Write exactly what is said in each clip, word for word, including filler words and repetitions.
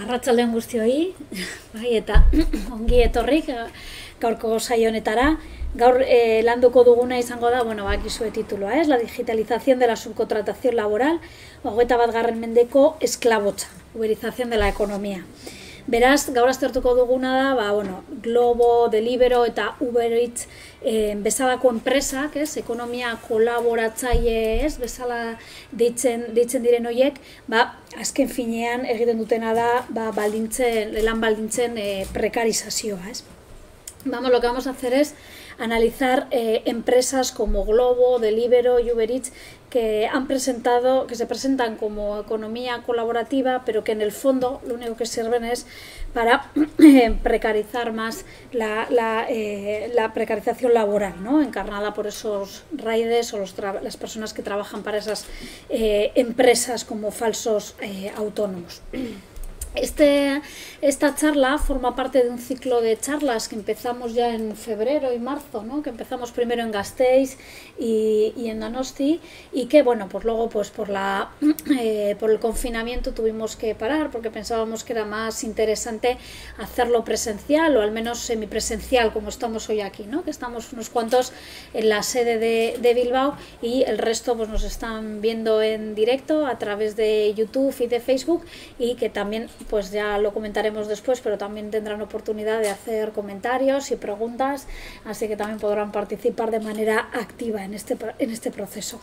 Arratsaldeon guztioi, bai, eta ongi etorrik gaurko saio honetara. Gaur eh, landuko duguna izango da, bueno, bakizue tituloa, ez? La digitalización de la subcontratación laboral, hogeita bat garren mendeko esklabotza, uberización de la economía. Beraz, gaur aztertuko duguna da, ba, bueno, Glovo, Deliveroo eta Uber Eats eh, bezalako enpresak, ez, ekonomia kolaboratzaile, ez, bezala deitzen, deitzen diren horiek, ba, azken finean egiten dutena da, ba, baldintzen, lan baldintzen eh, prekarizazioa, ez. Vamos, lo que vamos a hacer es analizar eh, empresas como Glovo, Deliveroo y Uber Eats que han presentado, que se presentan como economía colaborativa, pero que en el fondo lo único que sirven es para eh, precarizar más la, la, eh, la precarización laboral, ¿no? Encarnada por esos riders o los las personas que trabajan para esas eh, empresas como falsos eh, autónomos. Este, esta charla forma parte de un ciclo de charlas que empezamos ya en febrero y marzo, ¿no? Que empezamos primero en Gasteiz y, y en Donosti, y que, bueno, pues luego pues por, la, eh, por el confinamiento tuvimos que parar porque pensábamos que era más interesante hacerlo presencial o al menos semipresencial como estamos hoy aquí, ¿no? Que estamos unos cuantos en la sede de, de Bilbao y el resto pues nos están viendo en directo a través de YouTube y de Facebook, y que también pues ya lo comentaremos después, pero también tendrán oportunidad de hacer comentarios y preguntas, así que también podrán participar de manera activa en este, en este proceso.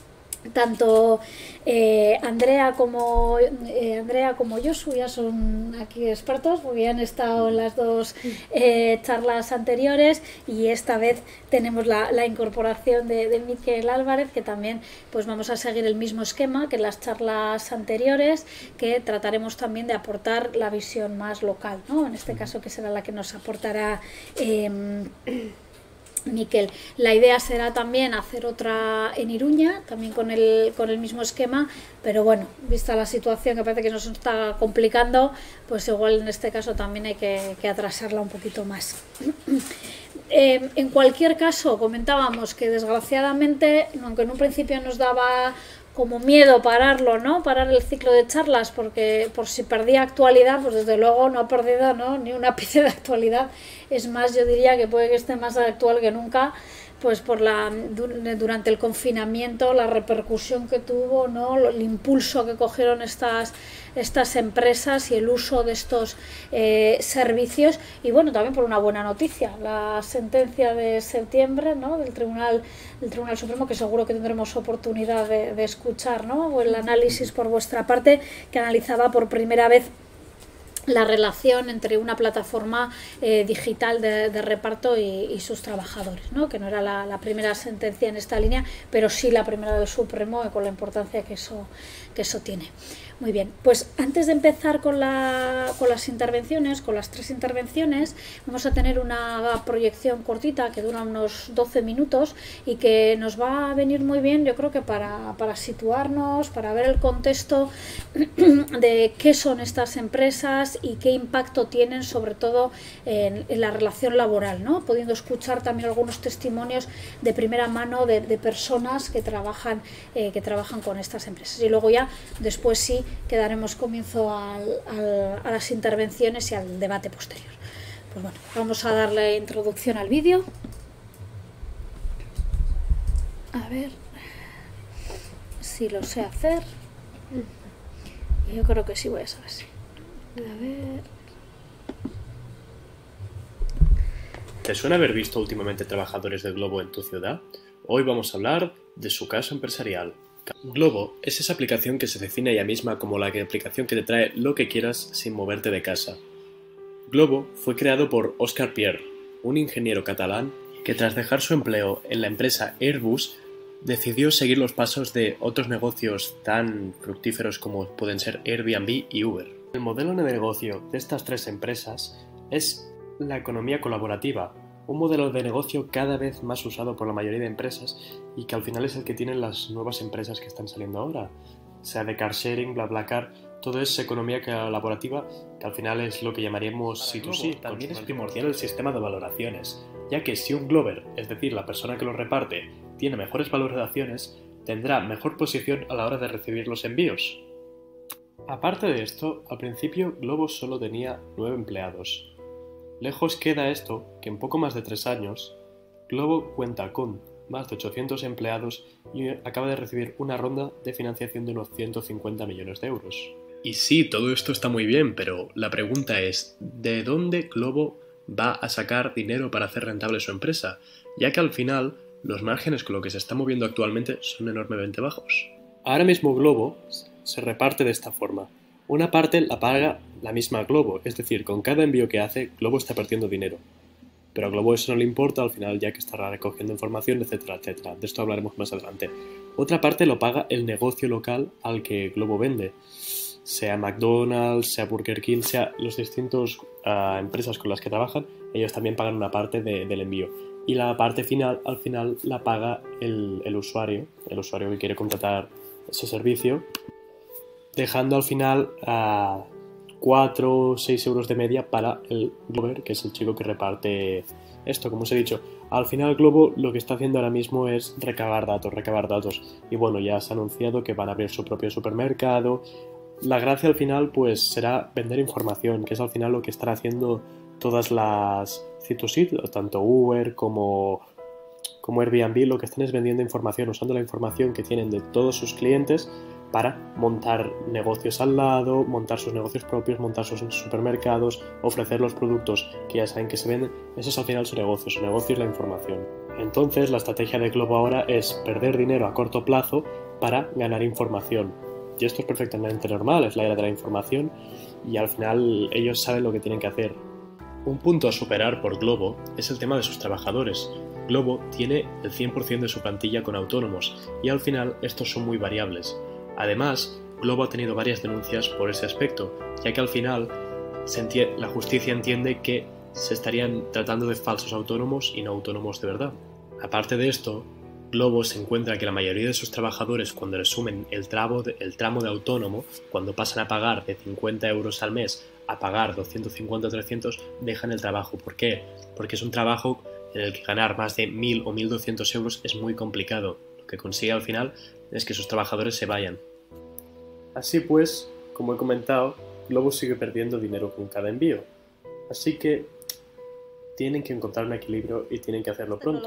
Tanto eh, Andrea como eh, Andrea como Josu ya son aquí expertos porque han estado en las dos eh, charlas anteriores, y esta vez tenemos la, la incorporación de, de Miquel Álvarez, que también pues vamos a seguir el mismo esquema que en las charlas anteriores, que trataremos también de aportar la visión más local, ¿no? En este caso, que será la que nos aportará eh, Miquel. La idea será también hacer otra en Iruña, también con el, con el mismo esquema, pero bueno, vista la situación que parece que nos está complicando, pues igual en este caso también hay que, que atrasarla un poquito más. Eh, en cualquier caso, comentábamos que desgraciadamente, aunque en un principio nos daba como miedo pararlo, ¿no? Parar el ciclo de charlas, porque por si perdía actualidad, pues desde luego no ha perdido, ¿no?, ni una ápice de actualidad. Es más, yo diría que puede que esté más actual que nunca, pues por la durante el confinamiento, la repercusión que tuvo, ¿no?, el impulso que cogieron estas estas empresas y el uso de estos eh, servicios, y bueno, también por una buena noticia, la sentencia de septiembre, ¿no?, del Tribunal del Tribunal Supremo, que seguro que tendremos oportunidad de, de escuchar, ¿no?, o el análisis por vuestra parte, que analizaba por primera vez la relación entre una plataforma eh, digital de, de reparto y, y sus trabajadores, ¿no? Que no era la, la primera sentencia en esta línea, pero sí la primera del Supremo, y con la importancia que eso, que eso tiene. Muy bien, pues antes de empezar con, la, con las intervenciones, con las tres intervenciones, vamos a tener una proyección cortita que dura unos doce minutos y que nos va a venir muy bien, yo creo que para, para situarnos, para ver el contexto de qué son estas empresas y qué impacto tienen, sobre todo en, en la relación laboral, ¿no? Pudiendo escuchar también algunos testimonios de primera mano de, de personas que trabajan, eh, que trabajan con estas empresas. Y luego ya, después sí, que daremos comienzo al, al, a las intervenciones y al debate posterior. Pues bueno, vamos a darle introducción al vídeo. A ver si lo sé hacer. Yo creo que sí voy a saber. Sí. A ver. ¿Te suena haber visto últimamente trabajadores de Glovo en tu ciudad? Hoy vamos a hablar de su caso empresarial. Glovo es esa aplicación que se define ella misma como la aplicación que te trae lo que quieras sin moverte de casa. Glovo fue creado por Óscar Pierre, un ingeniero catalán que tras dejar su empleo en la empresa Airbus decidió seguir los pasos de otros negocios tan fructíferos como pueden ser Airbnb y Uber. El modelo de negocio de estas tres empresas es la economía colaborativa, un modelo de negocio cada vez más usado por la mayoría de empresas y que al final es el que tienen las nuevas empresas que están saliendo ahora, sea de car sharing, BlaBlaCar, todo es economía colaborativa, que al final es lo que llamaríamos C dos C. También es primordial el sistema de valoraciones, ya que si un Glover, es decir, la persona que lo reparte, tiene mejores valoraciones, tendrá mejor posición a la hora de recibir los envíos. Aparte de esto, al principio Glovo solo tenía nueve empleados. Lejos queda esto que en poco más de tres años, Glovo cuenta con más de ochocientos empleados y acaba de recibir una ronda de financiación de unos ciento cincuenta millones de euros. Y sí, todo esto está muy bien, pero la pregunta es, ¿de dónde Glovo va a sacar dinero para hacer rentable su empresa? Ya que al final, los márgenes con los que se está moviendo actualmente son enormemente bajos. Ahora mismo Glovo se reparte de esta forma. Una parte la paga la misma Glovo, es decir, con cada envío que hace, Glovo está perdiendo dinero. Pero a Glovo eso no le importa al final, ya que estará recogiendo información, etcétera, etcétera. De esto hablaremos más adelante. Otra parte lo paga el negocio local al que Glovo vende. Sea McDonald's, sea Burger King, sea los distintos uh, empresas con las que trabajan, ellos también pagan una parte de, del envío. Y la parte final, al final, la paga el, el usuario, el usuario que quiere contratar ese servicio, dejando al final a uh, cuatro o seis euros de media para el Glover, que es el chico que reparte esto. Como os he dicho, al final Glovo lo que está haciendo ahora mismo es recabar datos, recabar datos. Y bueno, ya se ha anunciado que van a abrir su propio supermercado. La gracia al final pues será vender información, que es al final lo que están haciendo todas las C2C, tanto Uber como, como Airbnb, lo que están es vendiendo información, usando la información que tienen de todos sus clientes para montar negocios al lado, montar sus negocios propios, montar sus supermercados, ofrecer los productos que ya saben que se venden. Eso es al final su negocio, su negocio es la información. Entonces la estrategia de Glovo ahora es perder dinero a corto plazo para ganar información. Y esto es perfectamente normal, es la era de la información y al final ellos saben lo que tienen que hacer. Un punto a superar por Glovo es el tema de sus trabajadores. Glovo tiene el cien por ciento de su plantilla con autónomos y al final estos son muy variables. Además, Glovo ha tenido varias denuncias por ese aspecto, ya que al final se la justicia entiende que se estarían tratando de falsos autónomos y no autónomos de verdad. Aparte de esto, Glovo se encuentra que la mayoría de sus trabajadores, cuando les sumen el tramo, de, el tramo de autónomo, cuando pasan a pagar de cincuenta euros al mes a pagar doscientos cincuenta o trescientos, dejan el trabajo. ¿Por qué? Porque es un trabajo en el que ganar más de mil o mil doscientos euros es muy complicado. Lo que consigue al final es que sus trabajadores se vayan. Así pues, como he comentado, Glovo sigue perdiendo dinero con cada envío. Así que tienen que encontrar un equilibrio y tienen que hacerlo pronto.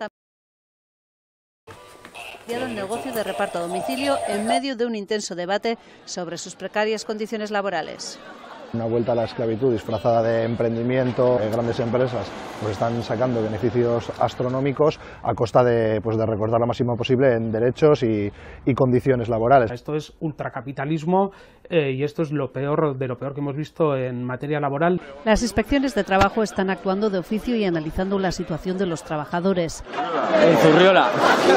El negocio de reparto a domicilio en medio de un intenso debate sobre sus precarias condiciones laborales. Una vuelta a la esclavitud disfrazada de emprendimiento, de grandes empresas pues están sacando beneficios astronómicos a costa de, pues de recortar lo máximo posible en derechos y, y condiciones laborales. Esto es ultracapitalismo eh, y esto es lo peor de lo peor que hemos visto en materia laboral. Las inspecciones de trabajo están actuando de oficio y analizando la situación de los trabajadores. En Zurriola.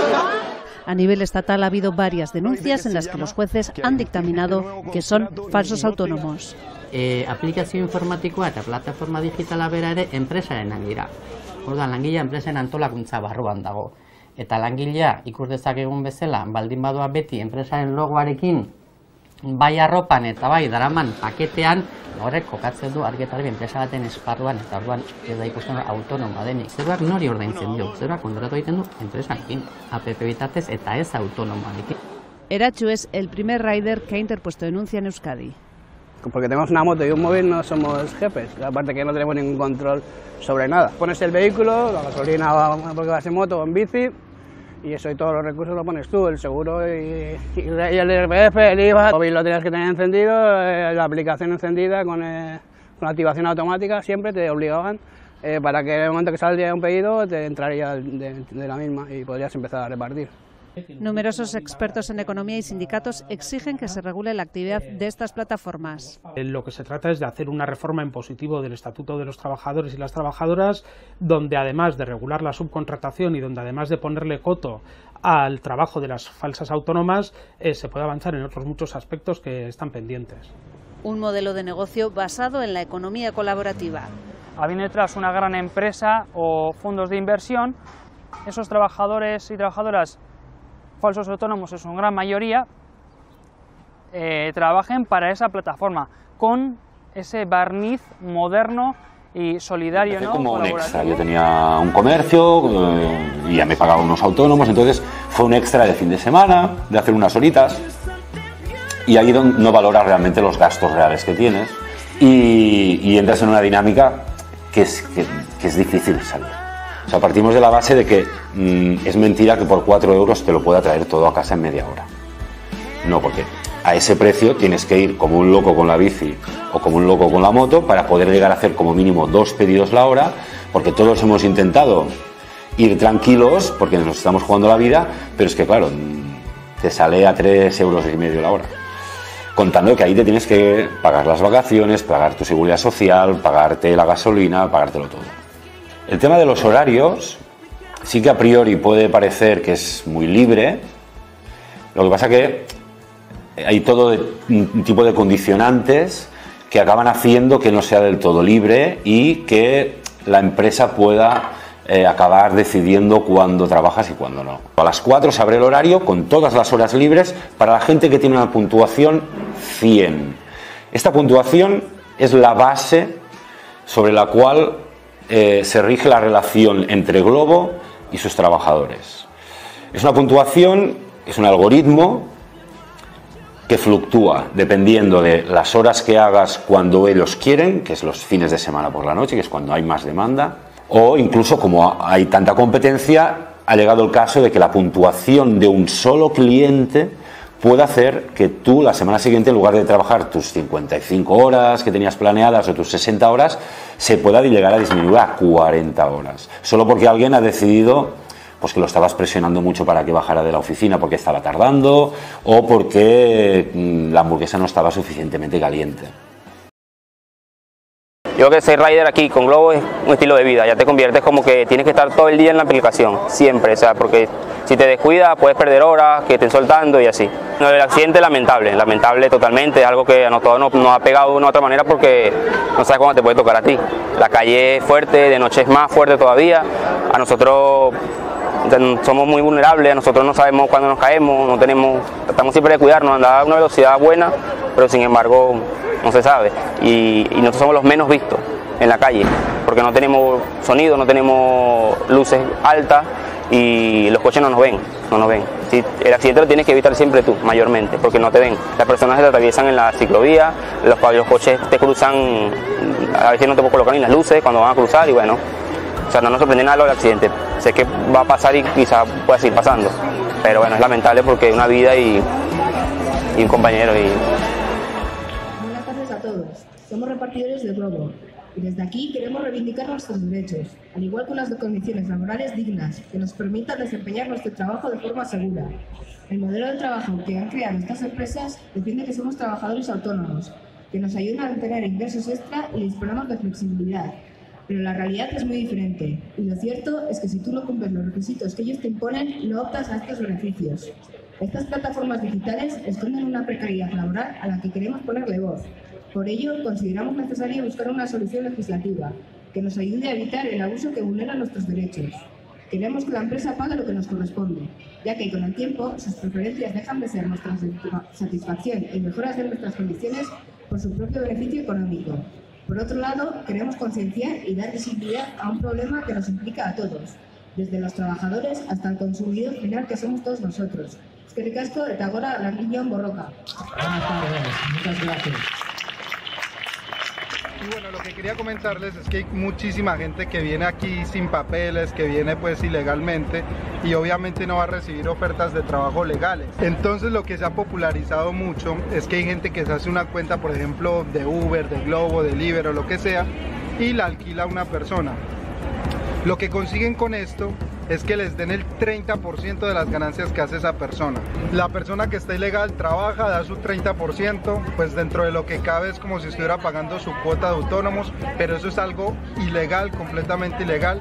A nivel estatal ha habido varias denuncias en las que los jueces han dictaminado que son falsos autónomos. E, aplikazio informatikoa eta plataforma digitala bera ere enpresaren dira. Orduan, langilea enpresen antolakuntza barruan dago. Eta langilea ikus dezakegun bezala, baldin badoa beti enpresaren logoarekin bai arropan eta bai daraman paketean, horrek kokatzen du argi eta garbi enpresa baten esparruan, eta orduan ez da ikusten autonomoa denik. Zeruak nori ordaintzen dio? Zeruak kontratu egiten du enpresarekin, A P P bitartez eta ez autonomoarekin. Erachu es el primer rider que ha interpuesto denuncia en Euskadi. Porque tenemos una moto y un móvil no somos jefes, aparte que no tenemos ningún control sobre nada. Pones el vehículo, la gasolina va, porque vas en moto o en bici, y eso y todos los recursos lo pones tú, el seguro y, y, y el I R P F, el I V A. El móvil lo tenías que tener encendido, eh, la aplicación encendida con, eh, con activación automática, siempre te obligaban eh, para que en el momento que saldría un pedido te entraría de, de la misma y podrías empezar a repartir. Numerosos expertos en economía y sindicatos exigen que se regule la actividad de estas plataformas. Lo que se trata es de hacer una reforma en positivo del Estatuto de los Trabajadores y las Trabajadoras, donde además de regular la subcontratación y donde además de ponerle coto al trabajo de las falsas autónomas, eh, se puede avanzar en otros muchos aspectos que están pendientes. Un modelo de negocio basado en la economía colaborativa. Habiendo detrás una gran empresa o fondos de inversión, esos trabajadores y trabajadoras falsos autónomos, en su gran mayoría, eh, trabajen para esa plataforma, con ese barniz moderno y solidario, ¿no? Como un extra. Yo tenía un comercio eh, y ya me pagaba unos autónomos, entonces fue un extra de fin de semana, de hacer unas horitas. y ahí no valoras realmente los gastos reales que tienes y, y entras en una dinámica que es, que, que es difícil salir. O sea, partimos de la base de que mmm, es mentira que por cuatro euros te lo pueda traer todo a casa en media hora. No, porque a ese precio tienes que ir como un loco con la bici o como un loco con la moto para poder llegar a hacer como mínimo dos pedidos la hora, porque todos hemos intentado ir tranquilos porque nos estamos jugando la vida, pero es que claro, te sale a tres euros y medio la hora. Contando que ahí te tienes que pagar las vacaciones, pagar tu seguridad social, pagarte la gasolina, pagártelo todo. El tema de los horarios sí que a priori puede parecer que es muy libre, lo que pasa que hay todo de, un tipo de condicionantes que acaban haciendo que no sea del todo libre y que la empresa pueda eh, acabar decidiendo cuándo trabajas y cuándo no. A las cuatro se abre el horario con todas las horas libres para la gente que tiene una puntuación cien. Esta puntuación es la base sobre la cual eh, se rige la relación entre Glovo y sus trabajadores. Es una puntuación, es un algoritmo que fluctúa dependiendo de las horas que hagas cuando ellos quieren, que es los fines de semana por la noche, que es cuando hay más demanda, o incluso como hay tanta competencia, ha llegado el caso de que la puntuación de un solo cliente puede hacer que tú la semana siguiente, en lugar de trabajar tus cincuenta y cinco horas que tenías planeadas o tus sesenta horas, se pueda llegar a disminuir a cuarenta horas, solo porque alguien ha decidido pues que lo estabas presionando mucho para que bajara de la oficina porque estaba tardando o porque la hamburguesa no estaba suficientemente caliente. Yo que soy rider aquí con Glovo es un estilo de vida, ya te conviertes como que tienes que estar todo el día en la aplicación, siempre, o sea, porque si te descuidas puedes perder horas, que estén soltando y así. No, el accidente es lamentable, lamentable totalmente, es algo que a nosotros nos, nos ha pegado de una u otra manera porque no sabes cuándo te puede tocar a ti. La calle es fuerte, de noche es más fuerte todavía, a nosotros somos muy vulnerables, nosotros no sabemos cuándo nos caemos, no tenemos, tratamos siempre de cuidarnos, andar a una velocidad buena, pero sin embargo no se sabe y, y nosotros somos los menos vistos en la calle porque no tenemos sonido, no tenemos luces altas y los coches no nos ven, no nos ven. Si el accidente lo tienes que evitar siempre tú, mayormente, porque no te ven. Las personas se te atraviesan en la ciclovía, los, los coches te cruzan, a veces no te puedo colocar ni las luces cuando van a cruzar y bueno. O sea, no nos sorprende nada lo del accidente. Sé que va a pasar y quizás pueda seguir pasando. Pero bueno, es lamentable porque es una vida y, y un compañero. Y... Buenas tardes a todos. Somos repartidores de Glovo. Y desde aquí queremos reivindicar nuestros derechos, al igual que unas condiciones laborales dignas que nos permitan desempeñar nuestro trabajo de forma segura. El modelo de trabajo que han creado estas empresas defiende que somos trabajadores autónomos, que nos ayudan a tener ingresos extra y disponemos de flexibilidad. Pero la realidad es muy diferente, y lo cierto es que si tú no cumples los requisitos que ellos te imponen, no optas a estos beneficios. Estas plataformas digitales esconden una precariedad laboral a la que queremos ponerle voz. Por ello, consideramos necesario buscar una solución legislativa que nos ayude a evitar el abuso que vulnera nuestros derechos. Queremos que la empresa pague lo que nos corresponde, ya que con el tiempo sus preferencias dejan de ser nuestra satisfacción y mejoras de nuestras condiciones por su propio beneficio económico. Por otro lado, queremos concienciar y dar visibilidad a un problema que nos implica a todos, desde los trabajadores hasta el consumidor final que somos todos nosotros. Eskerrik asko eta gora langileon borroka. Buenas tardes, muchas gracias. Y bueno, lo que quería comentarles es que hay muchísima gente que viene aquí sin papeles, que viene pues ilegalmente y obviamente no va a recibir ofertas de trabajo legales. Entonces lo que se ha popularizado mucho es que hay gente que se hace una cuenta, por ejemplo, de Uber, de Glovo, de Deliveroo o lo que sea y la alquila a una persona. Lo que consiguen con esto es que les den el treinta por ciento de las ganancias que hace esa persona. La persona que está ilegal trabaja, da su treinta por ciento, pues dentro de lo que cabe es como si estuviera pagando su cuota de autónomos, pero eso es algo ilegal, completamente ilegal.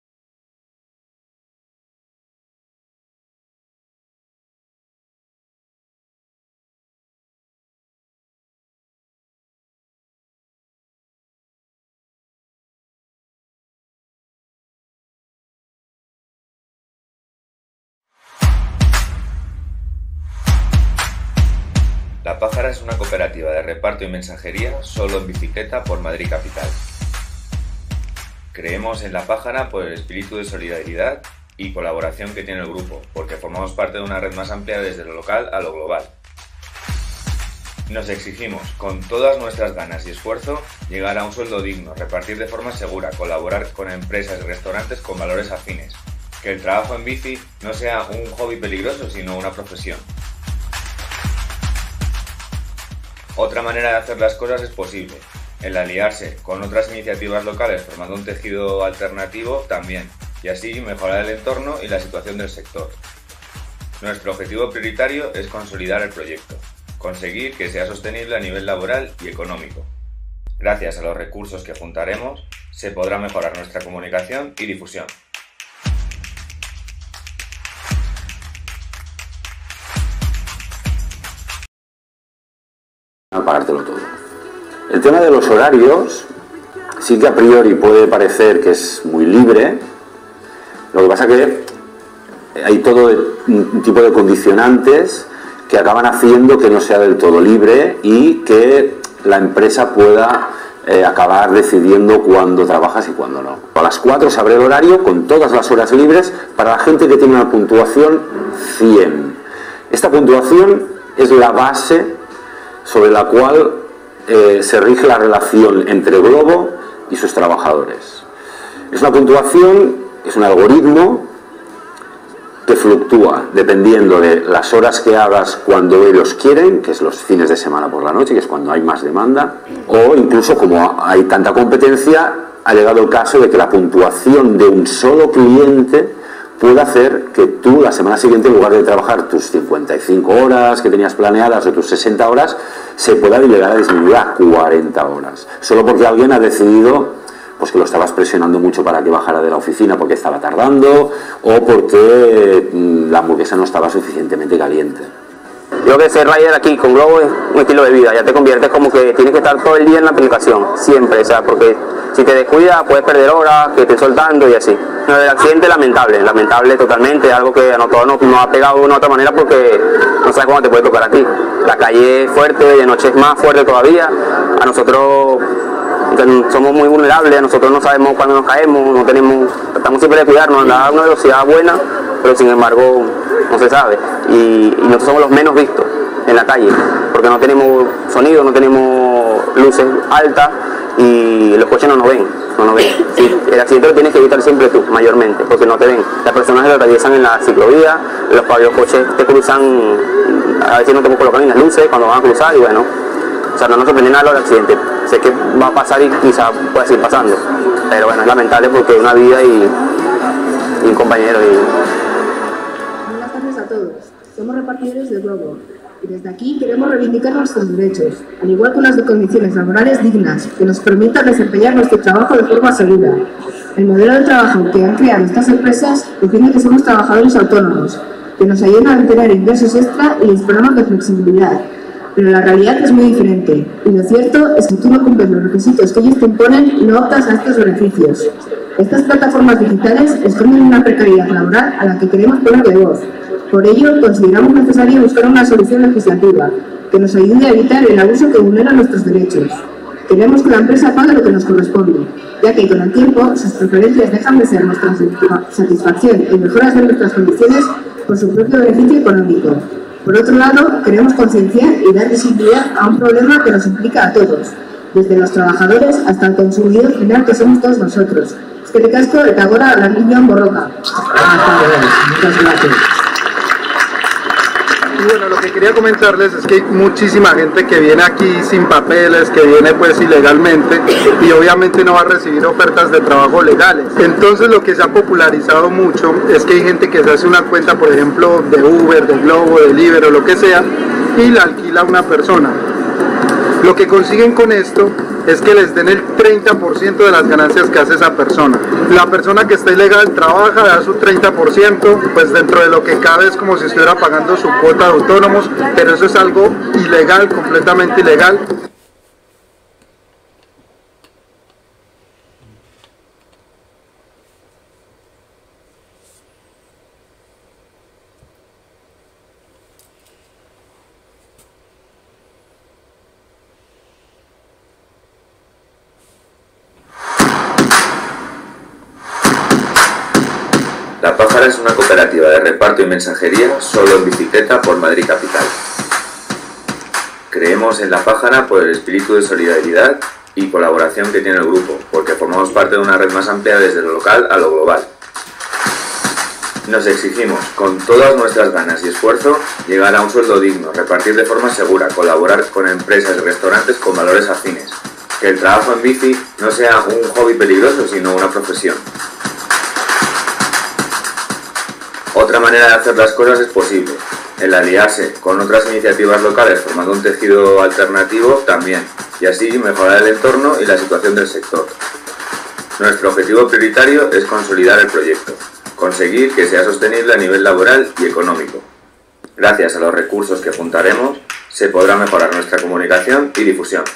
La Pájara es una cooperativa de reparto y mensajería solo en bicicleta por Madrid capital. Creemos en La Pájara por el espíritu de solidaridad y colaboración que tiene el grupo, porque formamos parte de una red más amplia desde lo local a lo global. Nos exigimos, con todas nuestras ganas y esfuerzo, llegar a un sueldo digno, repartir de forma segura, colaborar con empresas y restaurantes con valores afines. Que el trabajo en bici no sea un hobby peligroso, sino una profesión. Otra manera de hacer las cosas es posible. El aliarse con otras iniciativas locales formando un tejido alternativo también, y así mejorar el entorno y la situación del sector. Nuestro objetivo prioritario es consolidar el proyecto, conseguir que sea sostenible a nivel laboral y económico. Gracias a los recursos que juntaremos, se podrá mejorar nuestra comunicación y difusión. Pagártelo todo. El tema de los horarios sí que a priori puede parecer que es muy libre, lo que pasa que hay todo un tipo de condicionantes que acaban haciendo que no sea del todo libre y que la empresa pueda eh, acabar decidiendo cuándo trabajas y cuándo no. A las cuatro se abre el horario con todas las horas libres para la gente que tiene una puntuación cien. Esta puntuación es la base sobre la cual eh, se rige la relación entre Glovo y sus trabajadores. Es una puntuación, es un algoritmo que fluctúa dependiendo de las horas que hagas cuando ellos quieren, que es los fines de semana por la noche, que es cuando hay más demanda, o incluso como hay tanta competencia, ha llegado el caso de que la puntuación de un solo cliente puede hacer que tú la semana siguiente, en lugar de trabajar tus cincuenta y cinco horas que tenías planeadas o tus sesenta horas, se pueda llegar a disminuir a cuarenta horas. Solo porque alguien ha decidido pues, que lo estabas presionando mucho para que bajara de la oficina porque estaba tardando o porque la hamburguesa no estaba suficientemente caliente. Yo que ser rider aquí con Glovo es un estilo de vida, ya te conviertes como que tienes que estar todo el día en la aplicación, siempre, o sea, porque si te descuidas puedes perder horas, que estés soltando y así. No, el accidente lamentable, lamentable totalmente, algo que a nosotros nos, nos ha pegado de una otra manera porque no sabes cómo te puede tocar a ti. La calle es fuerte, de noche es más fuerte todavía, a nosotros somos muy vulnerables, a nosotros no sabemos cuándo nos caemos, no tenemos, tratamos siempre de cuidarnos, andar a una velocidad buena, pero sin embargo no se sabe. Y, y nosotros somos los menos vistos en la calle, porque no tenemos sonido, no tenemos luces altas y los coches no nos ven, no nos ven. Sí, el accidente lo tienes que evitar siempre tú, mayormente, porque no te ven. Las personas que lo atraviesan en la ciclovía, los, los coches te cruzan, a veces no te colocan en las luces cuando van a cruzar y bueno, o sea, no nos sorprende nada el accidente. Sé que va a pasar y quizá pueda seguir pasando, pero bueno, es lamentable porque es una vida y, y un compañero. Y... Buenas tardes a todos. Somos repartidores de Glovo y desde aquí queremos reivindicar nuestros derechos, al igual que unas condiciones laborales dignas que nos permitan desempeñar nuestro trabajo de forma segura. El modelo de trabajo que han creado estas empresas defiende que somos trabajadores autónomos, que nos ayudan a tener ingresos extra y disponemos de flexibilidad. Pero la realidad es muy diferente, y lo cierto es que tú no cumples los requisitos que ellos te imponen y no optas a estos beneficios. Estas plataformas digitales esconden una precariedad laboral a la que queremos ponerle voz. Por ello, consideramos necesario buscar una solución legislativa que nos ayude a evitar el abuso que vulnera nuestros derechos. Queremos que la empresa pague lo que nos corresponde, ya que con el tiempo sus preferencias dejan de ser nuestra satisfacción y mejoras de nuestras condiciones por su propio beneficio económico. Por otro lado, queremos concienciar y dar visibilidad a un problema que nos implica a todos, desde los trabajadores hasta el consumidor final que somos todos nosotros. Es que te casco de Tagora la niña en Borroca. Muchas gracias. Y bueno, lo que quería comentarles es que hay muchísima gente que viene aquí sin papeles, que viene pues ilegalmente y obviamente no va a recibir ofertas de trabajo legales. Entonces lo que se ha popularizado mucho es que hay gente que se hace una cuenta, por ejemplo, de Uber, de Glovo, de Libero, lo que sea, y la alquila a una persona. Lo que consiguen con esto es que les den el treinta por ciento de las ganancias que hace esa persona. La persona que está ilegal trabaja, da su treinta por ciento, pues dentro de lo que cabe es como si estuviera pagando su cuota de autónomos, pero eso es algo ilegal, completamente ilegal. La Pájara es una cooperativa de reparto y mensajería solo en bicicleta por Madrid capital. Creemos en La Pájara por el espíritu de solidaridad y colaboración que tiene el grupo, porque formamos parte de una red más amplia desde lo local a lo global. Nos exigimos, con todas nuestras ganas y esfuerzo, llegar a un sueldo digno, repartir de forma segura, colaborar con empresas y restaurantes con valores afines. Que el trabajo en bici no sea un hobby peligroso, sino una profesión. Otra manera de hacer las cosas es posible. El aliarse con otras iniciativas locales formando un tejido alternativo también, y así mejorar el entorno y la situación del sector. Nuestro objetivo prioritario es consolidar el proyecto, conseguir que sea sostenible a nivel laboral y económico. Gracias a los recursos que juntaremos, se podrá mejorar nuestra comunicación y difusión.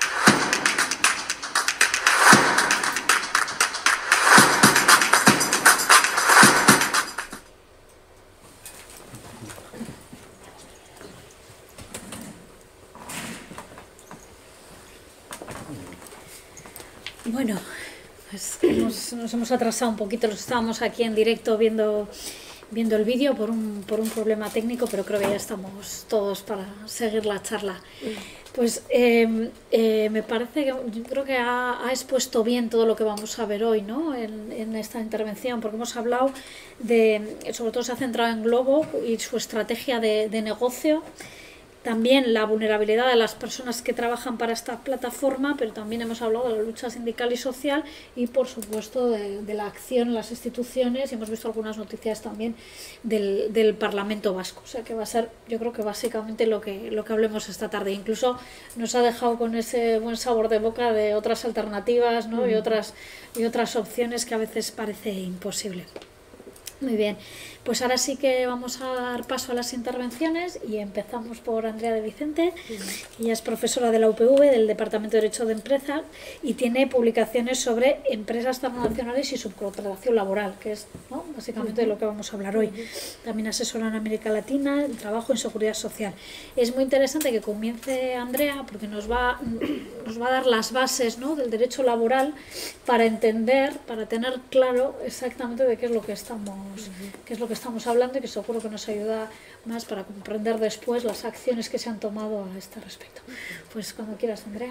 Bueno, pues hemos, nos hemos atrasado un poquito, los estábamos aquí en directo viendo, viendo el vídeo por un, por un problema técnico, pero creo que ya estamos todos para seguir la charla. Pues eh, eh, me parece que yo creo que ha, ha expuesto bien todo lo que vamos a ver hoy, ¿no? en, en esta intervención, porque hemos hablado de, sobre todo se ha centrado en Glovo y su estrategia de, de negocio. También la vulnerabilidad de las personas que trabajan para esta plataforma, pero también hemos hablado de la lucha sindical y social y, por supuesto, de, de la acción en las instituciones, y hemos visto algunas noticias también del, del Parlamento Vasco. O sea que va a ser, yo creo que básicamente lo que, lo que hablemos esta tarde. Incluso nos ha dejado con ese buen sabor de boca de otras alternativas, ¿no? y, otras, y otras opciones que a veces parece imposible. Muy bien, pues ahora sí que vamos a dar paso a las intervenciones y empezamos por Andrea de Vicente. Ella es profesora de la U P V del Departamento de Derecho de Empresa y tiene publicaciones sobre empresas transnacionales y subcontratación laboral, que es, ¿no? básicamente de lo que vamos a hablar hoy. También asesora en América Latina el trabajo en seguridad social. Es muy interesante que comience Andrea porque nos va, nos va a dar las bases, ¿no? del derecho laboral para entender, para tener claro exactamente de qué es lo que estamos qué es lo que estamos hablando, y que seguro que nos ayuda más para comprender después las acciones que se han tomado a este respecto. Pues cuando quieras, Andrea.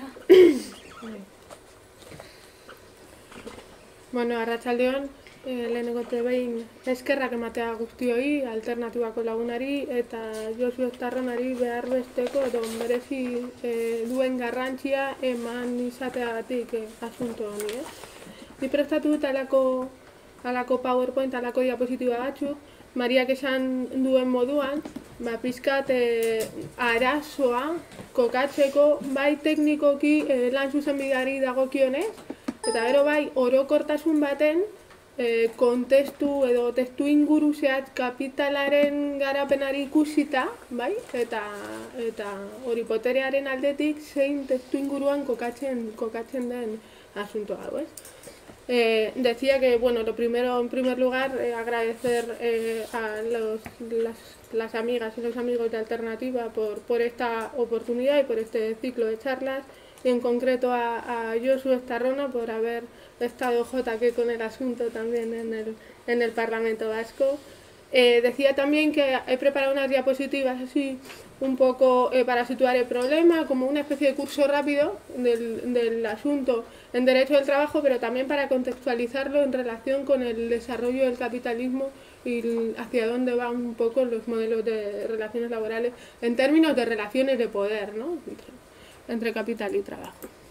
Bueno, arratsaldeon, eh, lehenengo behin eskerrak ematea guztioi, alternatibako lagunari eta Josu Estarronari behar besteko edo merezi eh, duen garrantzia eman izateagatik eh, asunto honi. Eh? Ni prestatu dut alako alako PowerPoint, alako diapositiba batzuk, Mariak esan duen moduan, ba, pizkat e, arazoa kokatzeko bai teknikoki e, lan zuzenbideari dagokionez, eta gero bai orokortasun baten e, kontestu edo testu inguru zehatz kapitalaren garapenari ikusita, bai? Eta eta hori boterearen aldetik zein testu inguruan kokatzen kokatzen den asunto hau, ez? Eh, decía que, bueno, lo primero, en primer lugar, eh, agradecer eh, a los, las, las amigas y los amigos de Alternativa por, por esta oportunidad y por este ciclo de charlas, y en concreto a, a Josu Estarrona por haber estado J Q con el asunto también en el, en el Parlamento Vasco. Eh, decía también que he preparado unas diapositivas así un poco eh, para situar el problema, como una especie de curso rápido del, del asunto en derecho del trabajo, pero también para contextualizarlo en relación con el desarrollo del capitalismo y hacia dónde van un poco los modelos de relaciones laborales en términos de relaciones de poder, ¿no? entre, entre capital y trabajo.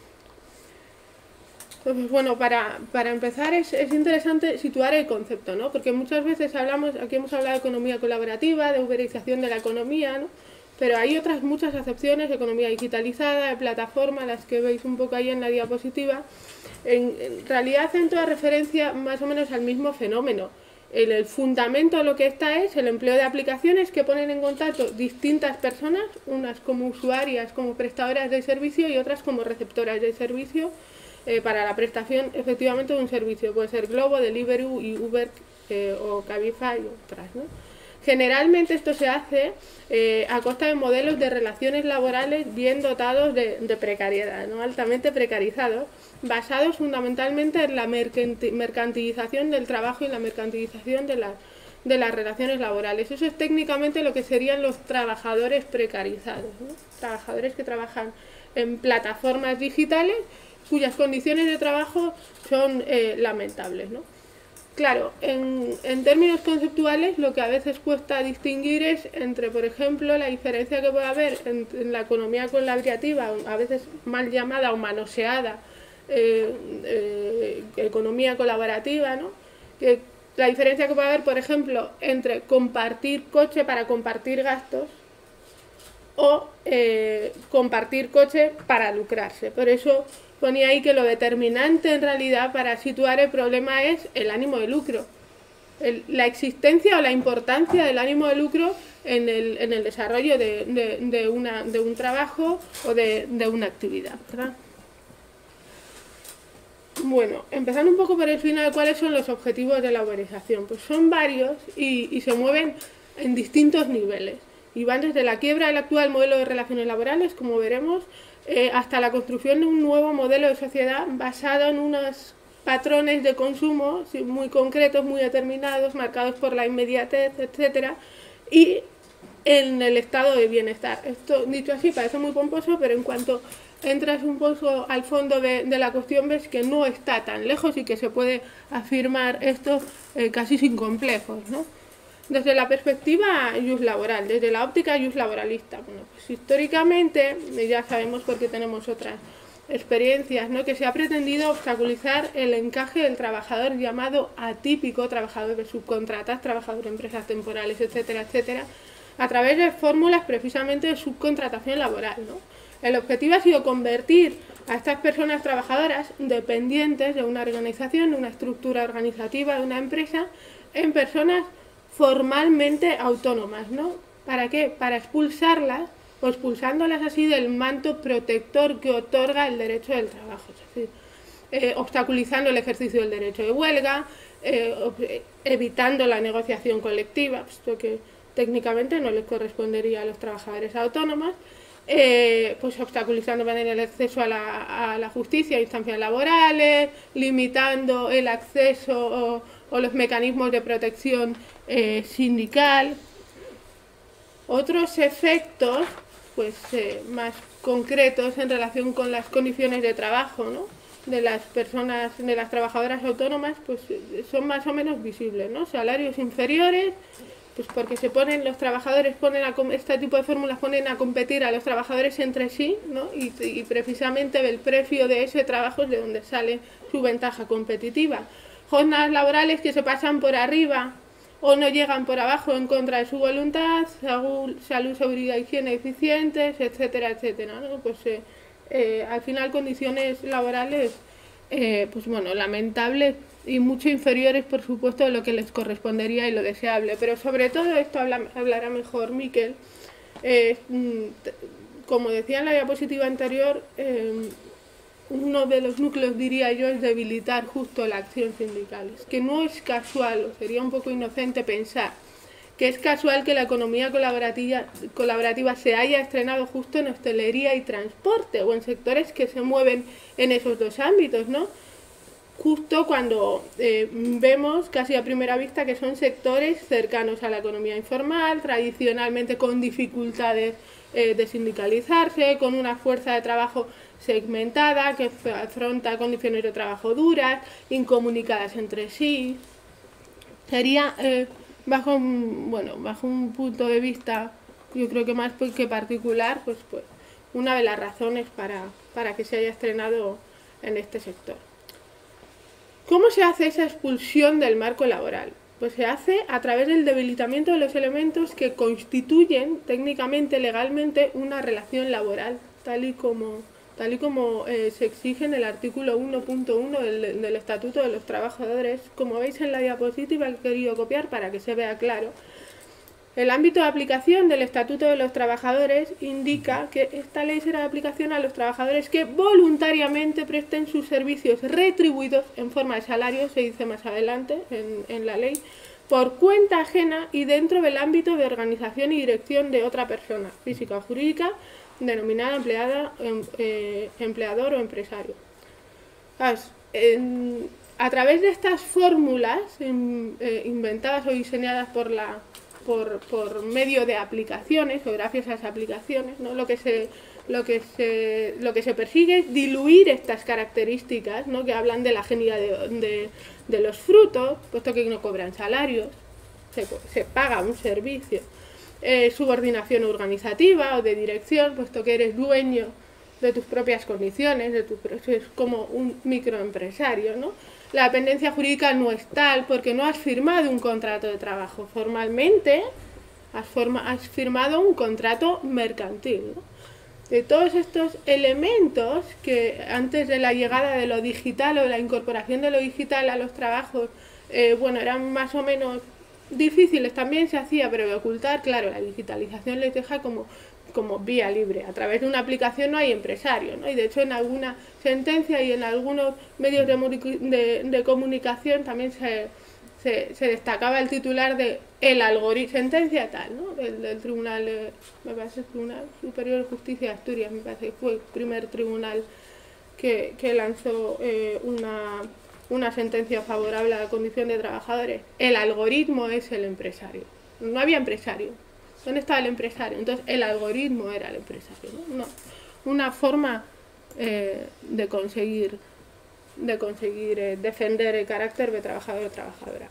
Entonces, bueno, para, para empezar es, es interesante situar el concepto, ¿no? Porque muchas veces hablamos, aquí hemos hablado de economía colaborativa, de uberización de la economía, ¿no? Pero hay otras muchas acepciones, economía digitalizada, de plataforma, las que veis un poco ahí en la diapositiva. En, en realidad hacen toda referencia más o menos al mismo fenómeno. El, el fundamento de lo que está es el empleo de aplicaciones que ponen en contacto distintas personas, unas como usuarias, como prestadoras de servicio y otras como receptoras de servicio eh, para la prestación efectivamente de un servicio. Puede ser Glovo, Deliveroo y Uber eh, o Cabify y otras, ¿no? Generalmente esto se hace eh, a costa de modelos de relaciones laborales bien dotados de, de precariedad, ¿no? Altamente precarizados, basados fundamentalmente en la mercantilización del trabajo y la mercantilización de, la, de las relaciones laborales. Eso es técnicamente lo que serían los trabajadores precarizados, ¿no? Trabajadores que trabajan en plataformas digitales cuyas condiciones de trabajo son eh, lamentables, ¿no? Claro, en, en términos conceptuales lo que a veces cuesta distinguir es entre, por ejemplo, la diferencia que puede haber en, en la economía colaborativa, a veces mal llamada o manoseada eh, eh, economía colaborativa, ¿no? Que la diferencia que puede haber, por ejemplo, entre compartir coche para compartir gastos o eh, compartir coche para lucrarse. Por eso ponía ahí que lo determinante en realidad para situar el problema es el ánimo de lucro, el, la existencia o la importancia del ánimo de lucro en el, en el desarrollo de, de, de, una, de un trabajo o de, de una actividad, ¿verdad? Bueno, empezando un poco por el final, ¿cuáles son los objetivos de la uberización? Pues son varios y, y se mueven en distintos niveles. Y van desde la quiebra del actual modelo de relaciones laborales, como veremos, eh, hasta la construcción de un nuevo modelo de sociedad basado en unos patrones de consumo muy concretos, muy determinados, marcados por la inmediatez, etcétera, y en el estado de bienestar. Esto, dicho así, parece muy pomposo, pero en cuanto entras un poco al fondo de, de la cuestión, ves que no está tan lejos y que se puede afirmar esto eh, casi sin complejos, ¿no? Desde la perspectiva laboral, desde la óptica laboralista, bueno, pues históricamente, ya sabemos porque tenemos otras experiencias, ¿no?, que se ha pretendido obstaculizar el encaje del trabajador llamado atípico, trabajador de subcontratas, trabajador de empresas temporales, etcétera, etcétera, a través de fórmulas precisamente de subcontratación laboral, ¿no? El objetivo ha sido convertir a estas personas trabajadoras dependientes de una organización, de una estructura organizativa, de una empresa, en personas formalmente autónomas, ¿no? ¿Para qué? Para expulsarlas, o expulsándolas así del manto protector que otorga el derecho del trabajo, es decir, eh, obstaculizando el ejercicio del derecho de huelga, eh, evitando la negociación colectiva, esto que técnicamente no les correspondería a los trabajadores autónomos, eh, pues obstaculizando el acceso a la, a la justicia, a instancias laborales, limitando el acceso o, o los mecanismos de protección eh, sindical. Otros efectos pues eh, más concretos en relación con las condiciones de trabajo, ¿no?, de las personas, de las trabajadoras autónomas, pues son más o menos visibles, ¿no? Salarios inferiores, pues porque se ponen, los trabajadores ponen a, este tipo de fórmulas ponen a competir a los trabajadores entre sí, ¿no? y, y precisamente del precio de ese trabajo es de donde sale su ventaja competitiva. Jornadas laborales que se pasan por arriba o no llegan por abajo en contra de su voluntad, salud, seguridad, higiene eficientes, etcétera, etcétera, ¿no? Pues eh, eh, al final condiciones laborales, eh, pues bueno, lamentables y mucho inferiores, por supuesto, de lo que les correspondería y lo deseable. Pero sobre todo esto habla, hablará mejor Miquel. Eh, como decía en la diapositiva anterior, eh, uno de los núcleos, diría yo, es debilitar justo la acción sindical. Es que no es casual, o sería un poco inocente pensar que es casual que la economía colaborativa, colaborativa se haya estrenado justo en hostelería y transporte, o en sectores que se mueven en esos dos ámbitos, ¿no? Justo cuando eh, vemos casi a primera vista que son sectores cercanos a la economía informal, tradicionalmente con dificultades eh, de sindicalizarse, con una fuerza de trabajo segmentada, que afronta condiciones de trabajo duras, incomunicadas entre sí. Sería, eh, bajo, un, bueno, bajo un punto de vista, yo creo que más que particular, pues, pues una de las razones para, para que se haya estrenado en este sector. ¿Cómo se hace esa expulsión del marco laboral? Pues se hace a través del debilitamiento de los elementos que constituyen técnicamente, legalmente, una relación laboral, tal y como, tal y como eh, se exige en el artículo uno punto uno del, del Estatuto de los Trabajadores. Como veis en la diapositiva que he querido copiar para que se vea claro, el ámbito de aplicación del Estatuto de los Trabajadores indica que esta ley será de aplicación a los trabajadores que voluntariamente presten sus servicios retribuidos en forma de salario, se dice más adelante en, en la ley, por cuenta ajena y dentro del ámbito de organización y dirección de otra persona, física o jurídica, denominada empleada, em, eh, empleador o empresario. En, a través de estas fórmulas in, eh, inventadas o diseñadas por, la, por, por medio de aplicaciones o gracias a esas aplicaciones, ¿no? lo, que se, lo, que se, lo que se persigue es diluir estas características, ¿no? que hablan de la genialidad de, de, de los frutos, puesto que no cobran salarios, se, se paga un servicio. Eh, subordinación organizativa o de dirección, puesto que eres dueño de tus propias condiciones, de tu, es como un microempresario, ¿no? La dependencia jurídica no es tal porque no has firmado un contrato de trabajo. Formalmente has, forma, has firmado un contrato mercantil, ¿no? De todos estos elementos que antes de la llegada de lo digital o de la incorporación de lo digital a los trabajos, eh, bueno, eran más o menos difíciles, también se hacía, pero de ocultar, claro, la digitalización les deja como, como vía libre. A través de una aplicación no hay empresario, ¿no? Y de hecho en alguna sentencia y en algunos medios de, de, de comunicación también se, se, se destacaba el titular de el algoritmo, sentencia tal, ¿no? Del, del Tribunal, eh, me parece, el Tribunal Superior de Justicia de Asturias, me parece que fue el primer tribunal que, que lanzó eh, una... una sentencia favorable a la condición de trabajadores. El algoritmo es el empresario. No había empresario. ¿Dónde estaba el empresario? Entonces el algoritmo era el empresario, ¿no? Una, una forma eh, de conseguir, de conseguir eh, defender el carácter de trabajador o trabajadora.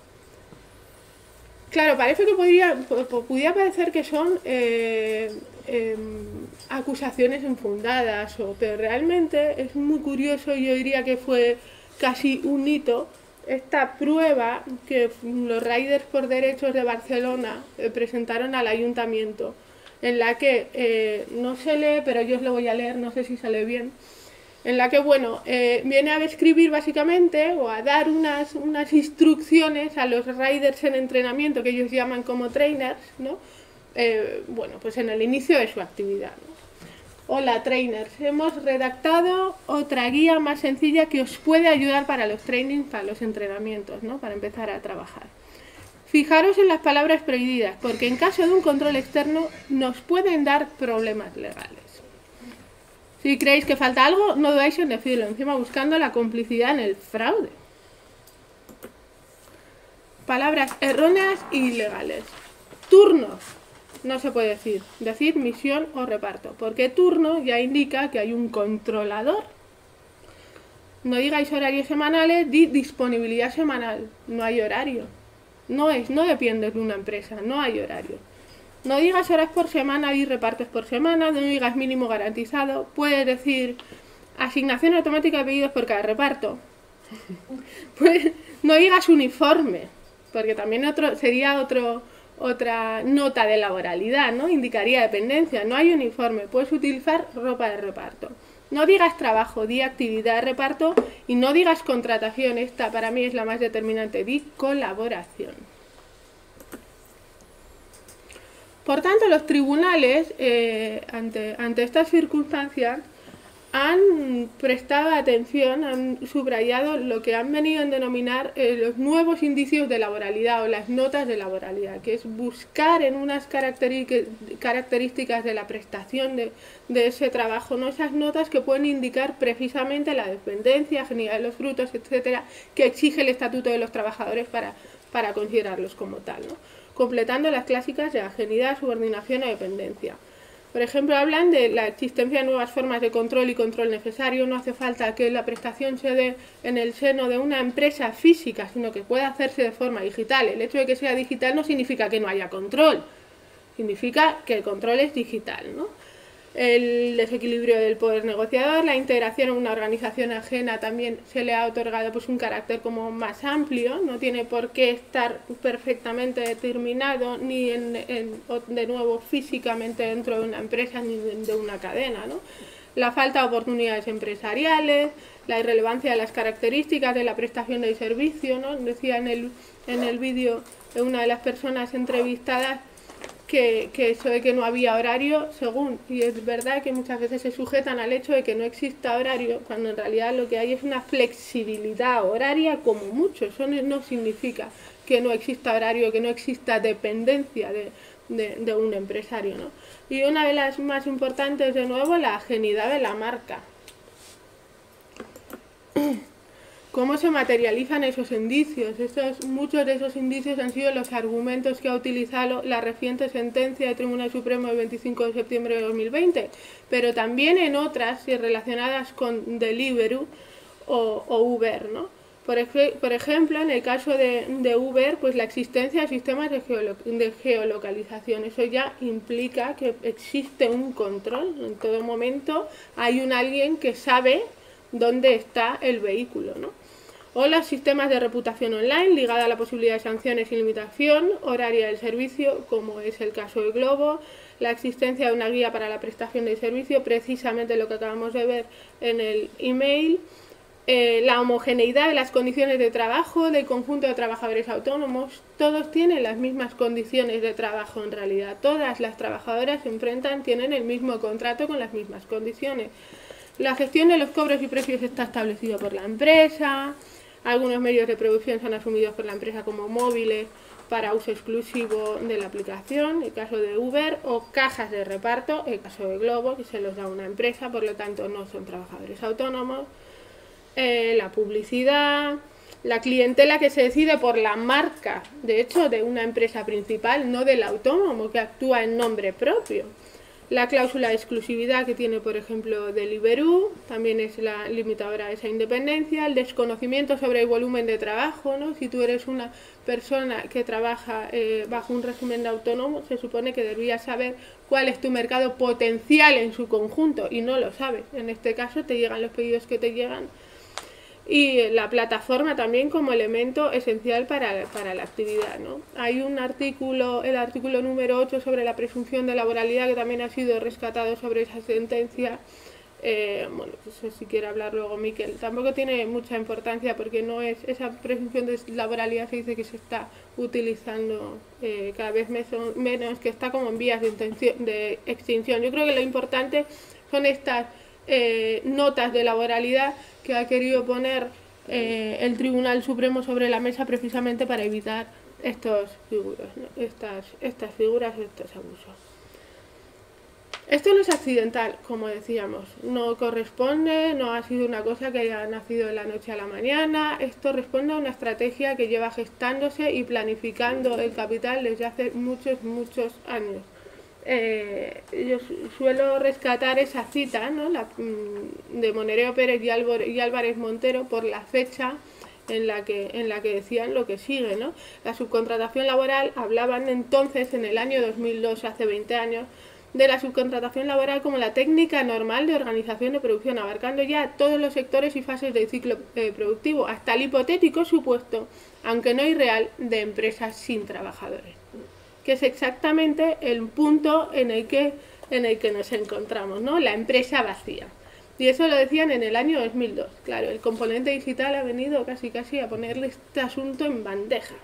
Claro, parece que podría, podría parecer que son eh, eh, acusaciones infundadas, o, pero realmente es muy curioso, yo diría que fue casi un hito, esta prueba que los Riders por Derechos de Barcelona eh, presentaron al ayuntamiento, en la que eh, no se lee, pero yo os lo voy a leer, no sé si sale bien, en la que, bueno, eh, viene a describir básicamente o a dar unas, unas instrucciones a los Riders en entrenamiento, que ellos llaman como trainers, ¿no? Eh, bueno, pues en el inicio de su actividad, ¿no? Hola trainers, hemos redactado otra guía más sencilla que os puede ayudar para los trainings, para los entrenamientos, ¿no? Para empezar a trabajar. Fijaros en las palabras prohibidas, porque en caso de un control externo nos pueden dar problemas legales. Si creéis que falta algo, no dudéis en decirlo, encima buscando la complicidad en el fraude. Palabras erróneas e ilegales. Turnos. No se puede decir, decir misión o reparto, porque turno ya indica que hay un controlador. No digáis horarios semanales, di disponibilidad semanal, no hay horario. No es, no depende de una empresa, no hay horario. No digas horas por semana, di repartos por semana, no digas mínimo garantizado, puedes decir asignación automática de pedidos por cada reparto. Pues no digas uniforme, porque también otro sería otro... otra nota de laboralidad, ¿no? Indicaría dependencia. No hay uniforme, puedes utilizar ropa de reparto. No digas trabajo, di actividad de reparto, y no digas contratación. Esta para mí es la más determinante, di colaboración. Por tanto, los tribunales, eh, ante, ante estas circunstancias, han prestado atención, han subrayado lo que han venido a denominar eh, los nuevos indicios de laboralidad o las notas de laboralidad, que es buscar en unas características de la prestación de, de ese trabajo, ¿no? Esas notas que pueden indicar precisamente la dependencia, genialidad de los frutos, etcétera, que exige el Estatuto de los Trabajadores para, para considerarlos como tal, ¿no? Completando las clásicas de ajenidad, subordinación o dependencia. Por ejemplo, hablan de la existencia de nuevas formas de control y control necesario. No hace falta que la prestación se dé en el seno de una empresa física, sino que puede hacerse de forma digital. El hecho de que sea digital no significa que no haya control, significa que el control es digital, ¿no? El desequilibrio del poder negociador, la integración en una organización ajena también se le ha otorgado pues un carácter como más amplio, no tiene por qué estar perfectamente determinado ni en, en, de nuevo físicamente dentro de una empresa ni de, de una cadena, ¿no? La falta de oportunidades empresariales, la irrelevancia de las características de la prestación del servicio, ¿no? Decía en el, en el vídeo de una de las personas entrevistadas Que, que eso de que no había horario, según, y es verdad que muchas veces se sujetan al hecho de que no exista horario, cuando en realidad lo que hay es una flexibilidad horaria como mucho. Eso no significa que no exista horario, que no exista dependencia de, de, de un empresario, ¿no? Y una de las más importantes, de nuevo, la ajenidad de la marca. ¿Cómo se materializan esos indicios? Estos, muchos de esos indicios han sido los argumentos que ha utilizado la reciente sentencia del Tribunal Supremo del veinticinco de septiembre de dos mil veinte, pero también en otras relacionadas con Deliveroo o, o Uber, ¿no? Por, ej por ejemplo, en el caso de, de Uber, pues la existencia de sistemas de, geolo de geolocalización. Eso ya implica que existe un control. En todo momento hay un alguien que sabe dónde está el vehículo, ¿no? O los sistemas de reputación online ligada a la posibilidad de sanciones y limitación horaria del servicio, como es el caso de Glovo, la existencia de una guía para la prestación del servicio, precisamente lo que acabamos de ver en el email, eh, la homogeneidad de las condiciones de trabajo del conjunto de trabajadores autónomos. Todos tienen las mismas condiciones de trabajo en realidad, todas las trabajadoras se enfrentan, tienen el mismo contrato con las mismas condiciones. La gestión de los cobros y precios está establecido por la empresa. Algunos medios de producción son asumidos por la empresa como móviles para uso exclusivo de la aplicación, el caso de Uber, o cajas de reparto, el caso de Glovo, que se los da una empresa, por lo tanto no son trabajadores autónomos. Eh, la publicidad, la clientela que se decide por la marca, de hecho, de una empresa principal, no del autónomo que actúa en nombre propio. La cláusula de exclusividad que tiene, por ejemplo, Deliveroo, también es la limitadora de esa independencia. El desconocimiento sobre el volumen de trabajo, ¿no? Si tú eres una persona que trabaja eh, bajo un régimen de autónomo, se supone que deberías saber cuál es tu mercado potencial en su conjunto y no lo sabes. En este caso te llegan los pedidos que te llegan. Y la plataforma también como elemento esencial para, para la actividad, ¿no? Hay un artículo, el artículo número ocho sobre la presunción de laboralidad, que también ha sido rescatado sobre esa sentencia. Eh, bueno, pues si quiere hablar luego Miquel. Tampoco tiene mucha importancia porque no es esa presunción de laboralidad, se dice que se está utilizando eh, cada vez menos, que está como en vías de, intención, de extinción. Yo creo que lo importante son estas eh, notas de laboralidad que ha querido poner eh, el Tribunal Supremo sobre la mesa precisamente para evitar estos figuras, ¿no? estas, estas figuras, estos abusos. Esto no es accidental, como decíamos, no corresponde, no ha sido una cosa que haya nacido de la noche a la mañana, esto responde a una estrategia que lleva gestándose y planificando el capital desde hace muchos, muchos años. Eh, yo suelo rescatar esa cita, ¿no? La, de Monereo Pérez y, Álvaro, y Álvarez Montero por la fecha en la que en la que decían lo que sigue, ¿no? La subcontratación laboral, hablaban entonces en el año dos mil dos, hace veinte años, de la subcontratación laboral como la técnica normal de organización de producción, abarcando ya todos los sectores y fases del ciclo eh, productivo, hasta el hipotético supuesto, aunque no irreal, de empresas sin trabajadores, que es exactamente el punto en el que, en el que nos encontramos, ¿no? La empresa vacía. Y eso lo decían en el año dos mil dos. Claro, el componente digital ha venido casi casi a ponerle este asunto en bandeja.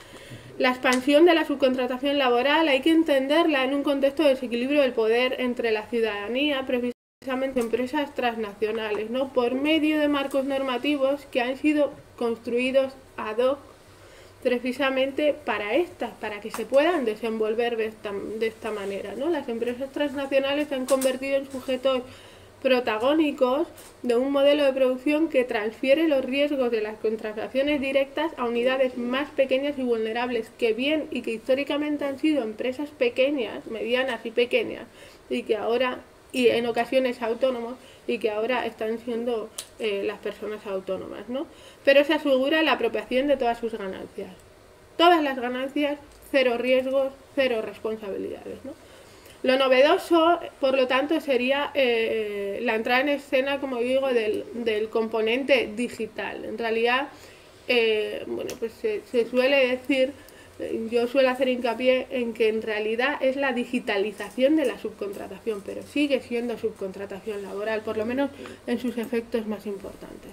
La expansión de la subcontratación laboral hay que entenderla en un contexto de desequilibrio del poder entre la ciudadanía, precisamente empresas transnacionales, ¿no? Por medio de marcos normativos que han sido construidos ad hoc precisamente para estas, para que se puedan desenvolver de esta, de esta manera, ¿no? Las empresas transnacionales se han convertido en sujetos protagónicos de un modelo de producción que transfiere los riesgos de las contrataciones directas a unidades más pequeñas y vulnerables, que bien y que históricamente han sido empresas pequeñas, medianas y pequeñas, y que ahora, y en ocasiones autónomos, y que ahora están siendo eh, las personas autónomas, ¿no? Pero se asegura la apropiación de todas sus ganancias. Todas las ganancias, cero riesgos, cero responsabilidades, ¿no? Lo novedoso, por lo tanto, sería eh, la entrada en escena, como digo, del, del componente digital. En realidad, eh, bueno, pues se, se suele decir, yo suelo hacer hincapié en que en realidad es la digitalización de la subcontratación, pero sigue siendo subcontratación laboral, por lo menos en sus efectos más importantes.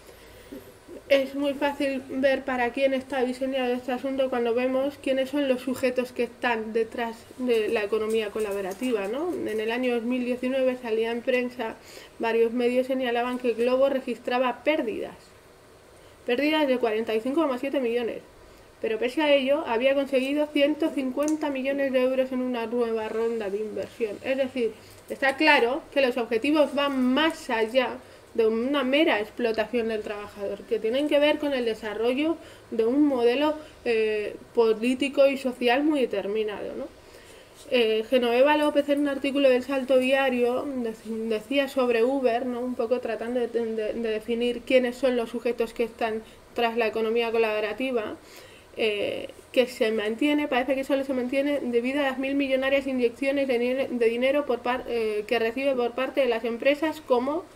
Es muy fácil ver para quién está diseñado este asunto cuando vemos quiénes son los sujetos que están detrás de la economía colaborativa, ¿no? En el año dos mil diecinueve salía en prensa, varios medios señalaban que Glovo registraba pérdidas, pérdidas de cuarenta y cinco coma siete millones, pero pese a ello había conseguido ciento cincuenta millones de euros en una nueva ronda de inversión. Es decir, está claro que los objetivos van más allá de una mera explotación del trabajador, que tienen que ver con el desarrollo de un modelo eh, político y social muy determinado, ¿no? Eh, Genoveva López, en un artículo del Salto Diario, decía sobre Uber, ¿no? Un poco tratando de, de, de definir quiénes son los sujetos que están tras la economía colaborativa, eh, que se mantiene, parece que solo se mantiene debido a las mil millonarias inyecciones de, de dinero por par, eh, que recibe por parte de las empresas como,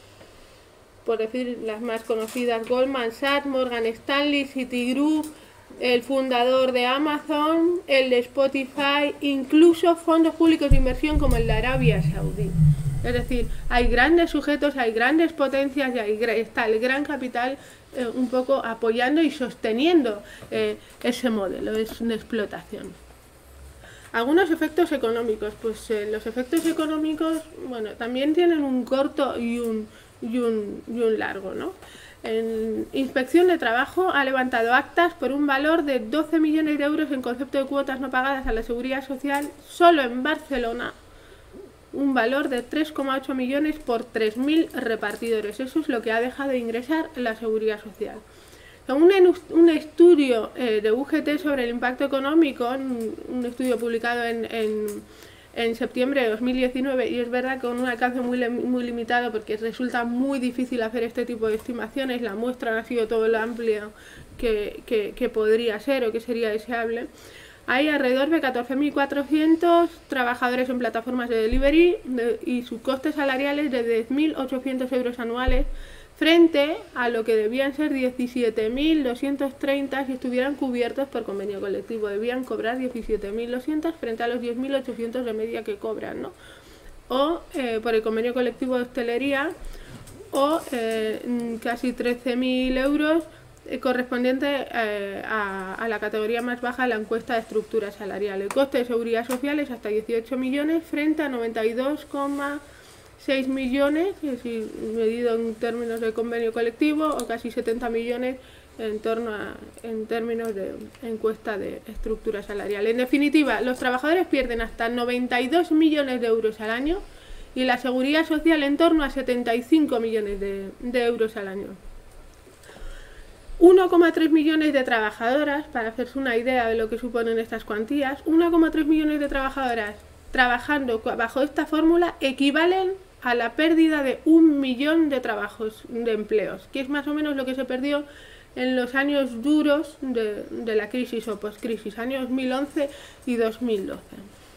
por decir las más conocidas, Goldman Sachs, Morgan Stanley, Citigroup, el fundador de Amazon, el de Spotify, incluso fondos públicos de inversión como el de Arabia Saudí. Es decir, hay grandes sujetos, hay grandes potencias y ahí está el gran capital eh, un poco apoyando y sosteniendo eh, ese modelo de explotación. Algunos efectos económicos, pues eh, los efectos económicos, bueno, también tienen un corto y un, y un, y un largo, ¿no? En Inspección de Trabajo ha levantado actas por un valor de doce millones de euros en concepto de cuotas no pagadas a la Seguridad Social, solo en Barcelona, un valor de tres coma ocho millones por tres mil repartidores. Eso es lo que ha dejado de ingresar la Seguridad Social. Según un estudio eh, de U G T sobre el impacto económico, un estudio publicado en, en, en septiembre de dos mil diecinueve, y es verdad con un alcance muy, muy limitado porque resulta muy difícil hacer este tipo de estimaciones, la muestra no ha sido todo lo amplio que, que, que podría ser o que sería deseable. Hay alrededor de catorce mil cuatrocientos trabajadores en plataformas de delivery de, y sus costes salariales de diez mil ochocientos euros anuales, frente a lo que debían ser diecisiete mil doscientos treinta si estuvieran cubiertos por convenio colectivo. Debían cobrar diecisiete mil doscientos frente a los diez mil ochocientos de media que cobran, ¿no? O eh, por el convenio colectivo de hostelería, o eh, casi trece mil euros eh, correspondiente eh, a, a la categoría más baja de la encuesta de estructura salarial. El coste de seguridad social es hasta dieciocho millones frente a noventa y dos coma seis millones, es decir, medido en términos de convenio colectivo, o casi setenta millones en torno a, en términos de encuesta de estructura salarial. En definitiva, los trabajadores pierden hasta noventa y dos millones de euros al año y la seguridad social en torno a setenta y cinco millones de, de euros al año. uno coma tres millones de trabajadoras, para hacerse una idea de lo que suponen estas cuantías, uno coma tres millones de trabajadoras trabajando bajo esta fórmula equivalen a la pérdida de un millón de trabajos, de empleos, que es más o menos lo que se perdió en los años duros de, de la crisis o postcrisis, años dos mil once y dos mil doce.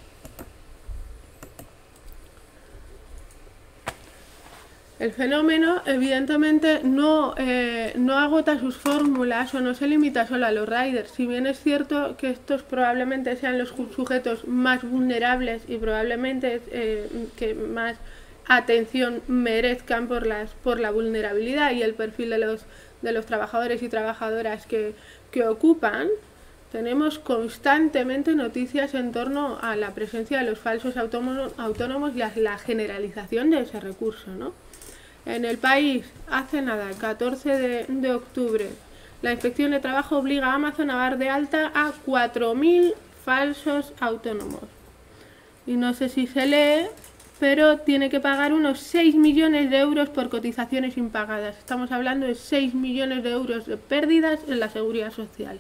El fenómeno, evidentemente, no, eh, no agota sus fórmulas o no se limita solo a los riders. Si bien es cierto que estos probablemente sean los sujetos más vulnerables y probablemente eh, que más atención merezcan por, las, por la vulnerabilidad y el perfil de los, de los trabajadores y trabajadoras que, que ocupan, tenemos constantemente noticias en torno a la presencia de los falsos autónomos y a la generalización de ese recurso, ¿no? En el país, hace nada, el catorce de octubre, la Inspección de Trabajo obliga a Amazon a dar de alta a cuatro mil falsos autónomos. Y no sé si se lee, pero tiene que pagar unos seis millones de euros por cotizaciones impagadas. Estamos hablando de seis millones de euros de pérdidas en la seguridad social.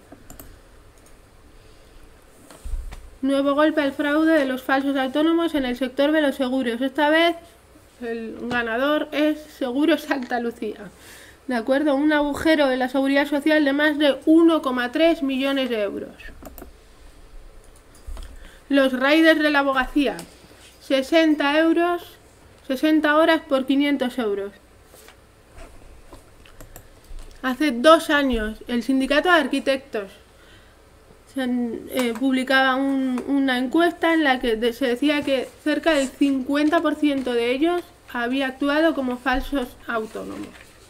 Nuevo golpe al fraude de los falsos autónomos en el sector de los seguros. Esta vez el ganador es Seguros Santa Lucía. De acuerdo, un agujero de la seguridad social de más de uno coma tres millones de euros. Los riders de la abogacía, sesenta euros, sesenta horas por quinientos euros. Hace dos años, el Sindicato de Arquitectos se, eh, publicaba un, una encuesta en la que de, se decía que cerca del cincuenta por ciento de ellos había actuado como falsos autónomos.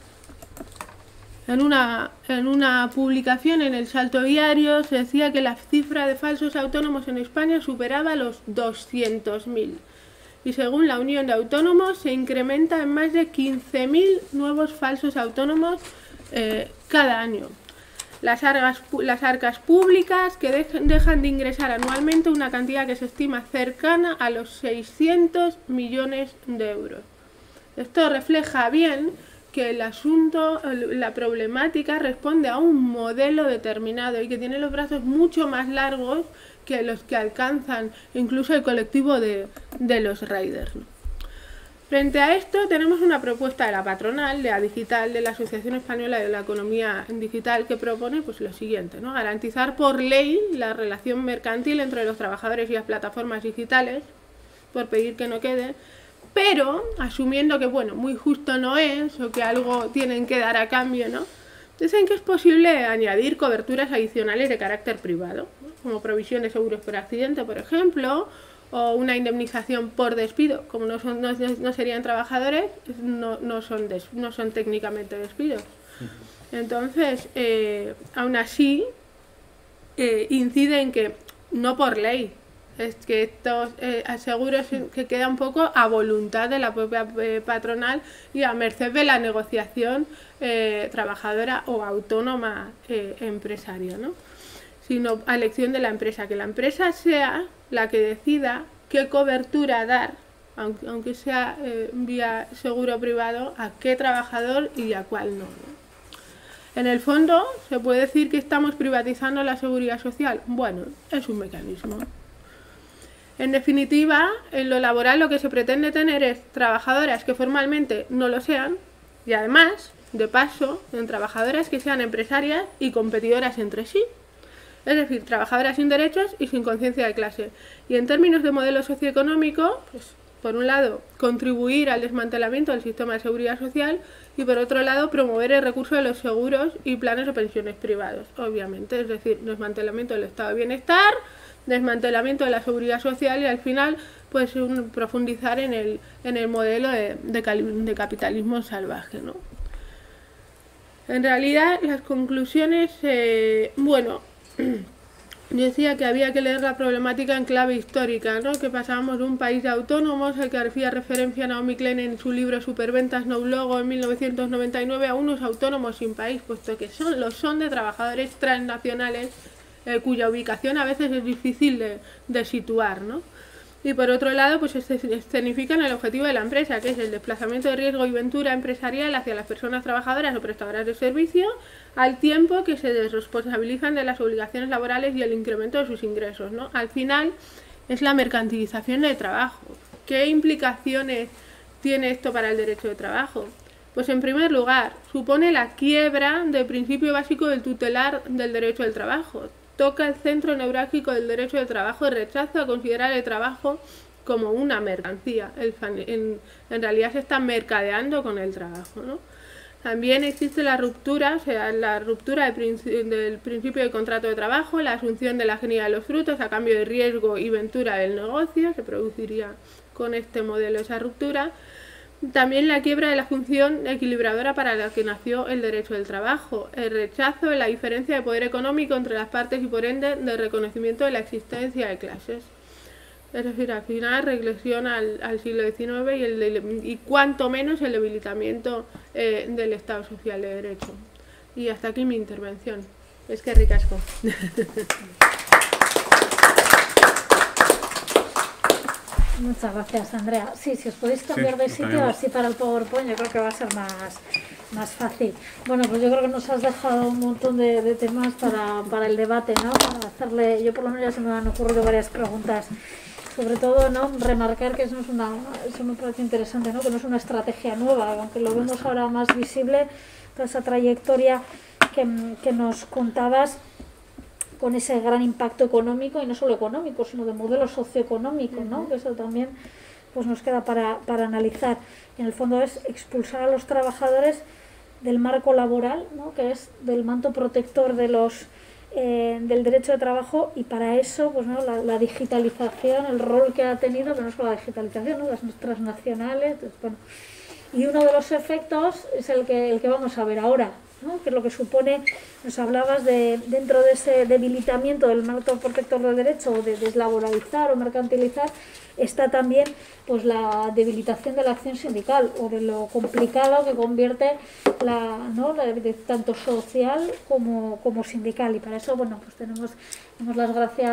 En una, en una publicación en el Salto Diario se decía que la cifra de falsos autónomos en España superaba los doscientos mil. Y según la Unión de Autónomos se incrementa en más de quince mil nuevos falsos autónomos eh, cada año. Las arcas, las arcas públicas que dejan, dejan de ingresar anualmente una cantidad que se estima cercana a los seiscientos millones de euros. Esto refleja bien que el asunto, la problemática responde a un modelo determinado y que tiene los brazos mucho más largos que los que alcanzan incluso el colectivo de, de los riders, ¿no? Frente a esto tenemos una propuesta de la patronal, de Adigital, de la Asociación Española de la Economía Digital, que propone pues lo siguiente, ¿no? Garantizar por ley la relación mercantil entre los trabajadores y las plataformas digitales, por pedir que no quede, pero asumiendo que, bueno, muy justo no es, o que algo tienen que dar a cambio, ¿no? Dicen que es posible añadir coberturas adicionales de carácter privado, ¿no? Como provisión de seguros por accidente, por ejemplo, o una indemnización por despido. Como no, son, no, no serían trabajadores, no, no, son des, no son técnicamente despidos. Entonces, eh, aún así, eh, incide en que, no por ley, es que estos eh, seguros que queda un poco a voluntad de la propia eh, patronal y a merced de la negociación eh, trabajadora o autónoma eh, empresaria, ¿no? Sino a elección de la empresa, que la empresa sea la que decida qué cobertura dar, aunque, aunque sea eh, vía seguro privado, a qué trabajador y a cuál no, ¿no? En el fondo, ¿se puede decir que estamos privatizando la seguridad social? Bueno, es un mecanismo. En definitiva, en lo laboral lo que se pretende tener es trabajadoras que formalmente no lo sean y además, de paso, en trabajadoras que sean empresarias y competidoras entre sí. Es decir, trabajadoras sin derechos y sin conciencia de clase. Y en términos de modelo socioeconómico, pues, por un lado, contribuir al desmantelamiento del sistema de seguridad social y por otro lado, promover el recurso de los seguros y planes de pensiones privados, obviamente. Es decir, desmantelamiento del estado de bienestar, desmantelamiento de la seguridad social y al final pues un, profundizar en el, en el modelo de, de, de capitalismo salvaje, ¿no? En realidad las conclusiones, eh, bueno, yo decía que había que leer la problemática en clave histórica, ¿no? Que pasábamos de un país de autónomos, al que hacía referencia Naomi Klein en su libro Superventas no Logo en mil novecientos noventa y nueve, a unos autónomos sin país, puesto que son, lo son de trabajadores transnacionales Eh, cuya ubicación a veces es difícil de, de situar, ¿no? Y por otro lado, pues escenifican el objetivo de la empresa, que es el desplazamiento de riesgo y ventura empresarial hacia las personas trabajadoras o prestadoras de servicio, al tiempo que se desresponsabilizan de las obligaciones laborales y el incremento de sus ingresos, ¿no? Al final, es la mercantilización del trabajo. ¿Qué implicaciones tiene esto para el derecho de trabajo? Pues en primer lugar, supone la quiebra del principio básico del tutelar del derecho del trabajo. Toca el centro neurálgico del derecho del trabajo y rechaza a considerar el trabajo como una mercancía. El, en, en realidad se está mercadeando con el trabajo, ¿no? También existe la ruptura, o sea, la ruptura del, princi del principio del contrato de trabajo, la asunción de la genialidad de los frutos a cambio de riesgo y ventura del negocio, se produciría con este modelo esa ruptura. También la quiebra de la función equilibradora para la que nació el derecho del trabajo, el rechazo de la diferencia de poder económico entre las partes y por ende del reconocimiento de la existencia de clases. Es decir, al final regresión al, al siglo diecinueve y, el, y cuanto menos el debilitamiento eh, del Estado social de Derecho. Y hasta aquí mi intervención. Es que ricasco. Muchas gracias, Andrea. Sí, si os podéis cambiar sí, de sitio tenemos. así para el PowerPoint, yo creo que va a ser más, más fácil. Bueno, pues yo creo que nos has dejado un montón de, de temas para, para el debate, ¿no? Para hacerle, yo por lo menos ya se me han ocurrido varias preguntas. Sobre todo, ¿no? Remarcar que eso, no es una, eso me parece interesante, ¿no? Que no es una estrategia nueva, aunque lo vemos ahora más visible, toda esa trayectoria que, que nos contabas, con ese gran impacto económico, y no solo económico, sino de modelo socioeconómico, ¿no? Que eso también pues nos queda para, para analizar. Y en el fondo es expulsar a los trabajadores del marco laboral, ¿no? Que es del manto protector de los eh, del derecho de trabajo, y para eso pues no la, la digitalización, el rol que ha tenido, que no solo la digitalización, ¿no? Las transnacionales, entonces, bueno. Y uno de los efectos es el que, el que vamos a ver ahora, ¿no? Que es lo que supone, nos hablabas de dentro de ese debilitamiento del marco protector del derecho, o de deslaboralizar o mercantilizar, está también pues la debilitación de la acción sindical, o de lo complicado que convierte la, ¿no? la de, tanto social como, como sindical. Y para eso, bueno, pues tenemos, tenemos las gracias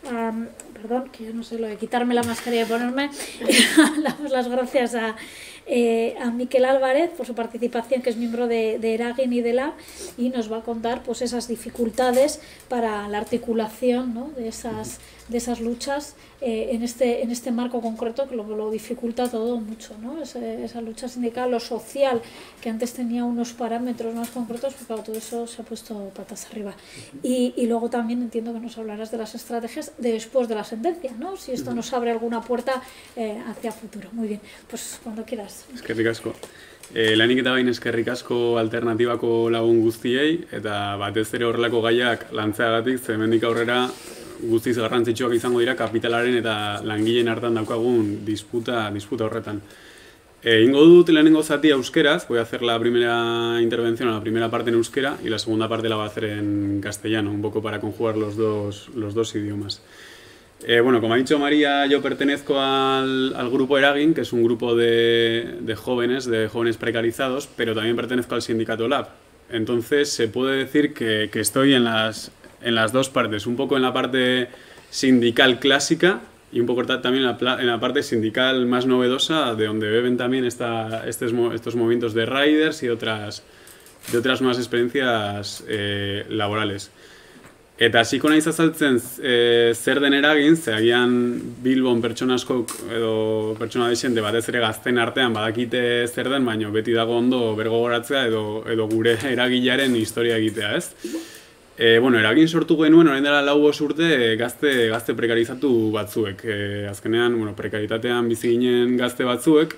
um, perdón, que yo no sé lo de quitarme la mascarilla y ponerme, damos las gracias a, eh, a Miquel Álvarez por su participación, que es miembro de, de Eragin y de Lab, y nos va a contar pues esas dificultades para la articulación, ¿no?, de esas de esas luchas eh, en este en este marco concreto que lo, lo dificulta todo mucho, ¿no? Ese, esa lucha sindical, lo social, que antes tenía unos parámetros más concretos, porque claro, todo eso se ha puesto patas arriba. Y, y luego también entiendo que nos hablarás de las estrategias de después de la sentencia, ¿no? Si esto nos abre alguna puerta eh, hacia futuro. Muy bien, pues cuando quieras. Eskerrik asko. E, lanik eta bain eskerrik asko alternatibako lagun guztiei, eta batez ere horrelako gaiak lantzeagatik, ze hemendik aurrera guztiz garrantzitsuak izango dira kapitalaren eta langileen hartan daukagun disputa, disputa horretan. E, ingo dut lehenengo zatia euskeraz, voy a hacer la primera intervención, la primera parte en euskera, y la segunda parte la voy a hacer en castellano, un poco para conjugar los dos, los dos idiomas. Eh, bueno, como ha dicho María, yo pertenezco al, al grupo Eragin, que es un grupo de, de jóvenes, de jóvenes precarizados, pero también pertenezco al sindicato Lab. Entonces se puede decir que, que estoy en las, en las dos partes, un poco en la parte sindical clásica y un poco también en la, en la parte sindical más novedosa, de donde beben también esta, estos, estos movimientos de riders y otras, de otras nuevas experiencias eh, laborales. Eta hasiko naiz azaltzen e, zer den Eragin, ze agian Bilbon pertsona askok edo pertsona desente batez ere gazten artean badakite zer den, baina beti dago ondo bergogoratzea edo, edo gure eragilearen historia egitea, ez? E, bueno, Eragin sortu genuen orain dela lau bost urte gazte, gazte prekarizatu batzuek. E, azkenean, bueno, prekaritatean bizi ginen gazte batzuek,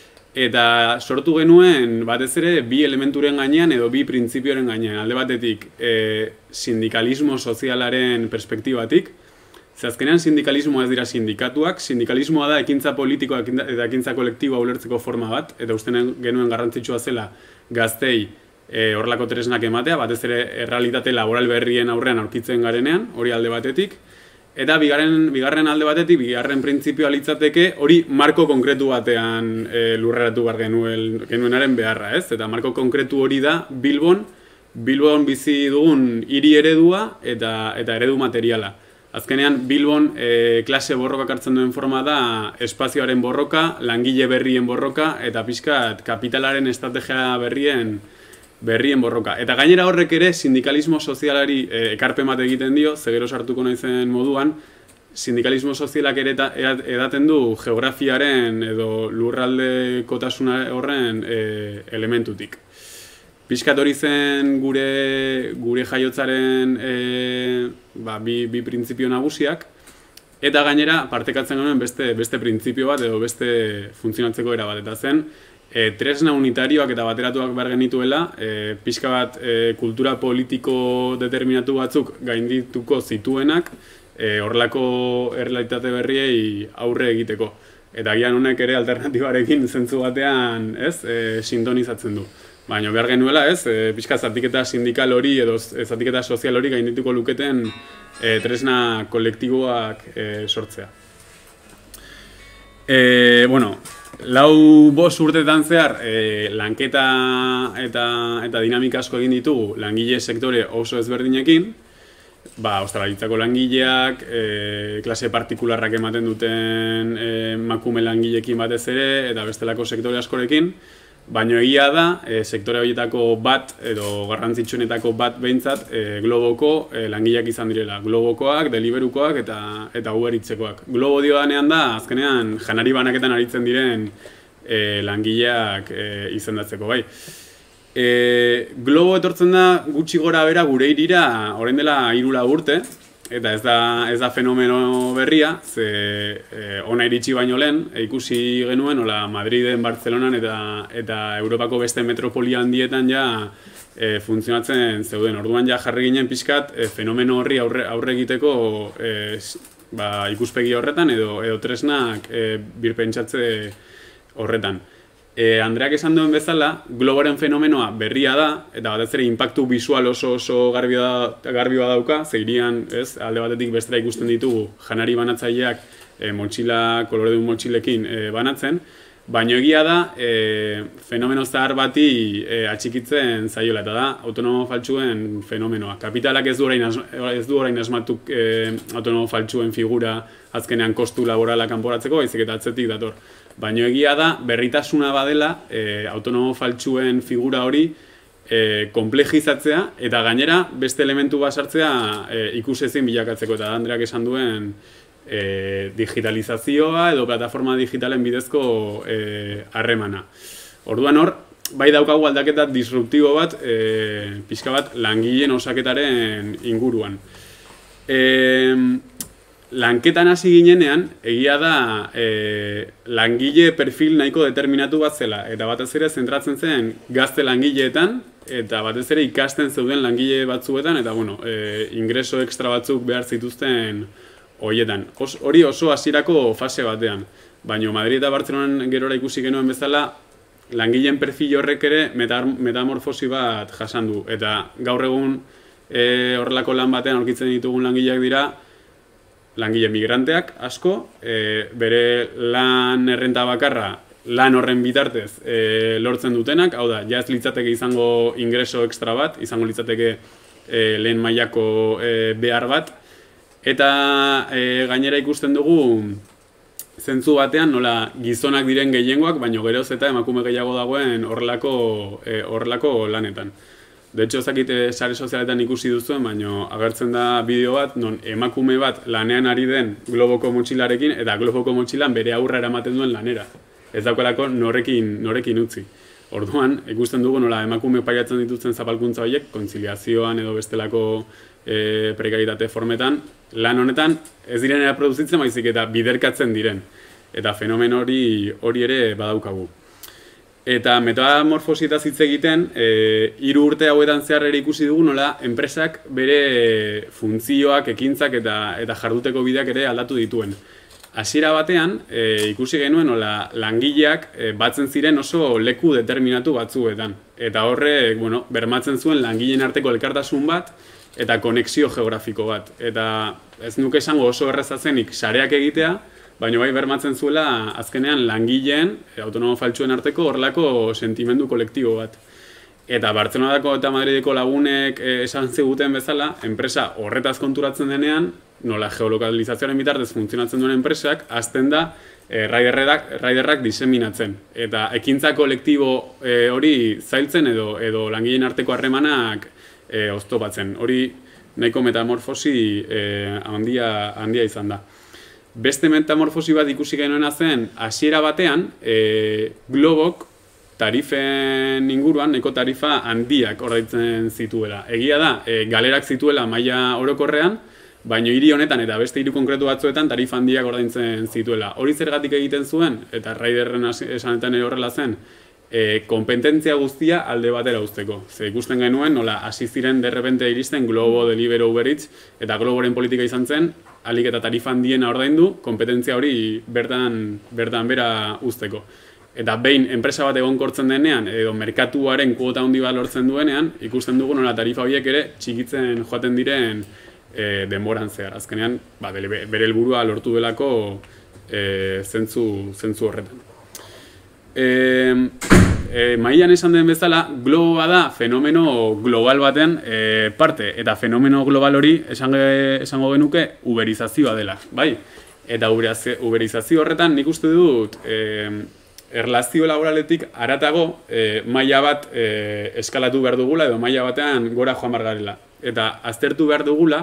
eta sortu genuen batez ere bi elementuren gainean edo bi printzipioren gainean. Alde batetik e, sindikalismo sozialaren perspektibatik. Ze azkenean sindikalismoa ez dira sindikatuak, sindikalismoa da ekintza politikoa eta ekintza kolektiboa ulertzeko forma bat, eta uste genuen garrantzitsua zela gaztei e, horrelako tresnak ematea, batez ere errealitate laboral berrien aurrean aurkitzen garenean, hori alde batetik. Eta bigarren, bigarren alde batetik, bigarren printzipioa litzateke, hori marko konkretu batean e, lurreratu behar genuen, genuenaren beharra, ez? Eta marko konkretu hori da Bilbon, Bilbon bizi dugun hiri eredua eta, eta eredu materiala. Azkenean, Bilbon e, klase borroka hartzen duen forma da espazioaren borroka, langile berrien borroka eta pixkat kapitalaren estrategia berrien berrien borroka. Eta gainera horrek ere sindikalismo sozialari e, ekarpen bat egiten dio, zegero sartuko naizen moduan, sindikalismo sozialak ere edaten du geografiaren edo lurralde kotasuna horren e, elementutik. Pixkat hori zen gure, gure jaiotzaren e, ba, bi, bi printzipio nagusiak, eta gainera partekatzen genuen beste, beste printzipio bat edo beste funtzionatzeko era bat, eta zen E, tresna unitarioak eta bateratuak behar genituela, e, pixka bat e, kultura politiko determinatu batzuk gaindituko zituenak, e, horrelako errealitate berriei aurre egiteko. Eta agian honek ere alternatibarekin zentzu batean, ez, e, sintonizatzen du. Baina behar genuela, ez, e, pixka zatiketa sindikal hori edo zatiketa sozial hori gaindituko luketen e, tresna kolektiboak e, sortzea. E, bueno, lau bost urtetan zehar e, lanketa eta, eta dinamika asko egin ditugu langile sektore oso ezberdinekin, ba, ostalaritzako langileak, e, klase partikularrak ematen duten e, emakume langileekin batez ere, eta bestelako sektore askorekin, baina egia da, e, sektore horietako bat, edo garrantzitsuenetako bat behintzat, e, Globoko e, langileak izan direla. Globokoak, Deliverukoak eta, eta Uber Eatsekoak. Globo diodanean da, azkenean, janari banaketan aritzen diren e, langileak e, izendatzeko bai. E, Globo etortzen da gutxi gora bera gure irira orain dela hiru lau urte, eta ez da, ez da fenomeno berria, ze e, ona iritsi baino lehen, e, ikusi genuen, hola Madriden, Bartzelonan eta, eta Europako beste metropolia handietan ja e, funtzionatzen zeuden. Orduan ja jarri ginen pixkat e, fenomeno horri aurre, aurre egiteko e, ba, ikuspegi horretan edo, edo tresnak e, birpentsatze horretan. E, Andreak esan duen bezala, Globoren fenomenoa berria da, eta batez ere inpaktu bisual oso oso garbi badauka, zeirian, ez, alde batetik bestera ikusten ditugu janari banatzaileak e, motxila, koloredun motxilekin e, banatzen, Baina egia da, e, fenomeno zahar bati e, atxikitzen zaiola, eta da autonomo faltsuen fenomenoa. Kapitalak ez du orain, ez du orain asmatu e, autonomo faltsuen figura azkenean kostu laborala kanporatzeko, baizik eta atzetik dator. Baina egia da, berritasuna badela, e, autonomo faltsuen figura hori e, komplejizatzea, eta gainera beste elementu basartzea e, ikusezin bilakatzeko, eta Andreak esan duen E, digitalizazioa edo plataforma digitalen bidezko harremana. E, Orduan hor, bai daukagu aldaketa disruptibo bat, e, pixka bat langileen osaketaren inguruan. E, lanketan hasi ginenean, egia da e, langile perfil nahiko determinatu bat zela, eta batez ere zentratzen zen gazte langileetan, eta batez ere ikasten zeuden langile batzuetan, eta bueno, e, ingreso extra batzuk behar zituzten horietan. Hori oso hasierako fase batean, baina Madrid eta Bartzelonan gerora ikusi genuen bezala, langileen perfil horrek ere metamorfosi bat jasan du. Eta gaur egun e, horrelako lan batean aurkitzen ditugun langileak dira, langile migranteak asko, e, bere lan errenta bakarra lan horren bitartez e, lortzen dutenak, hau da, ja ez litzateke izango ingreso extra bat, izango litzateke e, lehen mailako e, behar bat, eta e, gainera ikusten dugu zentzu batean nola gizonak diren gehiengoak, baino geroz eta emakume gehiago dagoen horrelako, e, horrelako lanetan. De hecho, ezakit sare sozialetan ikusi duzuen, baino agertzen da bideo bat, non emakume bat lanean ari den Globoko motxilarekin, eta Globoko motxilan bere aurra eramaten duen lanera. Ez daukalako norekin, norekin utzi. Orduan, ikusten dugu nola emakume paiatzen dituzten zapalkuntza horiek, kontziliazioan edo bestelako e, prekaritate formetan, lan honetan ez direnera produzitzen, baizik eta biderkatzen diren. Eta fenomen hori hori ere badaukagu. Eta metamorfosietaz hitz egiten, e, hiru urte hauetan zehar ere ikusi dugu nola enpresak bere funtzioak, ekintzak eta, eta jarduteko bideak ere aldatu dituen. Hasiera batean, e, ikusi genuen nola langileak e, batzen ziren oso leku determinatu batzuetan. Eta horrek, bueno, bermatzen zuen langileen arteko elkartasun bat eta konexio geografiko bat. Eta ez nuke esango oso erraza zenik sareak egitea, baina bai bermatzen zuela azkenean langileen, e, autonomo faltsuen arteko horrelako sentimendu kolektibo bat. Eta Bartzelonako eta Madrideko lagunek e, esan ziguten bezala, enpresa horretaz konturatzen denean, nola geolokalizazioaren bitartez funtzionatzen duen enpresak, azten da e, raiderrak, raiderrak diseminatzen. Eta ekintza kolektibo e, hori zailtzen edo, edo langileen arteko harremanak e, oztopatzen. Hori nahiko metamorfosi e, handia, handia izan da. Beste metamorfosi bat ikusi genuena zen, hasiera batean, e, Globok tarifen inguruan, nahiko tarifa handiak ordaintzen zituela. Egia da, e, galerak zituela maila orokorrean, baina hiri honetan eta beste hiru konkretu batzuetan tarifa handiak ordaintzen zituela. Hori zergatik egiten zuen, eta Raiderren esanetan ere horrela zen, e, konpetentzia guztia alde batera uzteko. Ze ikusten genuen, nola hasi ziren derrepente iristen Globo, Deliveroo, Uber Eats, eta Globoren politika izan zen, alik eta tarifa handiena ordaindu, konpetentzia hori bertan, bertan bera uzteko. Eta behin enpresa bat egonkortzen denean, edo merkatuaren kuota handi bat lortzen duenean, ikusten dugu nola tarifa horiek ere txikitzen joaten diren e, denboran zehar. Azkenean, ba, bere helburua lortu delako e, zentzu, zentzu horretan. E, e, Mailan esan den bezala, Globo bada fenomeno global baten e, parte, eta fenomeno global hori esango, esango genuke uberizazioa dela, bai? Eta uberizazio horretan nik uste dut e, erlazio laboraletik haratago e, maila bat e, eskalatu behar dugula edo maila batean gora joan behar garela. Eta aztertu behar dugula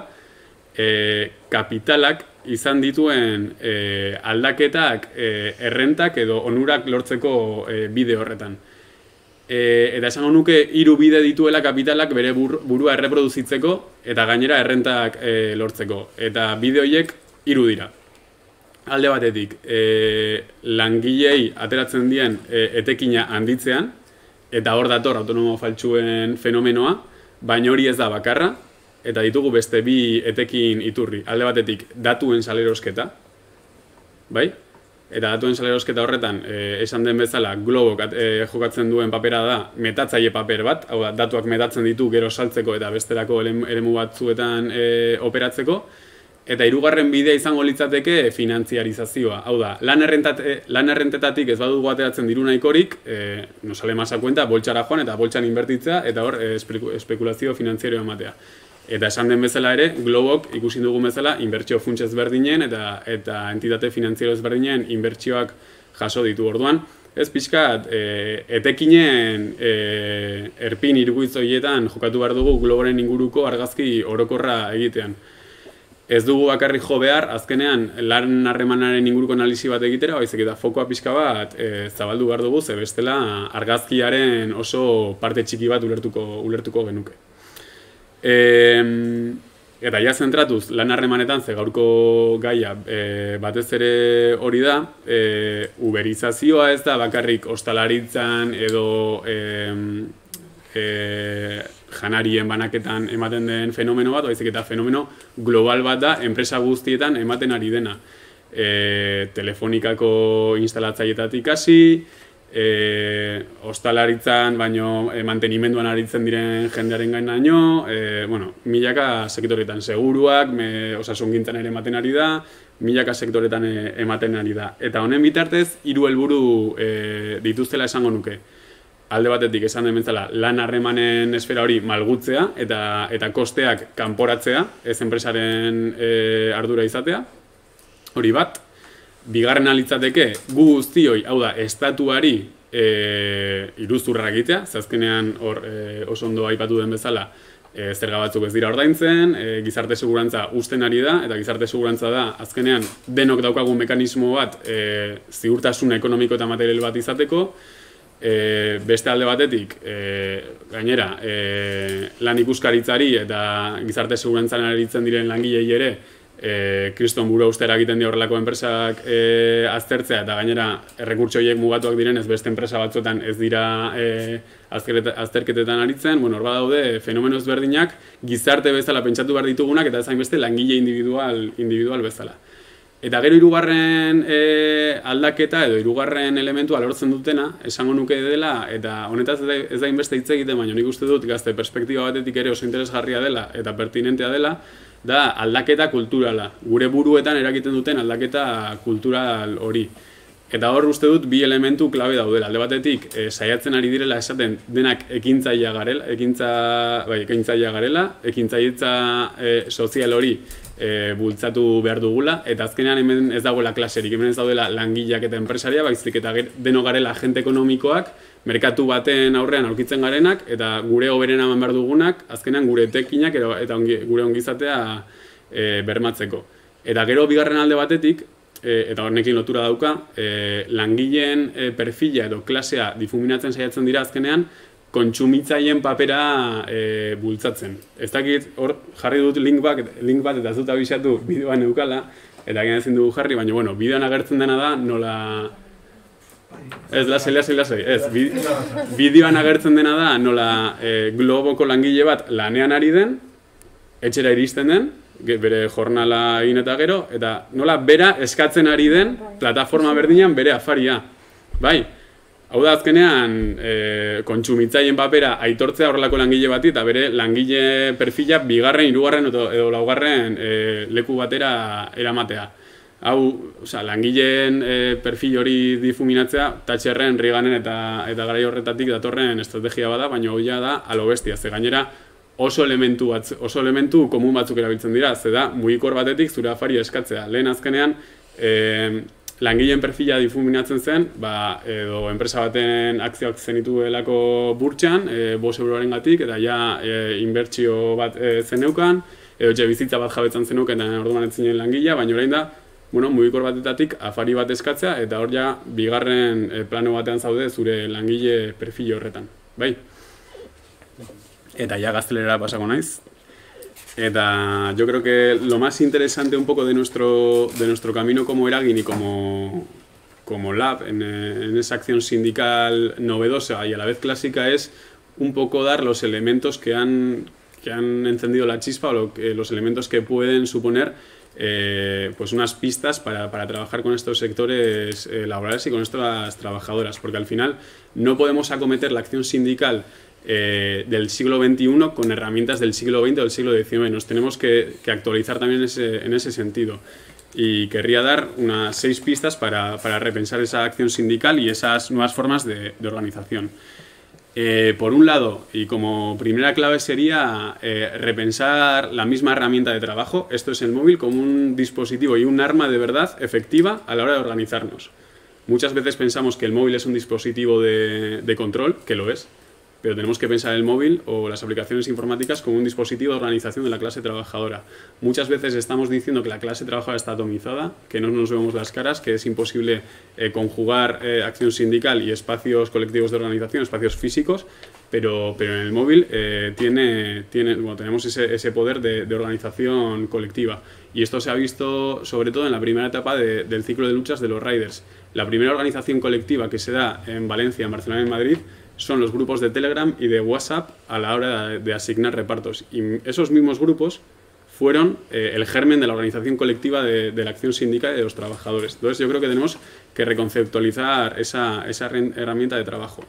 e, kapitalak izan dituen e, aldaketak, e, errentak edo onurak lortzeko e, bide horretan. E, eta esango nuke hiru bide dituela kapitalak bere bur, burua erreproduzitzeko eta gainera errentak e, lortzeko. Eta bide horiek hiru dira. Alde batetik, e, langilei ateratzen dien e, etekina handitzean, eta hor dator autonomo faltsuen fenomenoa, baina hori ez da bakarra, eta ditugu beste bi etekin iturri. Alde batetik, datuen salerosketa, bai? Eta datuen salerosketa horretan, e, esan den bezala, Globok e, jokatzen duen papera da metatzaile paper bat, hau da, datuak metatzen ditu gero saltzeko eta besterako eremu batzuetan e, operatzeko, Eta hirugarren bidea izango litzateke finantziarizazioa. Hau da, lan errentetatik ez badugu ateratzen diru nahikorik, e, no sale más a cuenta, boltsara joan eta boltsan inbertitzea eta hor e, espekulazio finanziarioa ematea. Eta esan den bezala ere, Globok ikusi dugun bezala inbertsio funts ezberdinen eta eta entitate finantziero ezberdinen inbertsioak jaso ditu. Orduan, ez pixkat, e, etekinen e, erpin irguitz horietan jokatu behar dugu Globoren inguruko argazki orokorra egitean. Ez dugu bakarrik jo behar, azkenean lan harremanaren inguruko analisi bat egitera, baizik eta fokoa pixka bat e, zabaldu behar dugu, ze bestela argazkiaren oso parte txiki bat ulertuko, ulertuko genuke. E, eta ja zentratuz, lan harremanetan, ze gaurko gaia e, batez ere hori da, e, uberizazioa ez da bakarrik ostalaritzan edo e, e, janarien banaketan ematen den fenomeno bat, baizik eta fenomeno global bat da, enpresa guztietan ematen ari dena. E, telefonikako instalatzaietatik hasi, e, ostalaritzan, baino e, mantenimenduan aritzen diren jendearen gainaino, e, bueno, milaka sektoretan seguruak, me, osasungintzan ere ematen ari da, milaka sektoretan e, ematen ari da. Eta honen bitartez, hiru helburu e, dituztela esango nuke. Alde batetik esan den bezala lan harremanen esfera hori malgutzea eta eta kosteak kanporatzea, ez enpresaren e, ardura izatea. Hori bat. Bigarrena litzateke gu guztioi, hau da, estatuari e, iruzurra egitea, ze azkenean hor e, oso ondo aipatu den bezala, e, zerga batzuk ez dira ordaintzen, e, gizarte segurantza uzten ari da, eta gizarte segurantza da azkenean denok daukagun mekanismo bat e, ziurtasun ekonomiko eta material bat izateko. E, beste alde batetik, e, gainera, e, lan ikuskaritzari eta gizarte segurantzan aritzen diren langilei ere e, kriston buru austera egiten dio horrelako enpresak e, aztertzea eta gainera errekurtso horiek mugatuak direnez beste enpresa batzuetan ez dira e, azterketetan aritzen, bueno, hor badaude fenomeno ezberdinak gizarte bezala pentsatu behar ditugunak eta ez hainbeste langile individual, individual bezala. Eta gero hirugarren e, aldaketa edo hirugarren elementua lortzen dutena, esango nuke dela, eta honetaz ez da inbeste hitz egiten, baina nik uste dut gazte perspektiba batetik ere oso interesgarria dela eta pertinentea dela, da aldaketa kulturala. Gure buruetan erakiten duten aldaketa kultural hori. Eta hor uste dut bi elementu klabe daudela. Alde batetik, e, saiatzen ari direla esaten denak ekintzailea garela, ekintza, bai, ekintzailea garela, ekintzailitza e, sozial hori E, bultzatu behar dugula, eta azkenean hemen ez dagoela klaserik, hemen ez daudela langileak eta enpresaria, baizik eta deno garela agente ekonomikoak, merkatu baten aurrean aurkitzen garenak, eta gure hoberen eman behar dugunak, azkenean gure etekinak eta ongi, gure ongizatea e, bermatzeko. Eta gero bigarren alde batetik, e, eta hornekin lotura dauka, e, langileen e, perfila edo klasea difuminatzen saiatzen dira azkenean, kontsumitzaileen papera e, bultzatzen. Ez dakit, hor jarri dut link bat, link bat eta ez dut abisatu bideoan eukala, eta egin ezin dugu jarri, baina bueno, bideoan agertzen dena da, nola... Ez, lasai, lasai, lasai, ez, bideoan agertzen dena da, nola e, Globoko langile bat lanean ari den, etxera iristen den, bere jornala egin eta gero, eta nola bera eskatzen ari den plataforma berdinean bere afaria. Bai? Hau da, azkenean, e, kontsumitzaileen papera aitortzea horrelako langile bati eta bere langile perfila bigarren, hirugarren edo, edo laugarren e, leku batera eramatea. Hau, oza, langileen e, perfil hori difuminatzea, Thatcherren, Reaganen eta, eta garai horretatik datorren estrategia bada, baina hoia da alo bestia. Ze gainera oso elementu, batz, oso elementu komun batzuk erabiltzen dira, ze da, mugikor batetik zure afari eskatzea. Lehen azkenean, e, langileen perfila difuminatzen zen, ba, edo enpresa baten akzioak zenituelako burtsan, e, bost euroaren gatik, eta ja e, inbertsio bat e, zeneukan, edo etxe bizitza bat jabetzen zeneuken, eta orduan ez zinen langilea, baina orain da, bueno, mugikor batetatik afari bat eskatzea, eta hor ja bigarren e, plano batean zaude zure langile perfil horretan, bai? Eta ja gaztelera pasako naiz. Eta yo creo que lo más interesante un poco de nuestro, de nuestro camino como Eragin y como, como lab en, en esa acción sindical novedosa y a la vez clásica es un poco dar los elementos que han, que han encendido la chispa o lo que, los elementos que pueden suponer eh, pues unas pistas para, para trabajar con estos sectores eh, laborales y con estas trabajadoras, porque al final no podemos acometer la acción sindical eh, del siglo veintiuno con herramientas del siglo veinte o del siglo diecinueve. Nos tenemos que, que actualizar también en ese, en ese sentido. Y querría dar unas seis pistas para, para repensar esa acción sindical y esas nuevas formas de, de organización. Eh, por un lado, y como primera clave sería eh, repensar la misma herramienta de trabajo, esto es el móvil, como un dispositivo y un arma de verdad efectiva a la hora de organizarnos. Muchas veces pensamos que el móvil es un dispositivo de, de control, que lo es, pero tenemos que pensar el móvil o las aplicaciones informáticas como un dispositivo de organización de la clase trabajadora. Muchas veces estamos diciendo que la clase trabajadora está atomizada, que no nos vemos las caras, que es imposible eh, conjugar eh, acción sindical y espacios colectivos de organización, espacios físicos, pero, pero en el móvil eh, tiene, tiene, bueno, tenemos ese, ese poder de, de organización colectiva. Y esto se ha visto sobre todo en la primera etapa de, del ciclo de luchas de los Riders. La primera organización colectiva que se da en Valencia, en Barcelona y en Madrid son los grupos de Telegram y de WhatsApp a la hora de, de asignar repartos. Y esos mismos grupos fueron eh, el germen de la organización colectiva de, de la acción sindical y de los trabajadores. Entonces yo creo que tenemos que reconceptualizar esa, esa herramienta de trabajo.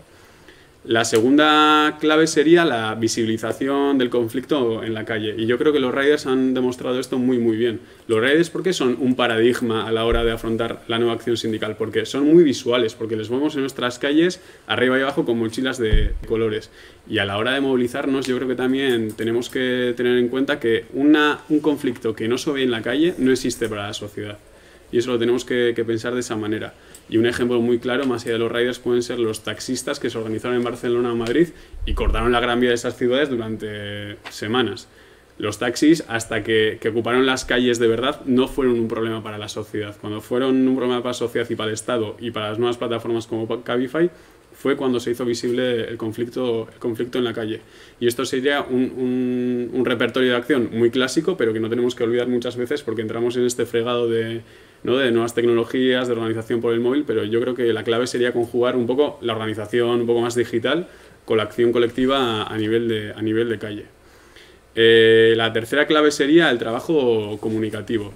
La segunda clave sería la visibilización del conflicto en la calle. Y yo creo que los Riders han demostrado esto muy muy bien. Los Riders, ¿por qué son un paradigma a la hora de afrontar la nueva acción sindical? Porque son muy visuales, porque les vemos en nuestras calles arriba y abajo con mochilas de colores. Y a la hora de movilizarnos yo creo que también tenemos que tener en cuenta que una, un conflicto que no se ve en la calle no existe para la sociedad. Y eso lo tenemos que, que pensar de esa manera. Y un ejemplo muy claro, más allá de los Riders, pueden ser los taxistas que se organizaron en Barcelona o Madrid y cortaron la Gran Vía de esas ciudades durante semanas. Los taxis, hasta que, que ocuparon las calles de verdad, no fueron un problema para la sociedad. Cuando fueron un problema para la sociedad y para el Estado y para las nuevas plataformas como Cabify, fue cuando se hizo visible el conflicto, el conflicto en la calle. Y esto sería un, un, un repertorio de acción muy clásico, pero que no tenemos que olvidar muchas veces porque entramos en este fregado de, ¿no? de nuevas tecnologías, de organización por el móvil, pero yo creo que la clave sería conjugar un poco la organización un poco más digital con la acción colectiva a, a, nivel, de, a nivel de calle. Eh, la tercera clave sería el trabajo comunicativo.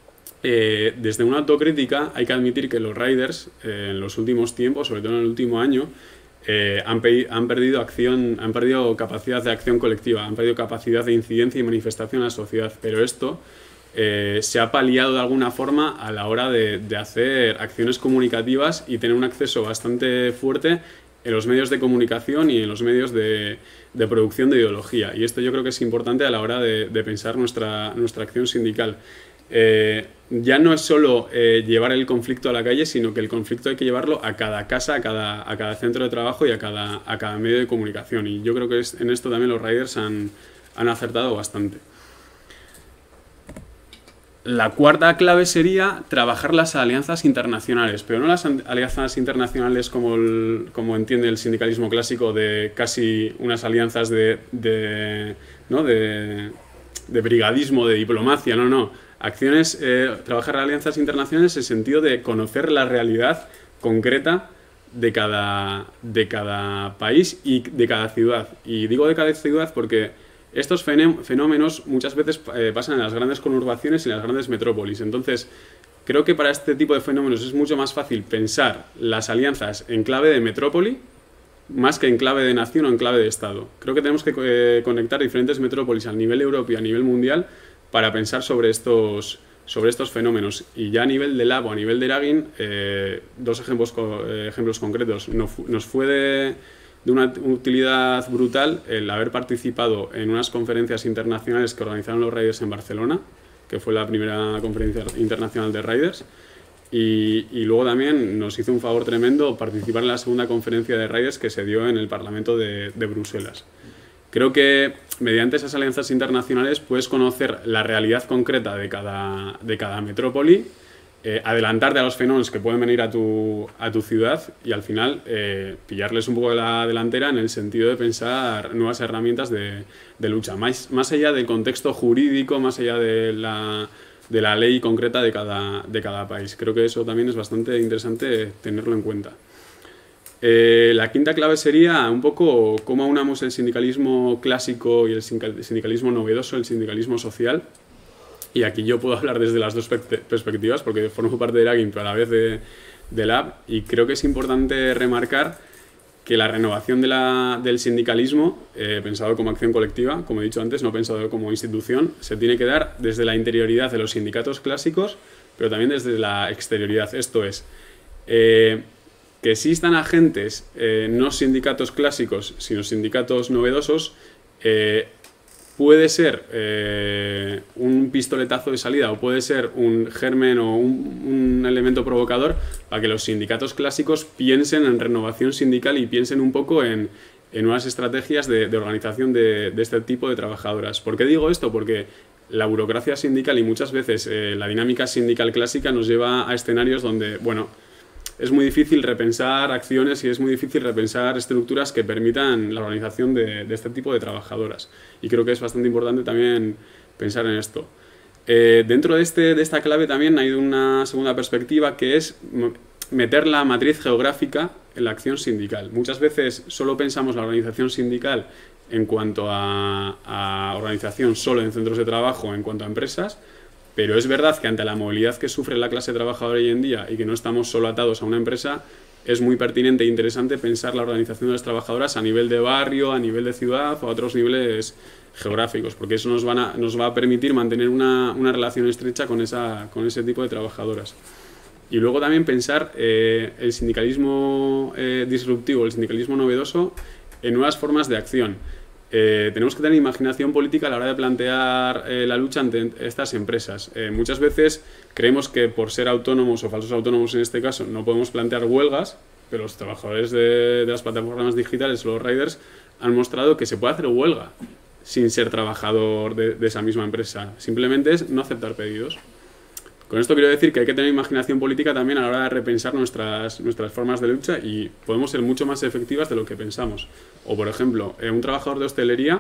Eh, desde una autocrítica hay que admitir que los Riders eh, en los últimos tiempos, sobre todo en el último año, eh, han, han, perdido acción, han perdido capacidad de acción colectiva, han perdido capacidad de incidencia y manifestación en la sociedad, pero esto eh, se ha paliado de alguna forma a la hora de, de hacer acciones comunicativas y tener un acceso bastante fuerte en los medios de comunicación y en los medios de, de producción de ideología. Y esto yo creo que es importante a la hora de, de pensar nuestra, nuestra acción sindical. Eh, ya no es solo eh, llevar el conflicto a la calle, sino que el conflicto hay que llevarlo a cada casa, a cada, a cada centro de trabajo y a cada, a cada medio de comunicación. Y yo creo que es, en esto también los Riders han, han acertado bastante. La cuarta clave sería trabajar las alianzas internacionales, pero no las alianzas internacionales como, el, como entiende el sindicalismo clásico de casi unas alianzas de, de, ¿no? de, de brigadismo, de diplomacia, no, no. Acciones, eh, trabajar alianzas internacionales en el sentido de conocer la realidad concreta de cada, de cada país y de cada ciudad. Y digo de cada ciudad porque estos fenómenos muchas veces eh, pasan en las grandes conurbaciones y en las grandes metrópolis. Entonces, creo que para este tipo de fenómenos es mucho más fácil pensar las alianzas en clave de metrópoli más que en clave de nación o en clave de Estado. Creo que tenemos que eh, conectar diferentes metrópolis a nivel europeo y a nivel mundial para pensar sobre estos, sobre estos fenómenos. Y ya a nivel de Lab o a nivel de Eragin, eh, dos ejemplos, eh, ejemplos concretos. Nos, nos fue de, de una utilidad brutal el haber participado en unas conferencias internacionales que organizaron los Riders en Barcelona, que fue la primera conferencia internacional de Riders, y, y luego también nos hizo un favor tremendo participar en la segunda conferencia de Riders que se dio en el Parlamento de, de Bruselas. Creo que mediante esas alianzas internacionales puedes conocer la realidad concreta de cada, de cada metrópoli, eh, adelantarte a los fenómenos que pueden venir a tu, a tu ciudad y al final eh, pillarles un poco de la delantera en el sentido de pensar nuevas herramientas de, de lucha, más, más allá del contexto jurídico, más allá de la, de la ley concreta de cada, de cada país. Creo que eso también es bastante interesante tenerlo en cuenta. Eh, la quinta clave sería un poco cómo aunamos el sindicalismo clásico y el sindicalismo novedoso, el sindicalismo social. Y aquí yo puedo hablar desde las dos perspectivas porque formo parte de Eragin, pero a la vez de, de Lab. Y creo que es importante remarcar que la renovación de la, del sindicalismo, eh, pensado como acción colectiva, como he dicho antes, no pensado como institución, se tiene que dar desde la interioridad de los sindicatos clásicos, pero también desde la exterioridad. Esto es, eh, que existan agentes, eh, no sindicatos clásicos, sino sindicatos novedosos, eh, puede ser eh, un pistoletazo de salida o puede ser un germen o un, un elemento provocador para que los sindicatos clásicos piensen en renovación sindical y piensen un poco en, en nuevas estrategias de, de organización de, de este tipo de trabajadoras. ¿Por qué digo esto? Porque la burocracia sindical y muchas veces eh, la dinámica sindical clásica nos lleva a escenarios donde, bueno, es muy difícil repensar acciones y es muy difícil repensar estructuras que permitan la organización de, de este tipo de trabajadoras. Y creo que es bastante importante también pensar en esto. Eh, dentro de, este, de esta clave también hay una segunda perspectiva, que es meter la matriz geográfica en la acción sindical. Muchas veces solo pensamos la organización sindical en cuanto a, a organización solo en centros de trabajo, en cuanto a empresas, pero es verdad que ante la movilidad que sufre la clase trabajadora hoy en día y que no estamos solo atados a una empresa, es muy pertinente e interesante pensar la organización de las trabajadoras a nivel de barrio, a nivel de ciudad o a otros niveles geográficos, porque eso nos, van a, nos va a permitir mantener una, una relación estrecha con, esa, con ese tipo de trabajadoras. Y luego también pensar eh, el sindicalismo eh, disruptivo, el sindicalismo novedoso en nuevas formas de acción. Eh, tenemos que tener imaginación política a la hora de plantear eh, la lucha ante estas empresas. Eh, muchas veces creemos que por ser autónomos o falsos autónomos en este caso no podemos plantear huelgas, pero los trabajadores de, de las plataformas digitales, los riders, han mostrado que se puede hacer huelga sin ser trabajador de, de esa misma empresa. Simplemente es no aceptar pedidos. Con esto quiero decir que hay que tener imaginación política también a la hora de repensar nuestras, nuestras formas de lucha y podemos ser mucho más efectivas de lo que pensamos. O, por ejemplo, eh, un trabajador de hostelería,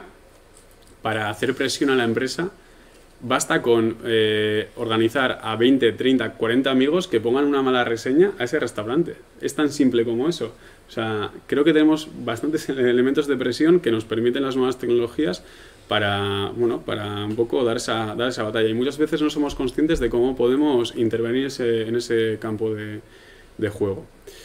para hacer presión a la empresa, basta con eh, organizar a veinte, treinta, cuarenta amigos que pongan una mala reseña a ese restaurante. Es tan simple como eso. O sea, creo que tenemos bastantes elementos de presión que nos permiten las nuevas tecnologías para, bueno, para un poco dar esa, dar esa batalla. Y muchas veces no somos conscientes de cómo podemos intervenir ese, en ese campo de, de juego.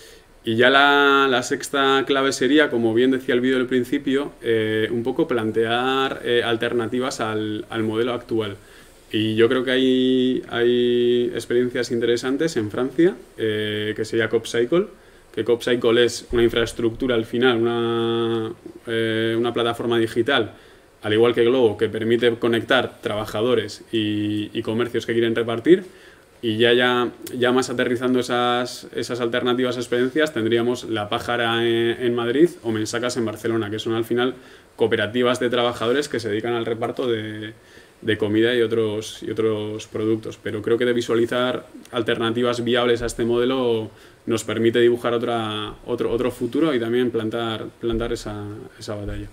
Y ya la, la sexta clave sería, como bien decía el vídeo al principio, eh, un poco plantear eh, alternativas al, al modelo actual. Y yo creo que hay, hay experiencias interesantes en Francia, eh, que sería CoopCycle, que CoopCycle es una infraestructura al final, una, eh, una plataforma digital, al igual que Glovo, que permite conectar trabajadores y, y comercios que quieren repartir. Y ya, ya, ya más aterrizando esas, esas alternativas experiencias, tendríamos La Pájara en, en Madrid o Mensacas en Barcelona, que son al final cooperativas de trabajadores que se dedican al reparto de, de comida y otros, y otros productos. Pero creo que de visualizar alternativas viables a este modelo nos permite dibujar otra, otro, otro futuro y también plantar, plantar esa, esa batalla.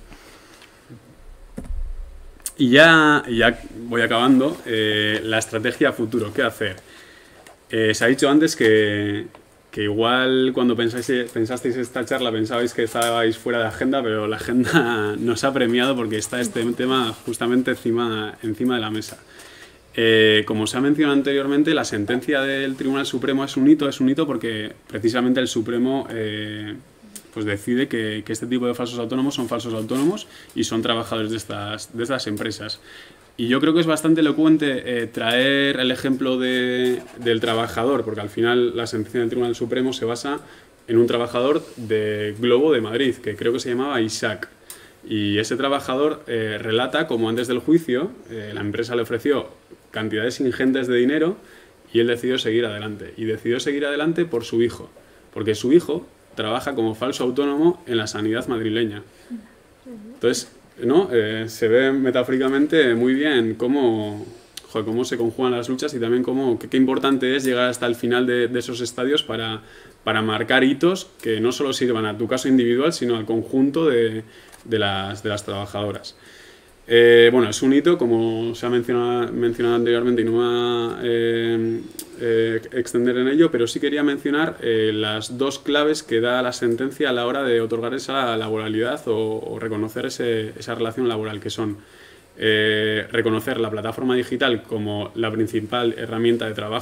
Y ya, ya voy acabando, eh, la estrategia futuro, ¿qué hacer? Eh, se ha dicho antes que, que igual cuando pensáis, pensasteis esta charla pensabais que estabais fuera de agenda, pero la agenda nos ha premiado porque está este tema justamente encima, encima de la mesa. Eh, como se ha mencionado anteriormente, la sentencia del Tribunal Supremo es un hito, es un hito porque precisamente el Supremo eh, pues decide que, que este tipo de falsos autónomos son falsos autónomos y son trabajadores de estas, de estas empresas. Y yo creo que es bastante elocuente eh, traer el ejemplo de, del trabajador, porque al final la sentencia del Tribunal Supremo se basa en un trabajador de Globo de Madrid, que creo que se llamaba Isaac. Y ese trabajador eh, relata cómo antes del juicio eh, la empresa le ofreció cantidades ingentes de dinero y él decidió seguir adelante. Y decidió seguir adelante por su hijo, porque su hijo trabaja como falso autónomo en la sanidad madrileña. Entonces, ¿no? Eh, se ve metafóricamente muy bien cómo, joder, cómo se conjugan las luchas y también cómo, qué, qué importante es llegar hasta el final de, de esos estadios para, para marcar hitos que no solo sirvan a tu caso individual, sino al conjunto de, de, las, de las trabajadoras. Eh, bueno, es un hito, como se ha mencionado, mencionado anteriormente y no me voy a eh, eh, extender en ello, pero sí quería mencionar eh, las dos claves que da la sentencia a la hora de otorgar esa laboralidad o, o reconocer ese, esa relación laboral, que son eh, reconocer la plataforma digital como la principal herramienta de trabajo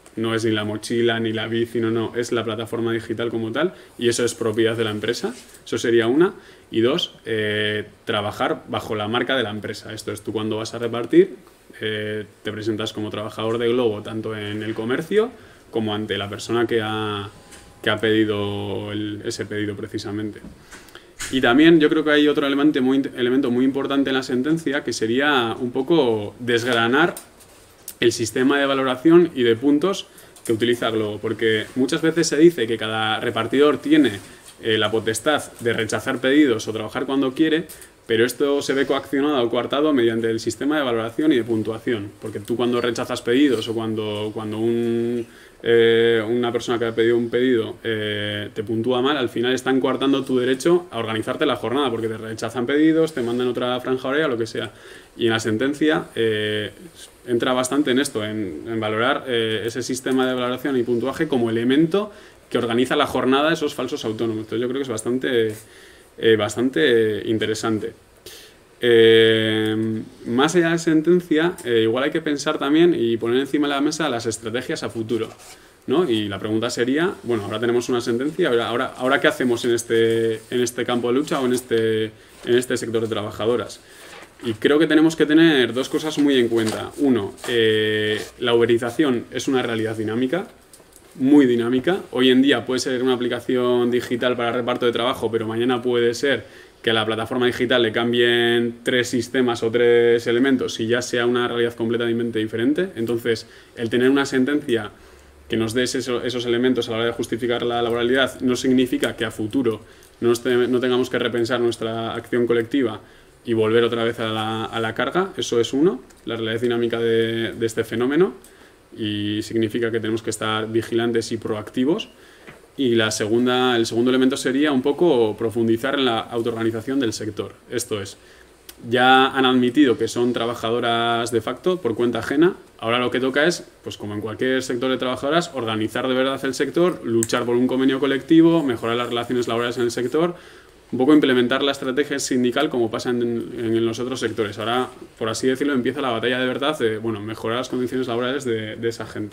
no es ni la mochila, ni la bici, no, no, es la plataforma digital como tal, y eso es propiedad de la empresa. Eso sería una. Y dos, eh, trabajar bajo la marca de la empresa. Esto es, tú cuando vas a repartir, eh, te presentas como trabajador de Glovo, tanto en el comercio como ante la persona que ha, que ha pedido el, ese pedido precisamente. Y también yo creo que hay otro elemento muy, elemento muy importante en la sentencia, que sería un poco desgranar el sistema de valoración y de puntos que utiliza Glovo, porque muchas veces se dice que cada repartidor tiene eh, la potestad de rechazar pedidos o trabajar cuando quiere, pero esto se ve coaccionado o coartado mediante el sistema de valoración y de puntuación, porque tú cuando rechazas pedidos o cuando, cuando un, eh, una persona que ha pedido un pedido eh, te puntúa mal, al final están coartando tu derecho a organizarte la jornada, porque te rechazan pedidos, te mandan otra franja horaria, lo que sea. Y en la sentencia eh, entra bastante en esto, en, en valorar eh, ese sistema de valoración y puntuaje como elemento que organiza la jornada de esos falsos autónomos. Entonces yo creo que es bastante... Eh, bastante interesante. Eh, más allá de la sentencia, eh, igual hay que pensar también y poner encima de la mesa las estrategias a futuro, ¿no? Y la pregunta sería, bueno, ahora tenemos una sentencia, ahora, ahora, ahora ¿qué hacemos en este, en este campo de lucha o en este, en este sector de trabajadoras? Y creo que tenemos que tener dos cosas muy en cuenta. Uno, eh, la uberización es una realidad dinámica, muy dinámica. Hoy en día puede ser una aplicación digital para reparto de trabajo, pero mañana puede ser que a la plataforma digital le cambien tres sistemas o tres elementos y ya sea una realidad completamente diferente. Entonces, el tener una sentencia que nos dé esos, esos elementos a la hora de justificar la laboralidad no significa que a futuro no, este, no tengamos que repensar nuestra acción colectiva y volver otra vez a la, a la carga. Eso es uno, la realidad dinámica de, de este fenómeno. Y significa que tenemos que estar vigilantes y proactivos. Y la segunda, el segundo elemento sería un poco profundizar en la autoorganización del sector. Esto es, ya han admitido que son trabajadoras de facto por cuenta ajena. Ahora lo que toca es, pues como en cualquier sector de trabajadoras, organizar de verdad el sector, luchar por un convenio colectivo, mejorar las relaciones laborales en el sector, un poco implementar la estrategia sindical como pasa en, en los otros sectores. Ahora, por así decirlo, empieza la batalla de verdad de, bueno, mejorar las condiciones laborales de, de esa gente.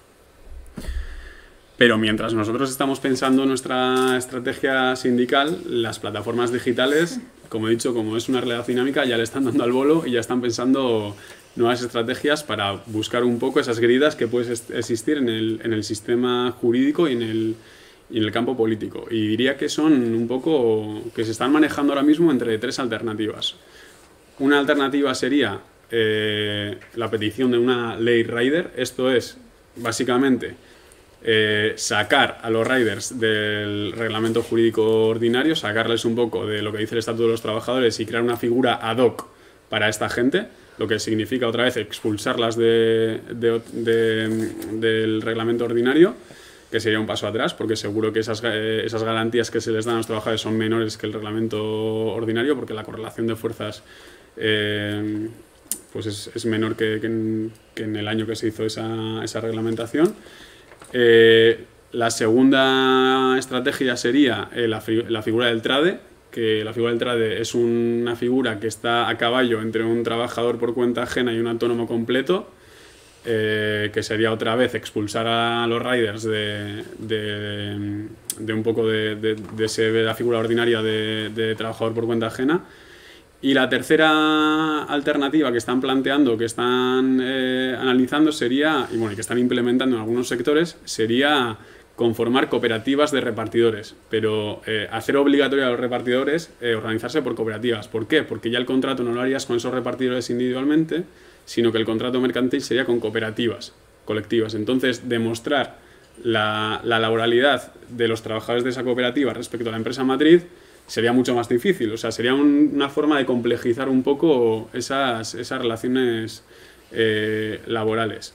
Pero mientras nosotros estamos pensando nuestra estrategia sindical, las plataformas digitales, como he dicho, como es una realidad dinámica, ya le están dando al bolo y ya están pensando nuevas estrategias para buscar un poco esas grietas que pueden existir en el, en el sistema jurídico y en el y en el campo político. Y diría que son un poco, que se están manejando ahora mismo entre tres alternativas. Una alternativa sería eh, la petición de una ley rider. Esto es, básicamente, eh, sacar a los riders del reglamento jurídico ordinario, sacarles un poco de lo que dice el Estatuto de los Trabajadores y crear una figura ad hoc para esta gente, lo que significa otra vez expulsarlas de, de, de, del reglamento ordinario, que sería un paso atrás, porque seguro que esas, eh, esas garantías que se les dan a los trabajadores son menores que el reglamento ordinario, porque la correlación de fuerzas eh, pues es, es menor que, que, en, que en el año que se hizo esa, esa reglamentación. Eh, la segunda estrategia sería eh, la, la figura del trade, que la figura del trade es una figura que está a caballo entre un trabajador por cuenta ajena y un autónomo completo, Eh, que sería otra vez expulsar a los riders de, de, de un poco de, de, de, ese, de la figura ordinaria de, de trabajador por cuenta ajena. Y la tercera alternativa que están planteando, que están eh, analizando sería, y bueno, que están implementando en algunos sectores, sería conformar cooperativas de repartidores, pero eh, hacer obligatorio a los repartidores eh, organizarse por cooperativas. ¿Por qué? Porque ya el contrato no lo harías con esos repartidores individualmente, sino que el contrato mercantil sería con cooperativas colectivas. Entonces, demostrar la, la laboralidad de los trabajadores de esa cooperativa respecto a la empresa matriz sería mucho más difícil. O sea, sería un, una forma de complejizar un poco esas, esas relaciones eh, laborales.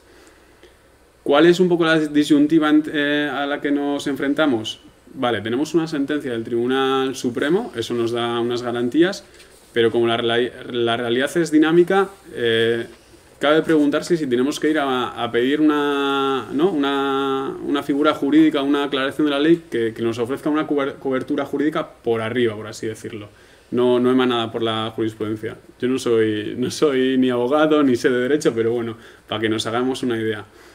¿Cuál es un poco la disyuntiva eh, a la que nos enfrentamos? Vale, tenemos una sentencia del Tribunal Supremo, eso nos da unas garantías, pero como la, la realidad es dinámica, eh, cabe preguntarse si tenemos que ir a, a pedir una, ¿no? una, una figura jurídica, una aclaración de la ley que, que nos ofrezca una cobertura jurídica por arriba, por así decirlo. No, no emanada por la jurisprudencia. Yo no soy, no soy ni abogado ni sé de derecho, pero bueno, para que nos hagamos una idea.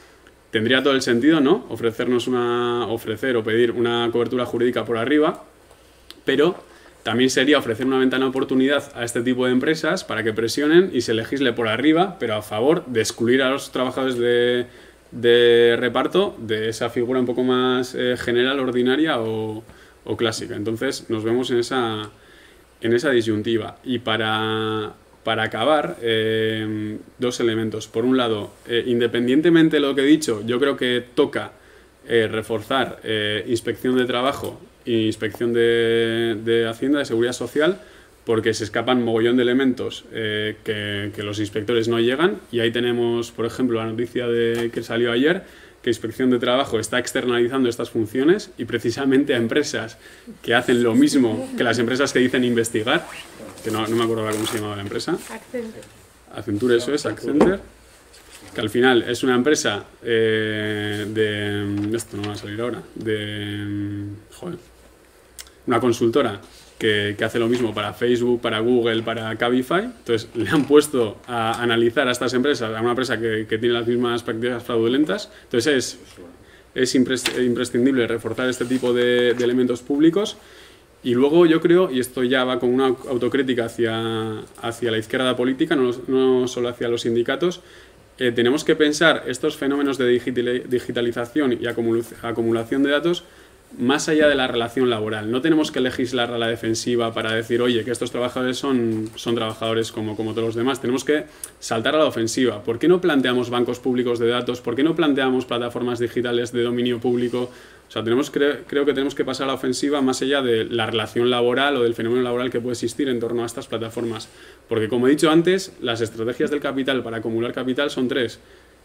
tendría todo el sentido, ¿no? Ofrecernos una, ofrecer o pedir una cobertura jurídica por arriba, pero también sería ofrecer una ventana de oportunidad a este tipo de empresas para que presionen y se legisle por arriba, pero a favor de excluir a los trabajadores de, de reparto de esa figura un poco más eh, general, ordinaria o, o clásica. Entonces nos vemos en esa, en esa disyuntiva. Y para... Para acabar, eh, dos elementos. Por un lado, eh, independientemente de lo que he dicho, yo creo que toca eh, reforzar eh, inspección de trabajo e inspección de, de Hacienda, de Seguridad Social, porque se escapan mogollón de elementos eh, que, que los inspectores no llegan. Y ahí tenemos, por ejemplo, la noticia de, que salió ayer, que Inspección de Trabajo está externalizando estas funciones y precisamente a empresas que hacen lo mismo que las empresas que dicen investigar, que no, no me acuerdo ahora cómo se llamaba la empresa. Accenture. Accenture, eso es, Accenture, que al final es una empresa eh, de... esto no va a salir ahora, de... joder, una consultora que, que hace lo mismo para Facebook, para Google, para Cabify. Entonces le han puesto a analizar a estas empresas, a una empresa que, que tiene las mismas prácticas fraudulentas. Entonces es, es imprescindible reforzar este tipo de, de elementos públicos. Y luego yo creo, y esto ya va con una autocrítica hacia, hacia la izquierda política, no, no solo hacia los sindicatos, eh, tenemos que pensar estos fenómenos de digitalización y acumulación de datos más allá de la relación laboral. No tenemos que legislar a la defensiva para decir, oye, que estos trabajadores son, son trabajadores como, como todos los demás. Tenemos que saltar a la ofensiva. ¿Por qué no planteamos bancos públicos de datos? ¿Por qué no planteamos plataformas digitales de dominio público? O sea, tenemos, cre creo que tenemos que pasar a la ofensiva más allá de la relación laboral o del fenómeno laboral que puede existir en torno a estas plataformas. Porque, como he dicho antes, las estrategias del capital para acumular capital son tres.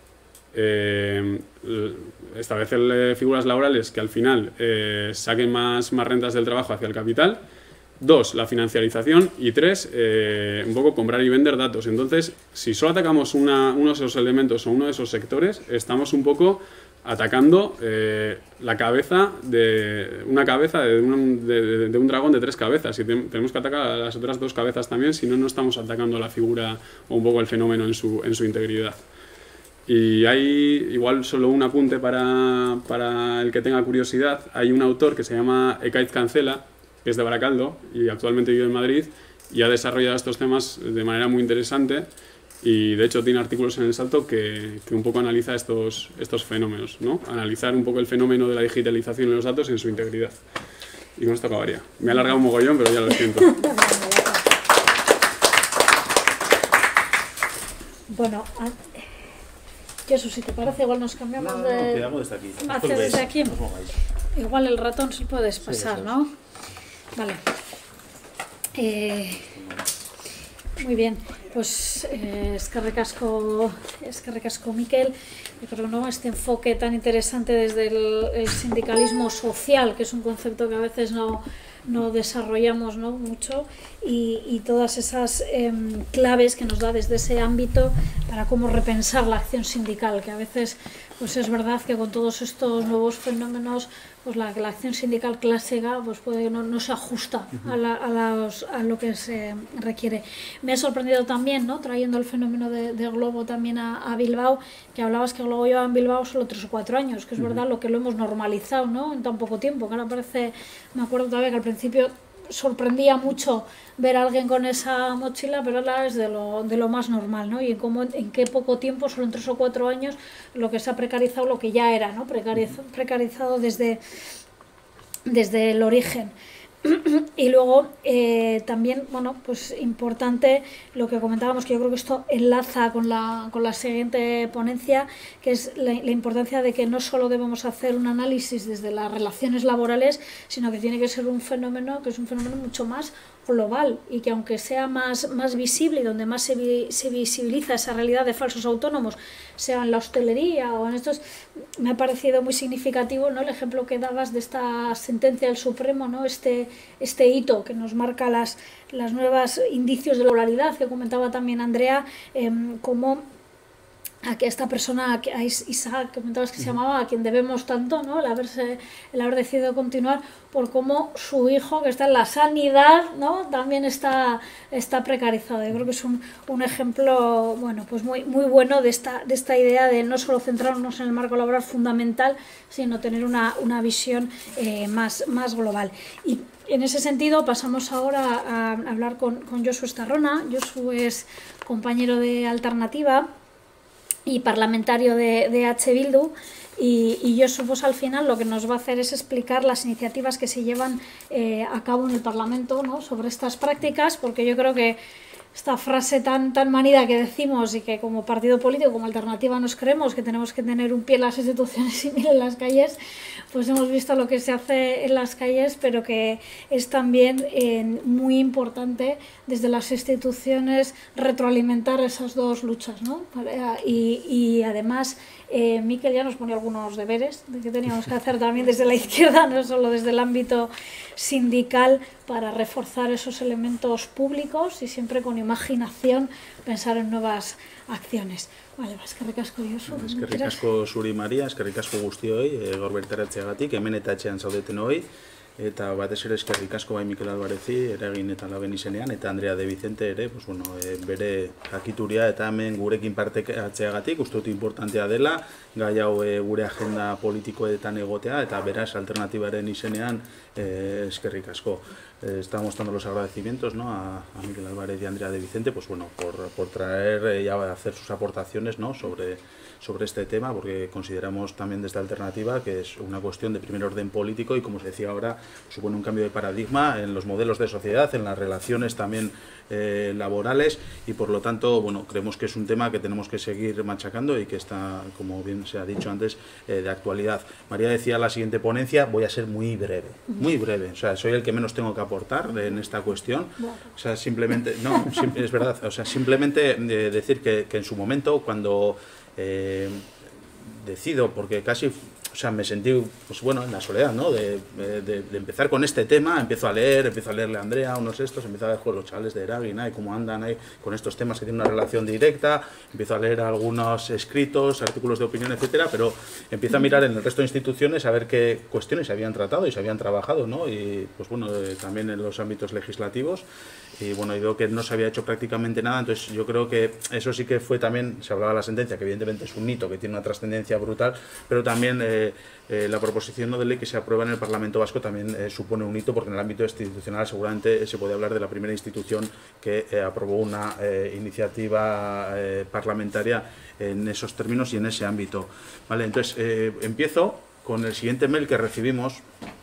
Eh, establecer figuras laborales que al final eh, saquen más, más rentas del trabajo hacia el capital. Dos, la financiarización. Y tres, eh, un poco comprar y vender datos. Entonces, si solo atacamos una, uno de esos elementos o uno de esos sectores, estamos un poco atacando eh, la cabeza de una cabeza de un, de, de un dragón de tres cabezas, y te, tenemos que atacar a las otras dos cabezas también, si no, no estamos atacando la figura o un poco el fenómeno en su, en su integridad. Y hay, igual solo un apunte para, para el que tenga curiosidad, hay un autor que se llama Ekaiz Cancela, que es de Baracaldo y actualmente vive en Madrid, y ha desarrollado estos temas de manera muy interesante. Y de hecho tiene artículos en El Salto que, que un poco analiza estos, estos fenómenos, ¿no? Analizar un poco el fenómeno de la digitalización de los datos en su integridad. Y con esto acabaría. Me he alargado un mogollón, pero ya lo siento. Bueno, Jesús, si te parece, igual nos cambiamos no, no, de... No, quedamos desde aquí. Hacia desde aquí. Igual el ratón se puedes pasar, sí, ¿no? Vale. Eh... Muy bien, pues eh, eskerrik asko, eskerrik asko Mikel. Yo creo, ¿no?, este enfoque tan interesante desde el, el sindicalismo social, que es un concepto que a veces no, no desarrollamos, ¿no?, mucho, y, y todas esas eh, claves que nos da desde ese ámbito para cómo repensar la acción sindical, que a veces pues es verdad que con todos estos nuevos fenómenos pues la, la acción sindical clásica pues puede, no, no se ajusta a, la, a, los, a lo que se requiere. Me ha sorprendido también, ¿no?, trayendo el fenómeno de, de Globo también a, a Bilbao, que hablabas que Globo lleva en Bilbao solo tres o cuatro años, que es verdad lo que lo hemos normalizado, ¿no?, en tan poco tiempo, que ahora parece, me acuerdo todavía que al principio sorprendía mucho ver a alguien con esa mochila, pero ahora es de lo, de lo más normal, ¿no? Y en, cómo, en qué poco tiempo, solo en tres o cuatro años, lo que se ha precarizado, lo que ya era, ¿no?, Precariz, precarizado desde, desde el origen. Y luego eh, también, bueno, pues importante lo que comentábamos, que yo creo que esto enlaza con la, con la siguiente ponencia, que es la, la importancia de que no solo debemos hacer un análisis desde las relaciones laborales, sino que tiene que ser un fenómeno que es un fenómeno mucho más global, y que aunque sea más, más visible y donde más se, vi, se visibiliza esa realidad de falsos autónomos, sea en la hostelería o en estos, me ha parecido muy significativo, ¿no?, el ejemplo que dabas de esta sentencia del Supremo, ¿no?, este, este hito que nos marca las, las nuevas indicios de laboralidad que comentaba también Andrea, eh, como a que esta persona, a Isaac, que comentabas que se llamaba, a quien debemos tanto, ¿no? el, haberse, el haber decidido continuar, por cómo su hijo, que está en la sanidad, ¿no? también está, está precarizado. Yo creo que es un, un ejemplo bueno, pues muy, muy bueno de esta, de esta idea de no solo centrarnos en el marco laboral fundamental, sino tener una, una visión eh, más, más global. Y en ese sentido pasamos ahora a hablar con, con Josu Estarrona. Josu es compañero de Alternativa y parlamentario de, de H. Bildu, y, y Josu pues, al final lo que nos va a hacer es explicar las iniciativas que se llevan eh, a cabo en el Parlamento, ¿no? sobre estas prácticas, porque yo creo que esta frase tan, tan manida que decimos y que como partido político, como alternativa nos creemos que tenemos que tener un pie en las instituciones y mil en las calles, pues hemos visto lo que se hace en las calles, pero que es también eh, muy importante desde las instituciones retroalimentar esas dos luchas, ¿no? Y, y además eh, Miquel ya nos ponía algunos deberes de que teníamos que hacer también desde la izquierda, no solo desde el ámbito sindical, para reforzar esos elementos públicos y siempre con imaginación pensar en nuevas acciones. Vale, eskerrik asko Josu. Eskerrik asko zuri Maria, eskerrik asko guztioi, e, gaur bertaratzeagatik, hemen eta etxean zaudeten hoi, eta batez ere eskerrik asko bai Mikel Alvarezi, eragin eta laben izenean, eta Andrea de Vicente ere, pues, bueno, e, bere jakituria eta hemen gurekin parte atzeagatik, uste dut importantea dela, gai hau e, gure agenda politikoetan egotea, eta beraz alternatibaren izenean e, eskerrik asko. Eh, estamos dando los agradecimientos, ¿no? a, a Mikel Álvarez y a Andrea de Vicente, pues bueno, por, por traer y eh, hacer sus aportaciones, ¿no? sobre, sobre este tema, porque consideramos también desde Alternativa que es una cuestión de primer orden político y, como se decía ahora, supone un cambio de paradigma en los modelos de sociedad, en las relaciones también eh, laborales, y por lo tanto, bueno, creemos que es un tema que tenemos que seguir machacando y que está, como bien se ha dicho antes, eh, de actualidad. María decía la siguiente ponencia, voy a ser muy breve, muy breve, o sea, soy el que menos tengo que aportar en esta cuestión, o sea, simplemente, no, es verdad, o sea, simplemente eh, decir que, que en su momento, cuando eh, decido, porque casi, o sea, me sentí, pues bueno, en la soledad, ¿no? De, de, de empezar con este tema, empiezo a leer, empiezo a leerle a Andrea unos estos, empiezo a ver con los chavales de Eragin, y cómo andan ahí con estos temas que tienen una relación directa, empiezo a leer algunos escritos, artículos de opinión, etcétera, pero empiezo a mirar en el resto de instituciones a ver qué cuestiones se habían tratado y se habían trabajado, ¿no? Y pues bueno, eh, también en los ámbitos legislativos, y bueno, y veo que no se había hecho prácticamente nada, entonces yo creo que eso sí que fue también, se hablaba de la sentencia, que evidentemente es un hito, que tiene una trascendencia brutal, pero también eh, eh, la proposición no de ley que se aprueba en el Parlamento Vasco también eh, supone un hito, porque en el ámbito institucional seguramente se puede hablar de la primera institución que eh, aprobó una eh, iniciativa eh, parlamentaria en esos términos y en ese ámbito. Vale, entonces eh, empiezo con el siguiente mail que recibimos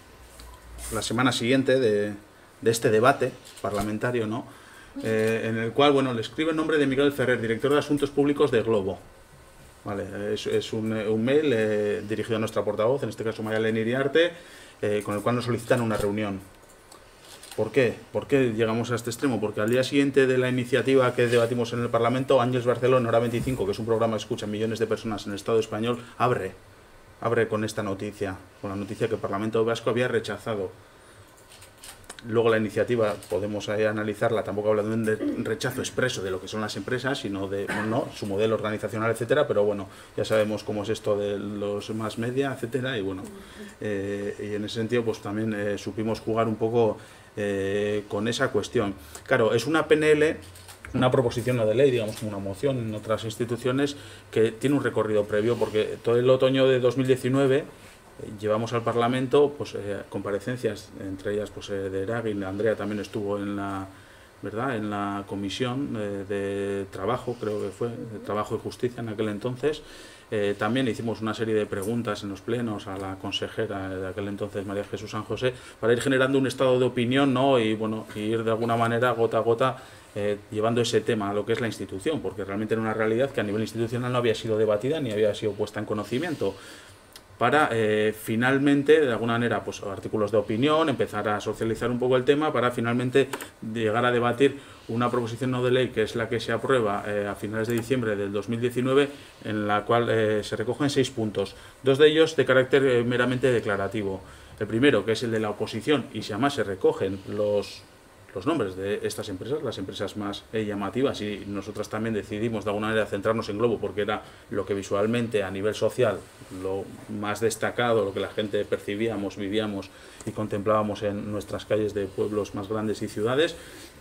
la semana siguiente de, de este debate parlamentario, ¿no? Eh, en el cual, bueno, le escribe en nombre de Miguel Ferrer, director de Asuntos Públicos de Globo. Vale, es, es un, un mail eh, dirigido a nuestra portavoz, en este caso María Elena Iriarte, eh, con el cual nos solicitan una reunión. ¿Por qué? ¿Por qué llegamos a este extremo? Porque al día siguiente de la iniciativa que debatimos en el Parlamento, Ángeles Barceló, en Hora veinticinco, que es un programa que escuchan millones de personas en el Estado español, abre, abre con esta noticia, con la noticia que el Parlamento Vasco había rechazado. Luego la iniciativa, podemos ahí analizarla, tampoco habla de un rechazo expreso de lo que son las empresas, sino de bueno, su modelo organizacional, etcétera, pero bueno, ya sabemos cómo es esto de los más media, etcétera, y bueno, eh, y en ese sentido pues también eh, supimos jugar un poco eh, con esa cuestión. Claro, es una P N L, una proposición no de ley, digamos como una moción en otras instituciones, que tiene un recorrido previo, porque todo el otoño de dos mil diecinueve llevamos al Parlamento pues, eh, comparecencias, entre ellas pues, eh, de Eragin. Andrea también estuvo en la, ¿verdad? en la comisión eh, de trabajo, creo que fue, de trabajo y justicia en aquel entonces. Eh, también hicimos una serie de preguntas en los plenos a la consejera de aquel entonces, María Jesús San José, para ir generando un estado de opinión, ¿no? y bueno, y ir de alguna manera gota a gota eh, llevando ese tema a lo que es la institución, porque realmente era una realidad que a nivel institucional no había sido debatida ni había sido puesta en conocimiento, para eh, finalmente, de alguna manera, pues artículos de opinión, empezar a socializar un poco el tema, para finalmente llegar a debatir una proposición no de ley, que es la que se aprueba eh, a finales de diciembre del dos mil diecinueve, en la cual eh, se recogen seis puntos, dos de ellos de carácter eh, meramente declarativo. El primero, que es el de la oposición, y si además se recogen los, los nombres de estas empresas, las empresas más eh, llamativas, y nosotras también decidimos de alguna manera centrarnos en Glovo porque era lo que visualmente a nivel social lo más destacado, lo que la gente percibíamos, vivíamos y contemplábamos en nuestras calles de pueblos más grandes y ciudades.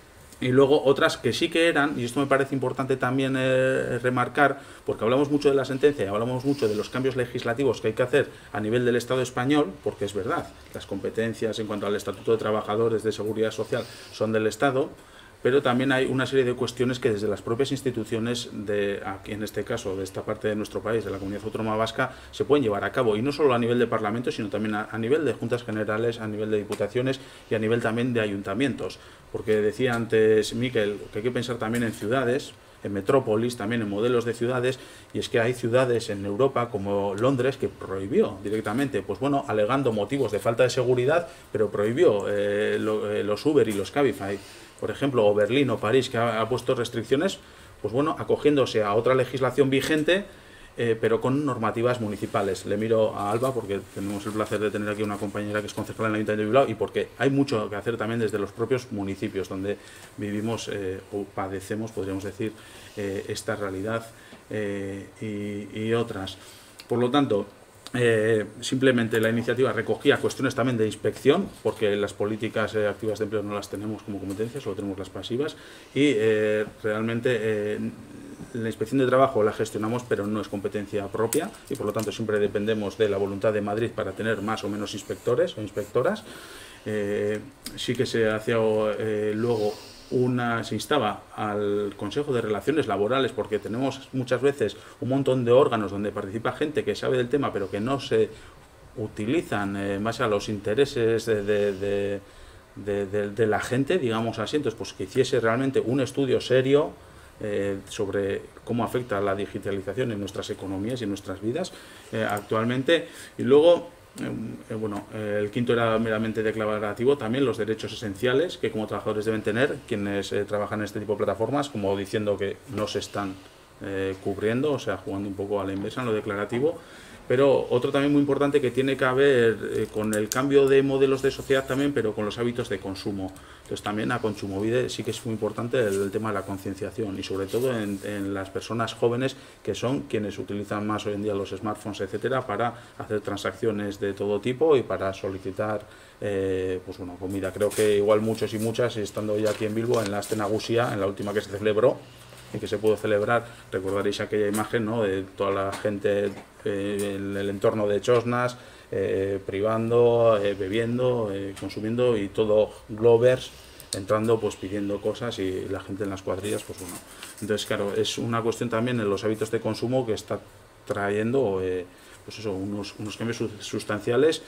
Y luego otras que sí que eran, y esto me parece importante también eh, remarcar, porque hablamos mucho de la sentencia y hablamos mucho de los cambios legislativos que hay que hacer a nivel del Estado español, porque es verdad, las competencias en cuanto al Estatuto de Trabajadores de Seguridad Social son del Estado, pero también hay una serie de cuestiones que desde las propias instituciones, de aquí en este caso de esta parte de nuestro país, de la Comunidad Autónoma Vasca, se pueden llevar a cabo, y no solo a nivel de Parlamento, sino también a, a nivel de Juntas Generales, a nivel de Diputaciones y a nivel también de ayuntamientos, porque decía antes Miquel que hay que pensar también en ciudades, en metrópolis, también en modelos de ciudades, y es que hay ciudades en Europa como Londres que prohibió directamente, pues bueno, alegando motivos de falta de seguridad, pero prohibió eh, lo, eh, los Uber y los Cabify, por ejemplo, o Berlín o París, que ha, ha puesto restricciones, pues bueno, acogiéndose a otra legislación vigente, eh, pero con normativas municipales. Le miro a Alba porque tenemos el placer de tener aquí una compañera que es concejala en el Ayuntamiento de Bilbao, y porque hay mucho que hacer también desde los propios municipios donde vivimos eh, o padecemos, podríamos decir, eh, esta realidad eh, y, y otras. Por lo tanto, Eh, simplemente la iniciativa recogía cuestiones también de inspección, porque las políticas eh, activas de empleo no las tenemos como competencia, solo tenemos las pasivas, y eh, realmente eh, la inspección de trabajo la gestionamos, pero no es competencia propia, y por lo tanto siempre dependemos de la voluntad de Madrid para tener más o menos inspectores o inspectoras. Eh, sí que se hacía eh, luego Una, se instaba al Consejo de Relaciones Laborales, porque tenemos muchas veces un montón de órganos donde participa gente que sabe del tema, pero que no se utilizan eh, en base a los intereses de, de, de, de, de, de la gente, digamos así. Entonces, pues que hiciese realmente un estudio serio eh, sobre cómo afecta la digitalización en nuestras economías y en nuestras vidas eh, actualmente. Y luego, Eh, bueno, eh, el quinto era meramente declarativo, también los derechos esenciales que como trabajadores deben tener quienes eh, trabajan en este tipo de plataformas, como diciendo que no se están eh, cubriendo, o sea, jugando un poco a la inversa en lo declarativo. Pero otro también muy importante que tiene que haber eh, con el cambio de modelos de sociedad también, pero con los hábitos de consumo. Entonces también a Kontsumobide sí que es muy importante el, el tema de la concienciación, y sobre todo en, en las personas jóvenes, que son quienes utilizan más hoy en día los smartphones, etcétera, para hacer transacciones de todo tipo y para solicitar eh, pues bueno, comida. Creo que igual muchos y muchas, estando ya aquí en Bilbo, en la Aste Nagusia, en la última que se celebró, y que se pudo celebrar, recordaréis aquella imagen, ¿no?, de toda la gente eh, en el entorno de Chosnas, eh, privando, eh, bebiendo, eh, consumiendo, y todo Glovers entrando, pues pidiendo cosas, y la gente en las cuadrillas, pues bueno. Entonces, claro, es una cuestión también en los hábitos de consumo que está trayendo eh, pues eso, unos, unos cambios sustanciales,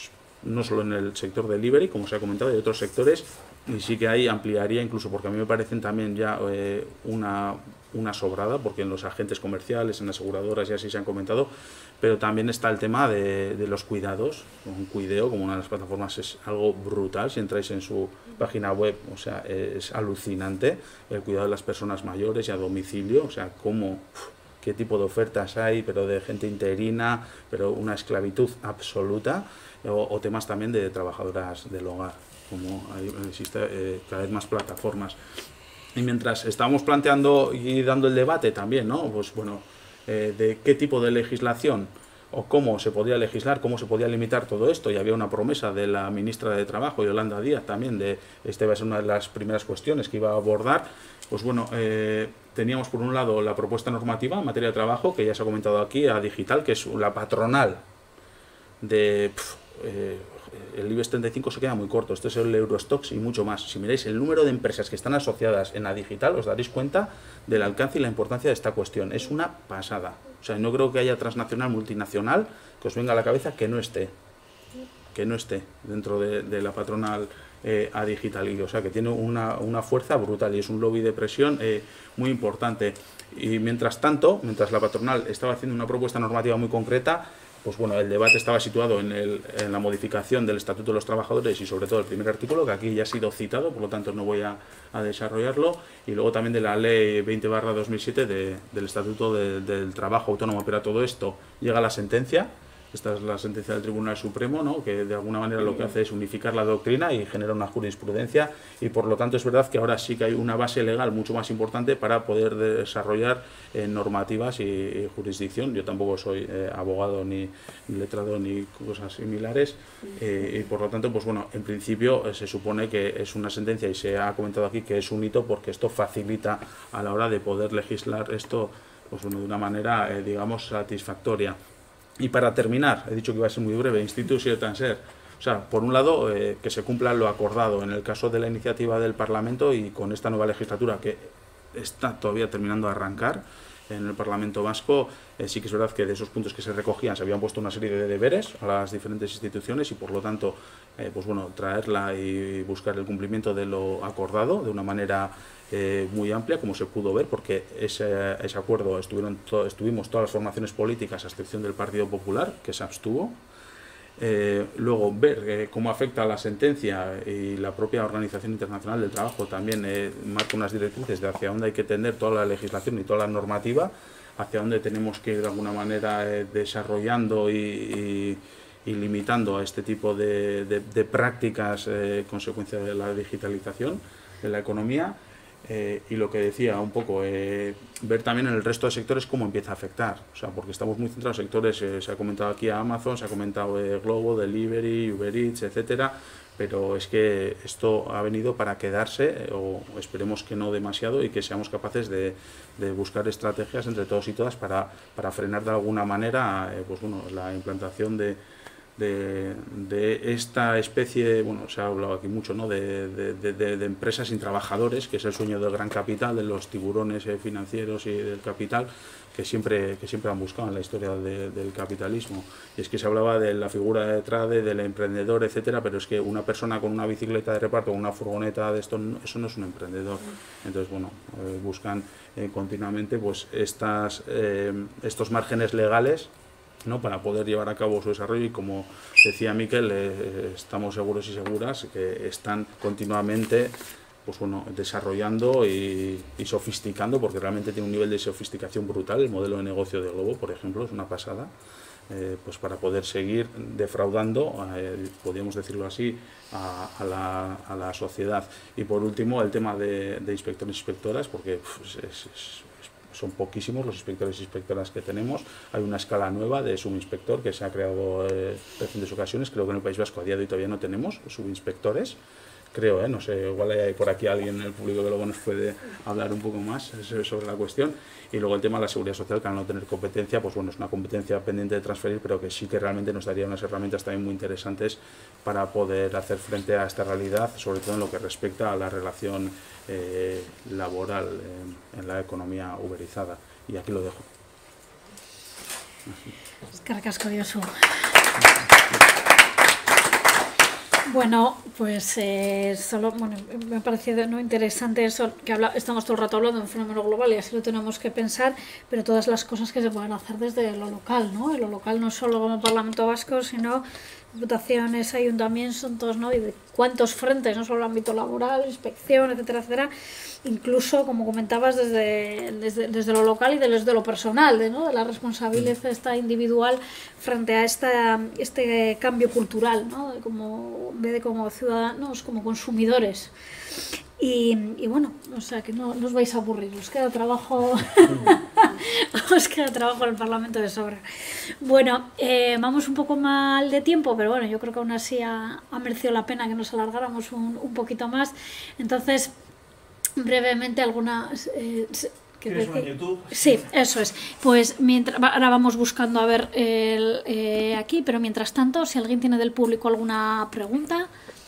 no solo en el sector delivery, como se ha comentado, y otros sectores. Y sí que ahí ampliaría incluso, porque a mí me parecen también ya eh, una, una sobrada, porque en los agentes comerciales, en aseguradoras y así se han comentado, pero también está el tema de, de los cuidados. Un Cuideo, como una de las plataformas, es algo brutal. Si entráis en su página web, o sea, es alucinante el cuidado de las personas mayores y a domicilio, o sea, cómo, qué tipo de ofertas hay, pero de gente interina, pero una esclavitud absoluta, o, o temas también de trabajadoras del hogar, como hay, existe eh, cada vez más plataformas. Y mientras estábamos planteando y dando el debate también, ¿no?, pues bueno, eh, de qué tipo de legislación o cómo se podría legislar, cómo se podía limitar todo esto, y había una promesa de la ministra de Trabajo, Yolanda Díaz, también, de esta iba a ser una de las primeras cuestiones que iba a abordar. Pues bueno, eh, teníamos por un lado la propuesta normativa en materia de trabajo, que ya se ha comentado aquí, a Digital, que es la patronal de... Pff, eh, el IBEX treinta y cinco se queda muy corto, esto es el Eurostoxx y mucho más. Si miráis el número de empresas que están asociadas en la Digital, os daréis cuenta del alcance y la importancia de esta cuestión. Es una pasada. O sea, no creo que haya transnacional, multinacional, que os venga a la cabeza que no esté, que no esté dentro de, de la patronal eh, a Digital. Y, o sea, que tiene una, una fuerza brutal y es un lobby de presión eh, muy importante. Y mientras tanto, mientras la patronal estaba haciendo una propuesta normativa muy concreta, pues bueno, el debate estaba situado en, el, en la modificación del Estatuto de los Trabajadores y sobre todo el primer artículo, que aquí ya ha sido citado, por lo tanto no voy a, a desarrollarlo, y luego también de la Ley veinte barra dos mil siete de, del Estatuto de, del Trabajo Autónomo. Pero a todo esto llega la sentencia esta es la sentencia del Tribunal Supremo, ¿no? Que de alguna manera lo que hace es unificar la doctrina y genera una jurisprudencia, y por lo tanto es verdad que ahora sí que hay una base legal mucho más importante para poder desarrollar eh, normativas y, y jurisdicción. Yo tampoco soy eh, abogado ni, ni letrado ni cosas similares, eh, y por lo tanto, pues bueno, en principio eh, se supone que es una sentencia, y se ha comentado aquí que es un hito porque esto facilita a la hora de poder legislar esto, pues bueno, de una manera, eh, digamos, satisfactoria. Y para terminar, he dicho que iba a ser muy breve, institució tan ser. O sea, por un lado, eh, que se cumpla lo acordado en el caso de la iniciativa del Parlamento, y con esta nueva legislatura que está todavía terminando de arrancar en el Parlamento Vasco, eh, sí que es verdad que de esos puntos que se recogían se habían puesto una serie de deberes a las diferentes instituciones, y por lo tanto, eh, pues bueno, traerla y buscar el cumplimiento de lo acordado de una manera eh, muy amplia, como se pudo ver, porque ese, ese acuerdo estuvieron to estuvimos todas las formaciones políticas, a excepción del Partido Popular, que se abstuvo. Eh, luego, ver eh, cómo afecta la sentencia, y la propia Organización Internacional del Trabajo también eh, marca unas directrices de hacia dónde hay que tender toda la legislación y toda la normativa, hacia dónde tenemos que ir de alguna manera eh, desarrollando y, y, y limitando a este tipo de, de, de prácticas eh, consecuencia de la digitalización de la economía. Eh, y lo que decía un poco, eh, ver también en el resto de sectores cómo empieza a afectar, o sea, porque estamos muy centrados en sectores, eh, se ha comentado aquí a Amazon, se ha comentado eh, Globo, Delivery, Uber Eats, etcétera, pero es que esto ha venido para quedarse, eh, o esperemos que no demasiado, y que seamos capaces de, de buscar estrategias entre todos y todas para, para frenar de alguna manera eh, pues bueno, la implantación de De, de esta especie, bueno, se ha hablado aquí mucho, ¿no? de, de, de, de empresas sin trabajadores, que es el sueño del gran capital, de los tiburones eh, financieros y del capital, que siempre, que siempre han buscado en la historia de, del capitalismo. Y es que se hablaba de la figura de trade, del emprendedor, etcétera, pero es que una persona con una bicicleta de reparto o una furgoneta de esto, eso no es un emprendedor. Entonces, bueno, eh, buscan eh, continuamente pues estas, eh, estos márgenes legales, ¿no? Para poder llevar a cabo su desarrollo, y como decía Miquel, eh, estamos seguros y seguras que están continuamente pues bueno, desarrollando y, y sofisticando, porque realmente tiene un nivel de sofisticación brutal. El modelo de negocio de Globo, por ejemplo, es una pasada, eh, pues para poder seguir defraudando, eh, podríamos decirlo así, a, a, la, a la sociedad. Y por último, el tema de, de inspectores e inspectoras, porque pues, es, es son poquísimos los inspectores e inspectoras que tenemos. Hay una escala nueva de subinspector que se ha creado en eh, recientes ocasiones. Creo que en el País Vasco a día de hoy todavía no tenemos subinspectores. Creo, ¿eh? No sé, igual hay por aquí alguien en el público que luego nos puede hablar un poco más sobre la cuestión. Y luego el tema de la seguridad social, que al no tener competencia, pues bueno, es una competencia pendiente de transferir, pero que sí que realmente nos daría unas herramientas también muy interesantes para poder hacer frente a esta realidad, sobre todo en lo que respecta a la relación eh, laboral en, en la economía uberizada. Y aquí lo dejo. Eskerrik asko diozu. Bueno, pues eh, solo, bueno, me ha parecido no interesante eso, que habla, estamos todo el rato hablando de un fenómeno global y así lo tenemos que pensar, pero todas las cosas que se pueden hacer desde lo local, ¿no? En lo local no solo como Parlamento Vasco, sino diputaciones, ayuntamientos, ¿no? Y de cuántos frentes, no solo el ámbito laboral, inspección, etcétera, etcétera, incluso, como comentabas, desde, desde, desde lo local y desde lo personal, de, ¿no? De la responsabilidad esta individual frente a esta, este cambio cultural, ¿no? De como, en vez de como ciudadanos, como consumidores. Y, y bueno, o sea que no, no os vais a aburrir, os queda trabajo os queda trabajo en el Parlamento de sobra. Bueno, eh, vamos un poco mal de tiempo, pero bueno, yo creo que aún así ha, ha merecido la pena que nos alargáramos un, un poquito más. Entonces, brevemente algunas... Eh, ¿Tienes una en YouTube? Sí, eso es. Pues mientras, ahora vamos buscando a ver el, eh, aquí, pero mientras tanto, si alguien tiene del público alguna pregunta...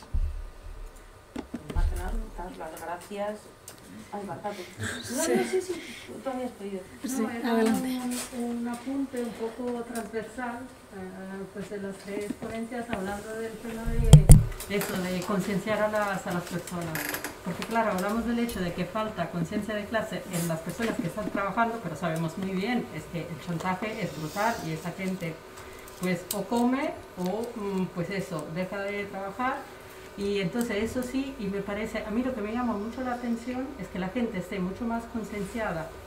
Las gracias. Ay, Marta, sí. No, no, sí, sí, todavía has pedido. Sí, no, adelante. Un, un apunte un poco transversal, eh, pues de las tres ponencias, hablando del tema de eso, de concienciar a las, a las personas. Porque claro, hablamos del hecho de que falta conciencia de clase en las personas que están trabajando, pero sabemos muy bien es que el chantaje es brutal y esa gente pues o come o pues eso, deja de trabajar. Y entonces eso sí, y me parece, a mí lo que me llama mucho la atención es que la gente esté mucho más concienciada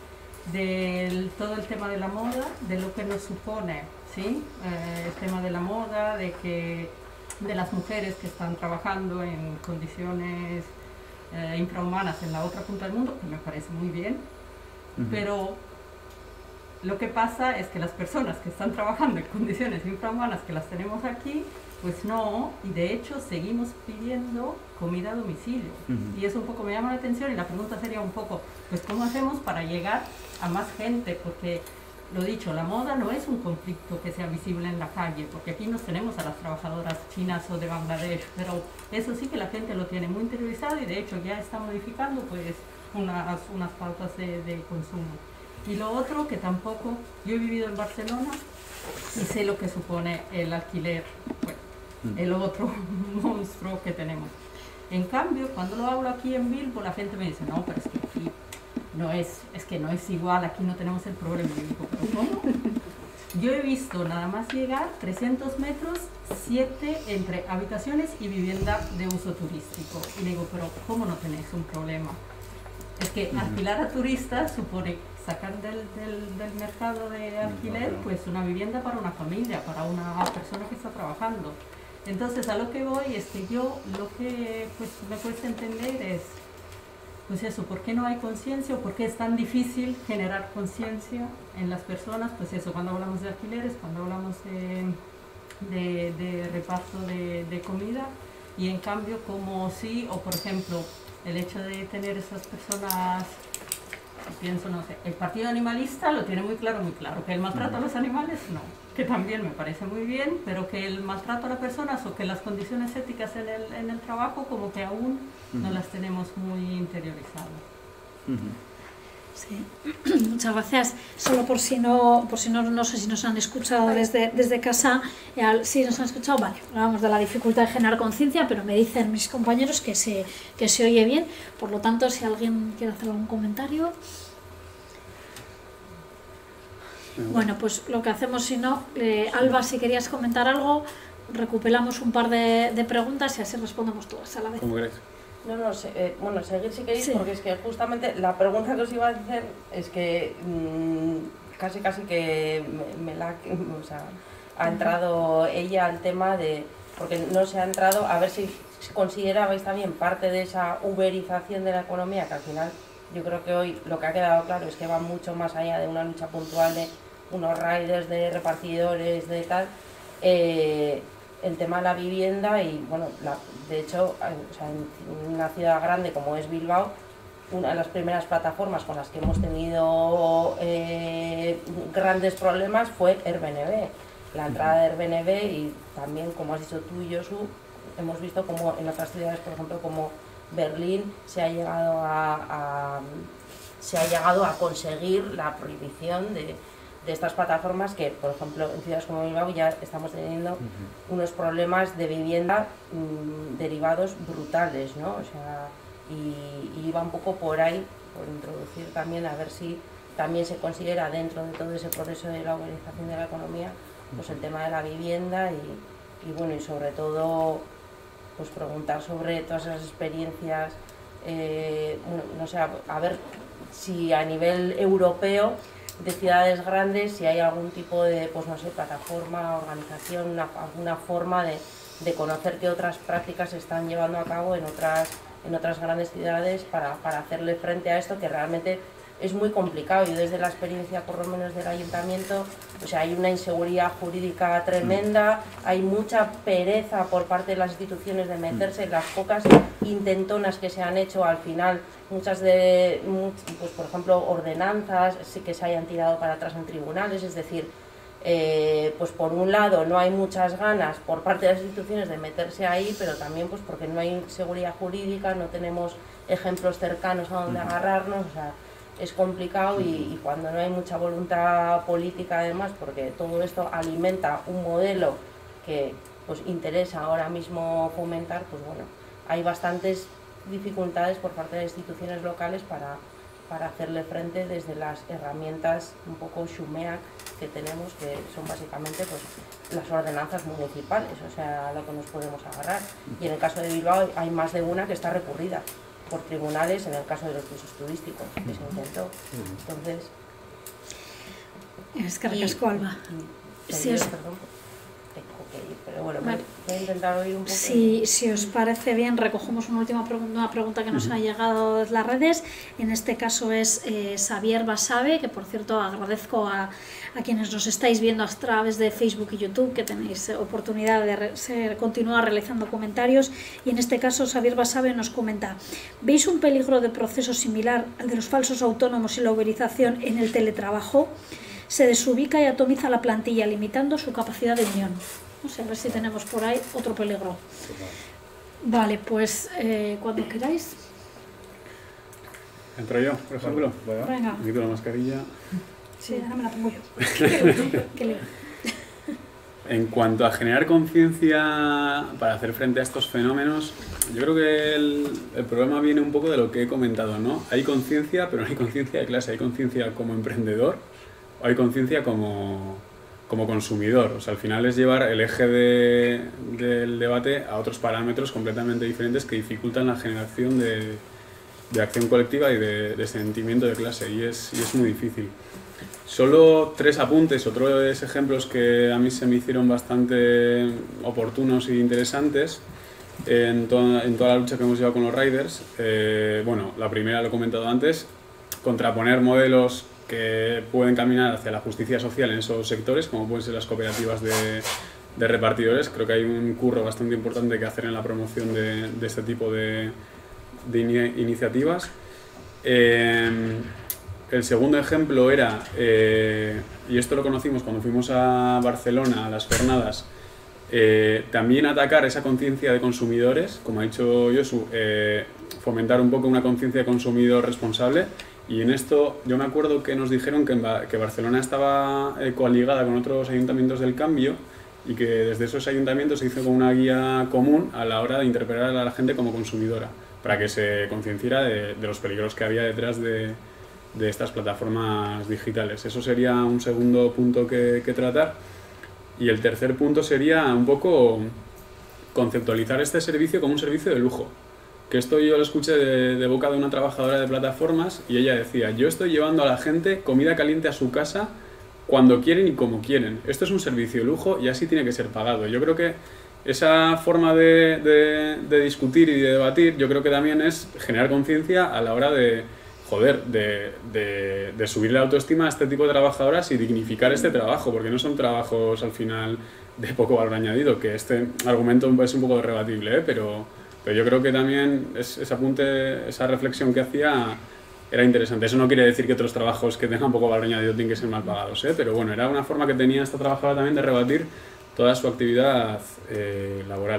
de todo el tema de la moda, de lo que nos supone, ¿sí? Eh, el tema de la moda, de, que, de las mujeres que están trabajando en condiciones eh, infrahumanas en la otra punta del mundo, que me parece muy bien, uh-huh. pero lo que pasa es que las personas que están trabajando en condiciones infrahumanas, que las tenemos aquí, pues no, y de hecho seguimos pidiendo comida a domicilio. Uh-huh. Y eso un poco me llama la atención, y la pregunta sería un poco, pues ¿cómo hacemos para llegar a más gente? Porque, lo dicho, la moda no es un conflicto que sea visible en la calle, porque aquí nos tenemos a las trabajadoras chinas o de Bangladesh, pero eso sí que la gente lo tiene muy interiorizado y de hecho ya está modificando pues unas, unas pautas de, de consumo. Y lo otro que tampoco, yo he vivido en Barcelona y sé lo que supone el alquiler, bueno, el otro monstruo que tenemos. En cambio, cuando lo hablo aquí en Bilbo, la gente me dice, no, pero es que aquí no es, es que no es igual, aquí no tenemos el problema. Y digo, ¿pero cómo? Yo he visto nada más llegar trescientos metros, siete entre habitaciones y vivienda de uso turístico. Y digo, pero ¿cómo no tenéis un problema? Es que alquilar a turistas supone sacar del, del, del mercado de alquiler pues una vivienda para una familia, para una persona que está trabajando. Entonces a lo que voy es que yo lo que pues, me cuesta entender es pues eso, ¿por qué no hay conciencia o por qué es tan difícil generar conciencia en las personas? Pues eso, cuando hablamos de alquileres, cuando hablamos de, de, de reparto de, de comida, y en cambio como sí, o por ejemplo el hecho de tener esas personas, pienso, no sé, el partido animalista lo tiene muy claro, muy claro, que el maltrato a los animales no, que también me parece muy bien, pero que el maltrato a las personas o que las condiciones éticas en el, en el trabajo como que aún no las tenemos muy interiorizadas. Sí. Muchas gracias. Solo por si no, por si no, no sé si nos han escuchado desde, desde casa, ya, si nos han escuchado, vale, hablamos de la dificultad de generar conciencia, pero me dicen mis compañeros que se, que se oye bien, por lo tanto, si alguien quiere hacer algún comentario. Bueno, pues lo que hacemos, si no, eh, Alba, si querías comentar algo, recuperamos un par de, de preguntas y así respondemos todas a la vez. ¿Cómo crees? No, no, sé, eh, bueno, seguir si queréis, Sí. porque es que justamente la pregunta que os iba a hacer es que mmm, casi casi que me, me la, o sea, ha entrado ella al tema de, porque no se ha entrado, a ver si considerabais también parte de esa uberización de la economía, que al final yo creo que hoy lo que ha quedado claro es que va mucho más allá de una lucha puntual de unos riders, de repartidores, de tal, eh, el tema de la vivienda y, bueno, la, de hecho, o sea, en una ciudad grande como es Bilbao, una de las primeras plataformas con las que hemos tenido eh, grandes problemas fue Airbnb, la entrada de Airbnb, y también, como has dicho tú y Josu, hemos visto como en otras ciudades, por ejemplo, como Berlín, se ha llegado a, a, se ha llegado a conseguir la prohibición de de estas plataformas que, por ejemplo, en ciudades como Bilbao ya estamos teniendo uh-huh. unos problemas de vivienda mmm, derivados brutales, ¿no? O sea, y, y iba un poco por ahí, por introducir también, a ver si también se considera dentro de todo ese proceso de la organización de la economía, pues el tema de la vivienda y, y bueno, y sobre todo, pues preguntar sobre todas esas experiencias, eh, bueno, no sé, a, a ver si a nivel europeo de ciudades grandes, si hay algún tipo de, pues no sé, plataforma, organización, una, alguna forma de, de conocer qué otras prácticas se están llevando a cabo en otras, en otras grandes ciudades para, para hacerle frente a esto que realmente es muy complicado. Y desde la experiencia, por lo menos del ayuntamiento, o sea, hay una inseguridad jurídica tremenda, hay mucha pereza por parte de las instituciones de meterse, las pocas intentonas que se han hecho al final, muchas de, pues por ejemplo, ordenanzas sí que se hayan tirado para atrás en tribunales, es decir, eh, pues por un lado no hay muchas ganas por parte de las instituciones de meterse ahí, pero también pues porque no hay seguridad jurídica, no tenemos ejemplos cercanos a donde agarrarnos, o sea, es complicado y, y cuando no hay mucha voluntad política además, porque todo esto alimenta un modelo que pues interesa ahora mismo fomentar, pues bueno, hay bastantes dificultades por parte de instituciones locales para, para hacerle frente desde las herramientas un poco xumeac que tenemos, que son básicamente pues las ordenanzas municipales, o sea, a lo que nos podemos agarrar. Y en el caso de Bilbao hay más de una que está recurrida por tribunales en el caso de los pisos turísticos que se intentó. Entonces, Eskerrik asko, Alba. Si os... Pero bueno, vale. voy a intentar oír un poco. Si, si os parece bien, recogemos una última pregunta, una pregunta que nos ha llegado desde las redes. En este caso es eh, Xavier Basabe, que por cierto agradezco a, a quienes nos estáis viendo a través de Facebook y YouTube, que tenéis oportunidad de re, ser, continuar realizando comentarios. Y en este caso Xavier Basabe nos comenta: ¿veis un peligro de proceso similar al de los falsos autónomos y la uberización en el teletrabajo? Se desubica y atomiza la plantilla, limitando su capacidad de unión. No sé, a ver si tenemos por ahí otro peligro. Vale, pues eh, cuando queráis. ¿Entro yo, por ejemplo? Venga. Me quito la mascarilla. Sí, ahora me la pongo yo. Qué lío. En cuanto a generar conciencia para hacer frente a estos fenómenos, yo creo que el, el problema viene un poco de lo que he comentado, ¿no? Hay conciencia, pero no hay conciencia de clase. Hay conciencia como emprendedor o hay conciencia como... como consumidor. O sea, al final es llevar el eje de, del debate a otros parámetros completamente diferentes que dificultan la generación de, de acción colectiva y de, de sentimiento de clase, y es, y es muy difícil. Solo tres apuntes o tres ejemplos que a mí se me hicieron bastante oportunos e interesantes en, to en toda la lucha que hemos llevado con los riders. Eh, bueno, la primera lo he comentado antes: contraponer modelos que pueden caminar hacia la justicia social en esos sectores, como pueden ser las cooperativas de, de repartidores. Creo que hay un curro bastante importante que hacer en la promoción de, de este tipo de, de in iniciativas. Eh, el segundo ejemplo era, eh, y esto lo conocimos cuando fuimos a Barcelona a las jornadas, eh, también atacar esa conciencia de consumidores, como ha dicho Josu, eh, fomentar un poco una conciencia de consumidor responsable. Y en esto yo me acuerdo que nos dijeron que, en ba que Barcelona estaba eh, coaligada con otros ayuntamientos del cambio, y que desde esos ayuntamientos se hizo con una guía común a la hora de interpelar a la gente como consumidora, para que se concienciara de, de los peligros que había detrás de, de estas plataformas digitales. Eso sería un segundo punto que, que tratar. Y el tercer punto sería un poco conceptualizar este servicio como un servicio de lujo. Que esto yo lo escuché de, de boca de una trabajadora de plataformas, y ella decía: yo estoy llevando a la gente comida caliente a su casa cuando quieren y como quieren. Esto es un servicio de lujo y así tiene que ser pagado. Yo creo que esa forma de, de, de discutir y de debatir, yo creo que también es generar conciencia a la hora de, joder, de, de, de subir la autoestima a este tipo de trabajadoras y dignificar este trabajo, porque no son trabajos al final de poco valor añadido, que este argumento es un poco rebatible, ¿eh? pero... Pero yo creo que también es, ese apunte, esa reflexión que hacía era interesante. Eso no quiere decir que otros trabajos que tengan poco valor añadido tienen que ser mal pagados, ¿eh? Pero bueno, era una forma que tenía esta trabajadora también de rebatir toda su actividad eh, laboral.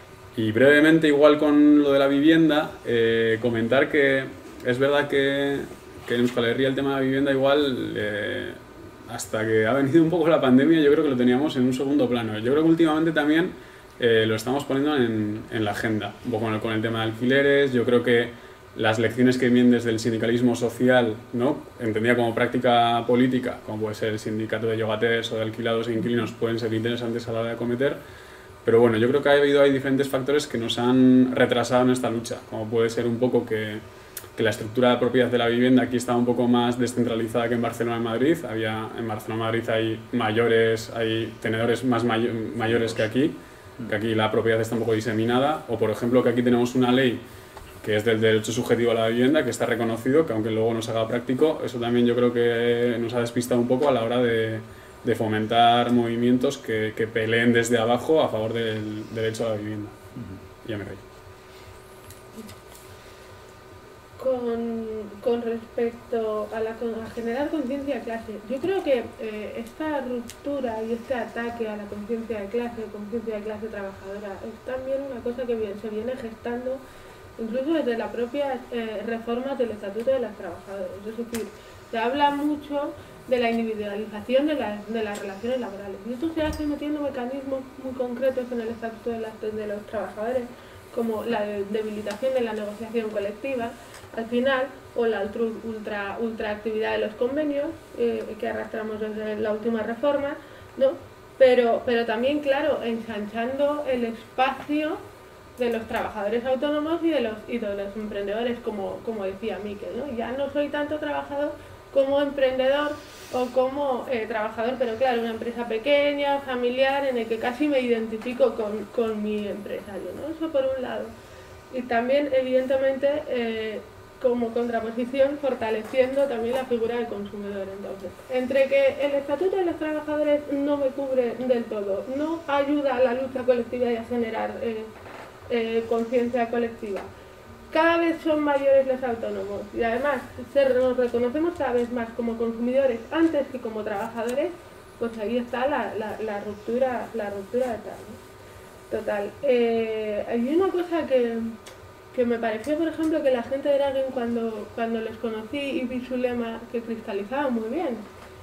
Y brevemente, igual con lo de la vivienda, eh, comentar que es verdad que, que en Euskal Herria el tema de la vivienda igual, eh, hasta que ha venido un poco la pandemia, yo creo que lo teníamos en un segundo plano. Yo creo que últimamente también Eh, lo estamos poniendo en, en la agenda, un poco con el, con el tema de alquileres. Yo creo que las lecciones que vienen desde el sindicalismo social, ¿no?, entendida como práctica política, como puede ser el sindicato de yogatés o de alquilados e inquilinos, pueden ser interesantes a la hora de acometer. Pero bueno, yo creo que ha habido hay diferentes factores que nos han retrasado en esta lucha, como puede ser un poco que, que la estructura de propiedad de la vivienda aquí está un poco más descentralizada que en Barcelona y Madrid. Había, en Barcelona y Madrid hay mayores, hay tenedores más may mayores que aquí, que aquí la propiedad está un poco diseminada, o por ejemplo que aquí tenemos una ley que es del derecho subjetivo a la vivienda, que está reconocido, que aunque luego no se haga práctico, eso también yo creo que nos ha despistado un poco a la hora de, de fomentar movimientos que, que peleen desde abajo a favor del derecho a la vivienda. Uh-huh. Ya me reí. Con, con respecto a, la, a generar conciencia de clase, yo creo que eh, esta ruptura y este ataque a la conciencia de clase, conciencia de clase trabajadora, es también una cosa que bien, se viene gestando incluso desde la propia eh, reforma del Estatuto de las Trabajadoras. Es decir, se habla mucho de la individualización de, la, de las relaciones laborales, y esto se hace metiendo mecanismos muy concretos en el Estatuto de, las, de los Trabajadores, como la debilitación de la negociación colectiva, al final, o la ultra, ultra actividad de los convenios, eh, que arrastramos desde la última reforma, ¿no? Pero, pero también, claro, ensanchando el espacio de los trabajadores autónomos y de los, y de los emprendedores, como, como decía Miquel, ¿no? Ya no soy tanto trabajador, como emprendedor o como eh, trabajador, pero claro, una empresa pequeña, familiar, en el que casi me identifico con, con mi empresario, ¿no? Eso por un lado. Y también, evidentemente, eh, como contraposición, fortaleciendo también la figura del consumidor. Entonces, entre que el Estatuto de los Trabajadores no me cubre del todo, no ayuda a la lucha colectiva y a generar eh, eh, conciencia colectiva, cada vez son mayores los autónomos y además se, nos reconocemos cada vez más como consumidores antes que como trabajadores, pues ahí está la, la, la ruptura, la ruptura de tal, ¿no? Total. Eh, hay una cosa que, que me pareció, por ejemplo, que la gente de Eragen, cuando, cuando les conocí y vi su lema, que cristalizaba muy bien,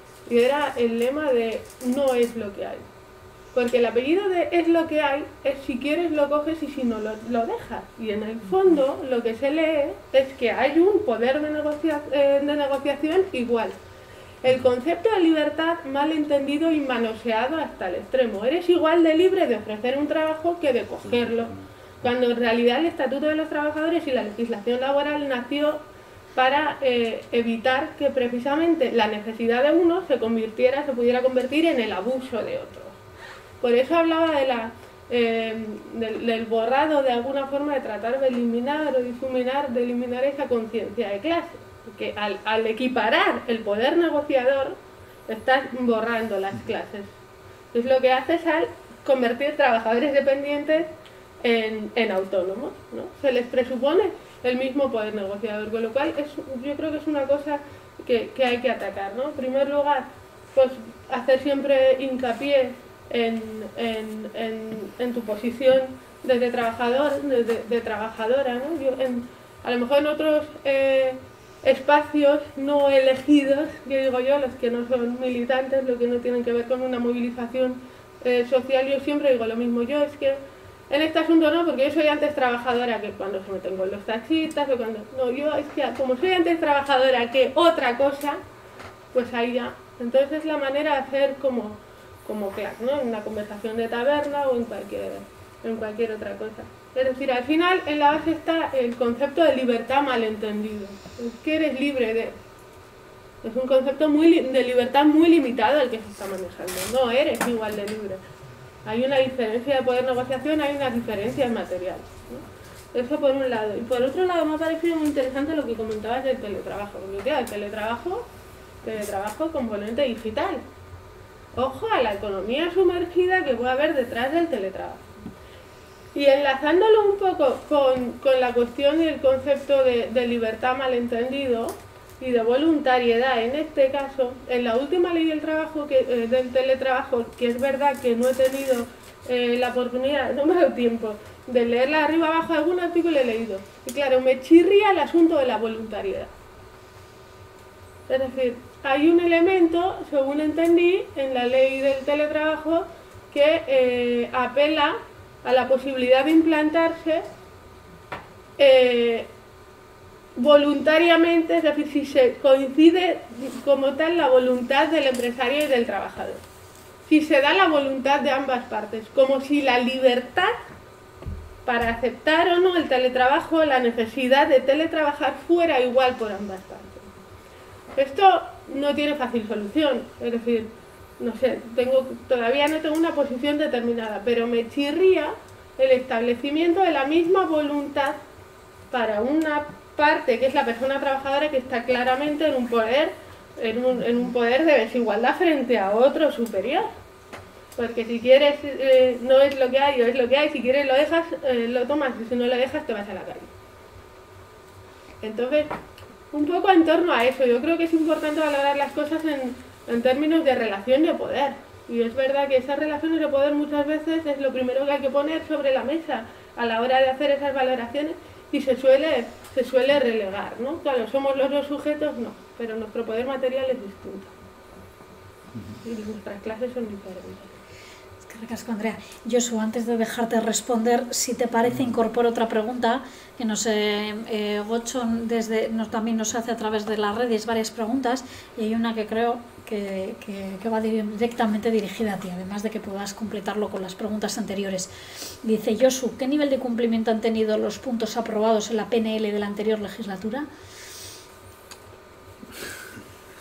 y era el lema de no es lo que hay. Porque el apellido de es lo que hay es si quieres lo coges y si no lo, lo dejas. Y en el fondo lo que se lee es que hay un poder de, negocia, eh, de negociación igual. El concepto de libertad mal entendido y manoseado hasta el extremo. Eres igual de libre de ofrecer un trabajo que de cogerlo. Cuando en realidad el Estatuto de los Trabajadores y la legislación laboral nació para eh, evitar que precisamente la necesidad de uno se convirtiera, se pudiera convertir en el abuso de otro. Por eso hablaba de la, eh, del, del borrado de alguna forma de tratar de eliminar o difuminar, de eliminar esa conciencia de clase. Porque al, al equiparar el poder negociador, estás borrando las clases. Es lo que haces al convertir trabajadores dependientes en, en autónomos, ¿no? Se les presupone el mismo poder negociador, con lo cual es, yo creo que es una cosa que, que hay que atacar, ¿no? En primer lugar, pues hacer siempre hincapié En, en, en, en tu posición desde trabajador, de, de trabajadora, ¿no? Yo en, a lo mejor en otros eh, espacios no elegidos, que digo yo, los que no son militantes, los que no tienen que ver con una movilización eh, social, yo siempre digo lo mismo. Yo es que en este asunto no, porque yo soy antes trabajadora que cuando se meten con los taxistas o cuando... No, yo es que como soy antes trabajadora que otra cosa, pues ahí ya. Entonces es la manera de hacer como... como claro, ¿no? En una conversación de taberna o en cualquier, en cualquier otra cosa. Es decir, al final en la base está el concepto de libertad malentendido. Es que eres libre de... Es un concepto muy li de libertad muy limitado el que se está manejando. No eres igual de libre. Hay una diferencia de poder de negociación, hay unas diferencias materiales, ¿no? Eso por un lado. Y por otro lado me ha parecido muy interesante lo que comentabas del teletrabajo. Porque claro, el teletrabajo, teletrabajo componente digital. Ojo a la economía sumergida que puede haber detrás del teletrabajo. Y enlazándolo un poco con, con la cuestión y el concepto de, de libertad malentendido y de voluntariedad, en este caso, en la última ley del trabajo que, eh, del teletrabajo, que es verdad que no he tenido eh, la oportunidad, no me ha dado tiempo, de leerla arriba abajo, algún artículo he leído. Y claro, me chirría el asunto de la voluntariedad. Es decir, hay un elemento, según entendí, en la ley del teletrabajo que eh, apela a la posibilidad de implantarse eh, voluntariamente, es decir, si se coincide como tal la voluntad del empresario y del trabajador. Si se da la voluntad de ambas partes, como si la libertad para aceptar o no el teletrabajo, la necesidad de teletrabajar fuera igual por ambas partes. Esto no tiene fácil solución, es decir, no sé, tengo, todavía no tengo una posición determinada, pero me chirría el establecimiento de la misma voluntad para una parte, que es la persona trabajadora, que está claramente en un poder, en un, en un poder de desigualdad frente a otro superior. Porque si quieres, eh, no es lo que hay o es lo que hay, si quieres lo dejas, eh, lo tomas, y si no lo dejas te vas a la calle. Entonces, un poco en torno a eso, yo creo que es importante valorar las cosas en, en términos de relación de poder. Y es verdad que esas relaciones de poder muchas veces es lo primero que hay que poner sobre la mesa a la hora de hacer esas valoraciones y se suele, se suele relegar, ¿no? Claro, somos los dos sujetos, no, pero nuestro poder material es distinto. Y nuestras clases son diferentes. Ricasco, Andrea. Josu, antes de dejarte responder, si te parece, incorporo otra pregunta que nos eh, eh, Gocho desde, nos, también nos hace a través de las redes varias preguntas y hay una que creo que, que, que va directamente dirigida a ti, además de que puedas completarlo con las preguntas anteriores. Dice Josu, ¿qué nivel de cumplimiento han tenido los puntos aprobados en la P N L de la anterior legislatura?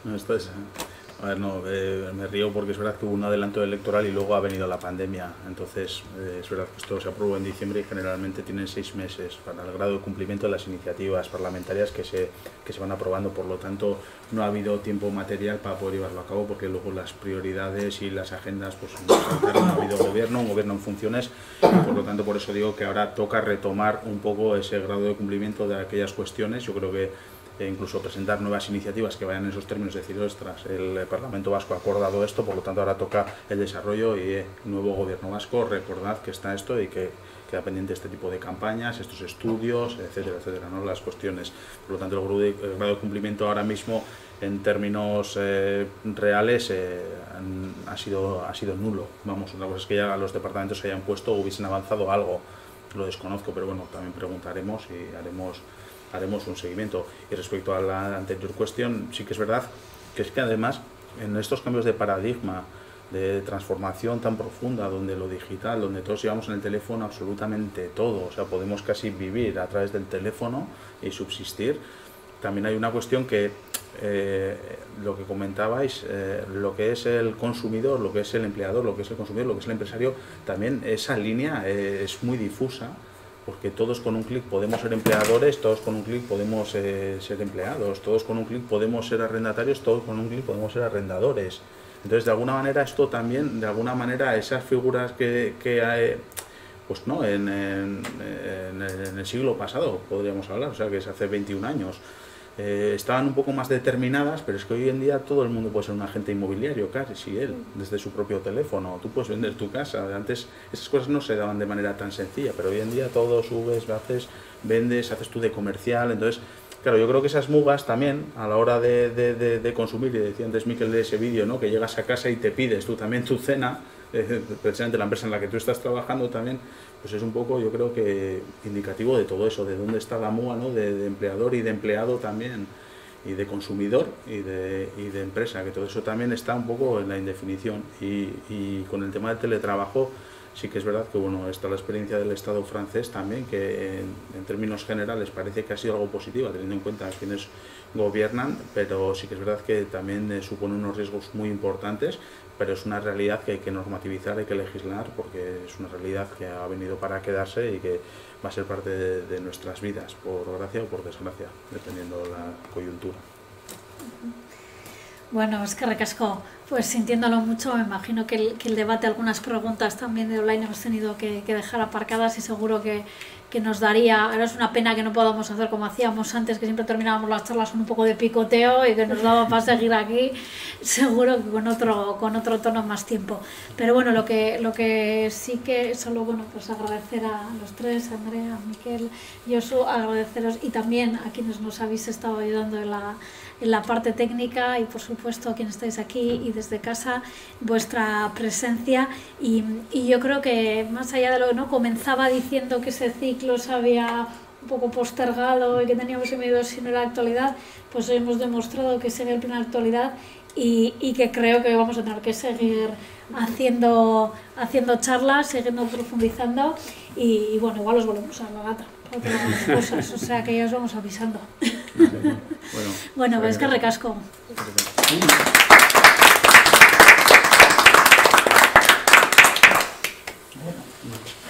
Esto es... A ver, no, eh, me río porque es verdad que hubo un adelanto electoral y luego ha venido la pandemia. Entonces, eh, es verdad que esto se aprobó en diciembre y generalmente tienen seis meses para el grado de cumplimiento de las iniciativas parlamentarias que se, que se van aprobando. Por lo tanto, no ha habido tiempo material para poder llevarlo a cabo porque luego las prioridades y las agendas, pues no ha habido gobierno, un gobierno en funciones. Por lo tanto, por eso digo que ahora toca retomar un poco ese grado de cumplimiento de aquellas cuestiones. Yo creo que e incluso presentar nuevas iniciativas que vayan en esos términos, decir, ostras, el Parlamento Vasco ha acordado esto, por lo tanto ahora toca el desarrollo y el nuevo gobierno vasco, recordad que está esto y que queda pendiente este tipo de campañas, estos estudios, etcétera, etcétera, ¿no? Las cuestiones. Por lo tanto, el grado de, el grado de cumplimiento ahora mismo, en términos eh, reales, eh, han, ha, sido, ha sido nulo. Vamos, una cosa es que ya los departamentos se hayan puesto o hubiesen avanzado algo, lo desconozco, pero bueno, también preguntaremos y haremos... haremos un seguimiento. Y respecto a la anterior cuestión, sí que es verdad que es que además en estos cambios de paradigma, de transformación tan profunda, donde lo digital, donde todos llevamos en el teléfono absolutamente todo, o sea, podemos casi vivir a través del teléfono y subsistir, también hay una cuestión que eh, lo que comentabais, eh, lo que es el consumidor, lo que es el empleador, lo que es el consumidor, lo que es el empresario, también esa línea eh, es muy difusa, porque todos con un clic podemos ser empleadores, todos con un clic podemos eh, ser empleados, todos con un clic podemos ser arrendatarios, todos con un clic podemos ser arrendadores. Entonces, de alguna manera, esto también, de alguna manera, esas figuras que, que hay, pues no, en, en, en, en el siglo pasado, podríamos hablar, o sea, que es hace veintiún años, eh, estaban un poco más determinadas, pero es que hoy en día todo el mundo puede ser un agente inmobiliario, casi, si él, desde su propio teléfono. Tú puedes vender tu casa. Antes esas cosas no se daban de manera tan sencilla, pero hoy en día todo subes, haces, vendes, haces tú de comercial. Entonces, claro, yo creo que esas mugas también, a la hora de, de, de, de consumir, y decía antes Miquel de ese vídeo, ¿no?, que llegas a casa y te pides tú también tu cena, eh, precisamente la empresa en la que tú estás trabajando también, pues es un poco, yo creo que indicativo de todo eso, de dónde está la muga, ¿no?, de, de empleador y de empleado también, y de consumidor y de, y de empresa, que todo eso también está un poco en la indefinición. Y, y con el tema del teletrabajo, sí que es verdad que bueno, está la experiencia del Estado francés también, que en, en términos generales parece que ha sido algo positivo, teniendo en cuenta quienes gobiernan, pero sí que es verdad que también eh, supone unos riesgos muy importantes, pero es una realidad que hay que normativizar, hay que legislar, porque es una realidad que ha venido para quedarse y que va a ser parte de, de nuestras vidas, por gracia o por desgracia, dependiendo de la coyuntura. Bueno, es que recasco, pues sintiéndolo mucho, me imagino que el, que el debate, algunas preguntas también de online hemos tenido que, que dejar aparcadas y seguro que, que nos daría, ahora es una pena que no podamos hacer como hacíamos antes, que siempre terminábamos las charlas con un poco de picoteo y que nos daba para seguir aquí, seguro que con otro, con otro tono más tiempo. Pero bueno, lo que, lo que sí que solo, bueno, pues agradecer a los tres, a Andrea, a Miquel, Josu, agradeceros y también a quienes nos habéis estado ayudando en la en la parte técnica y por supuesto a quienes estáis aquí y desde casa, vuestra presencia y, y yo creo que más allá de lo que no comenzaba diciendo que ese ciclo se había un poco postergado y que teníamos en medio sin la actualidad, pues hoy hemos demostrado que sigue en plena actualidad y, y que creo que vamos a tener que seguir haciendo, haciendo charlas, siguiendo profundizando y, y bueno, igual os volvemos a la gata otras cosas, o sea que ya os vamos avisando. Bueno, bueno, pues es que recasco. Bueno.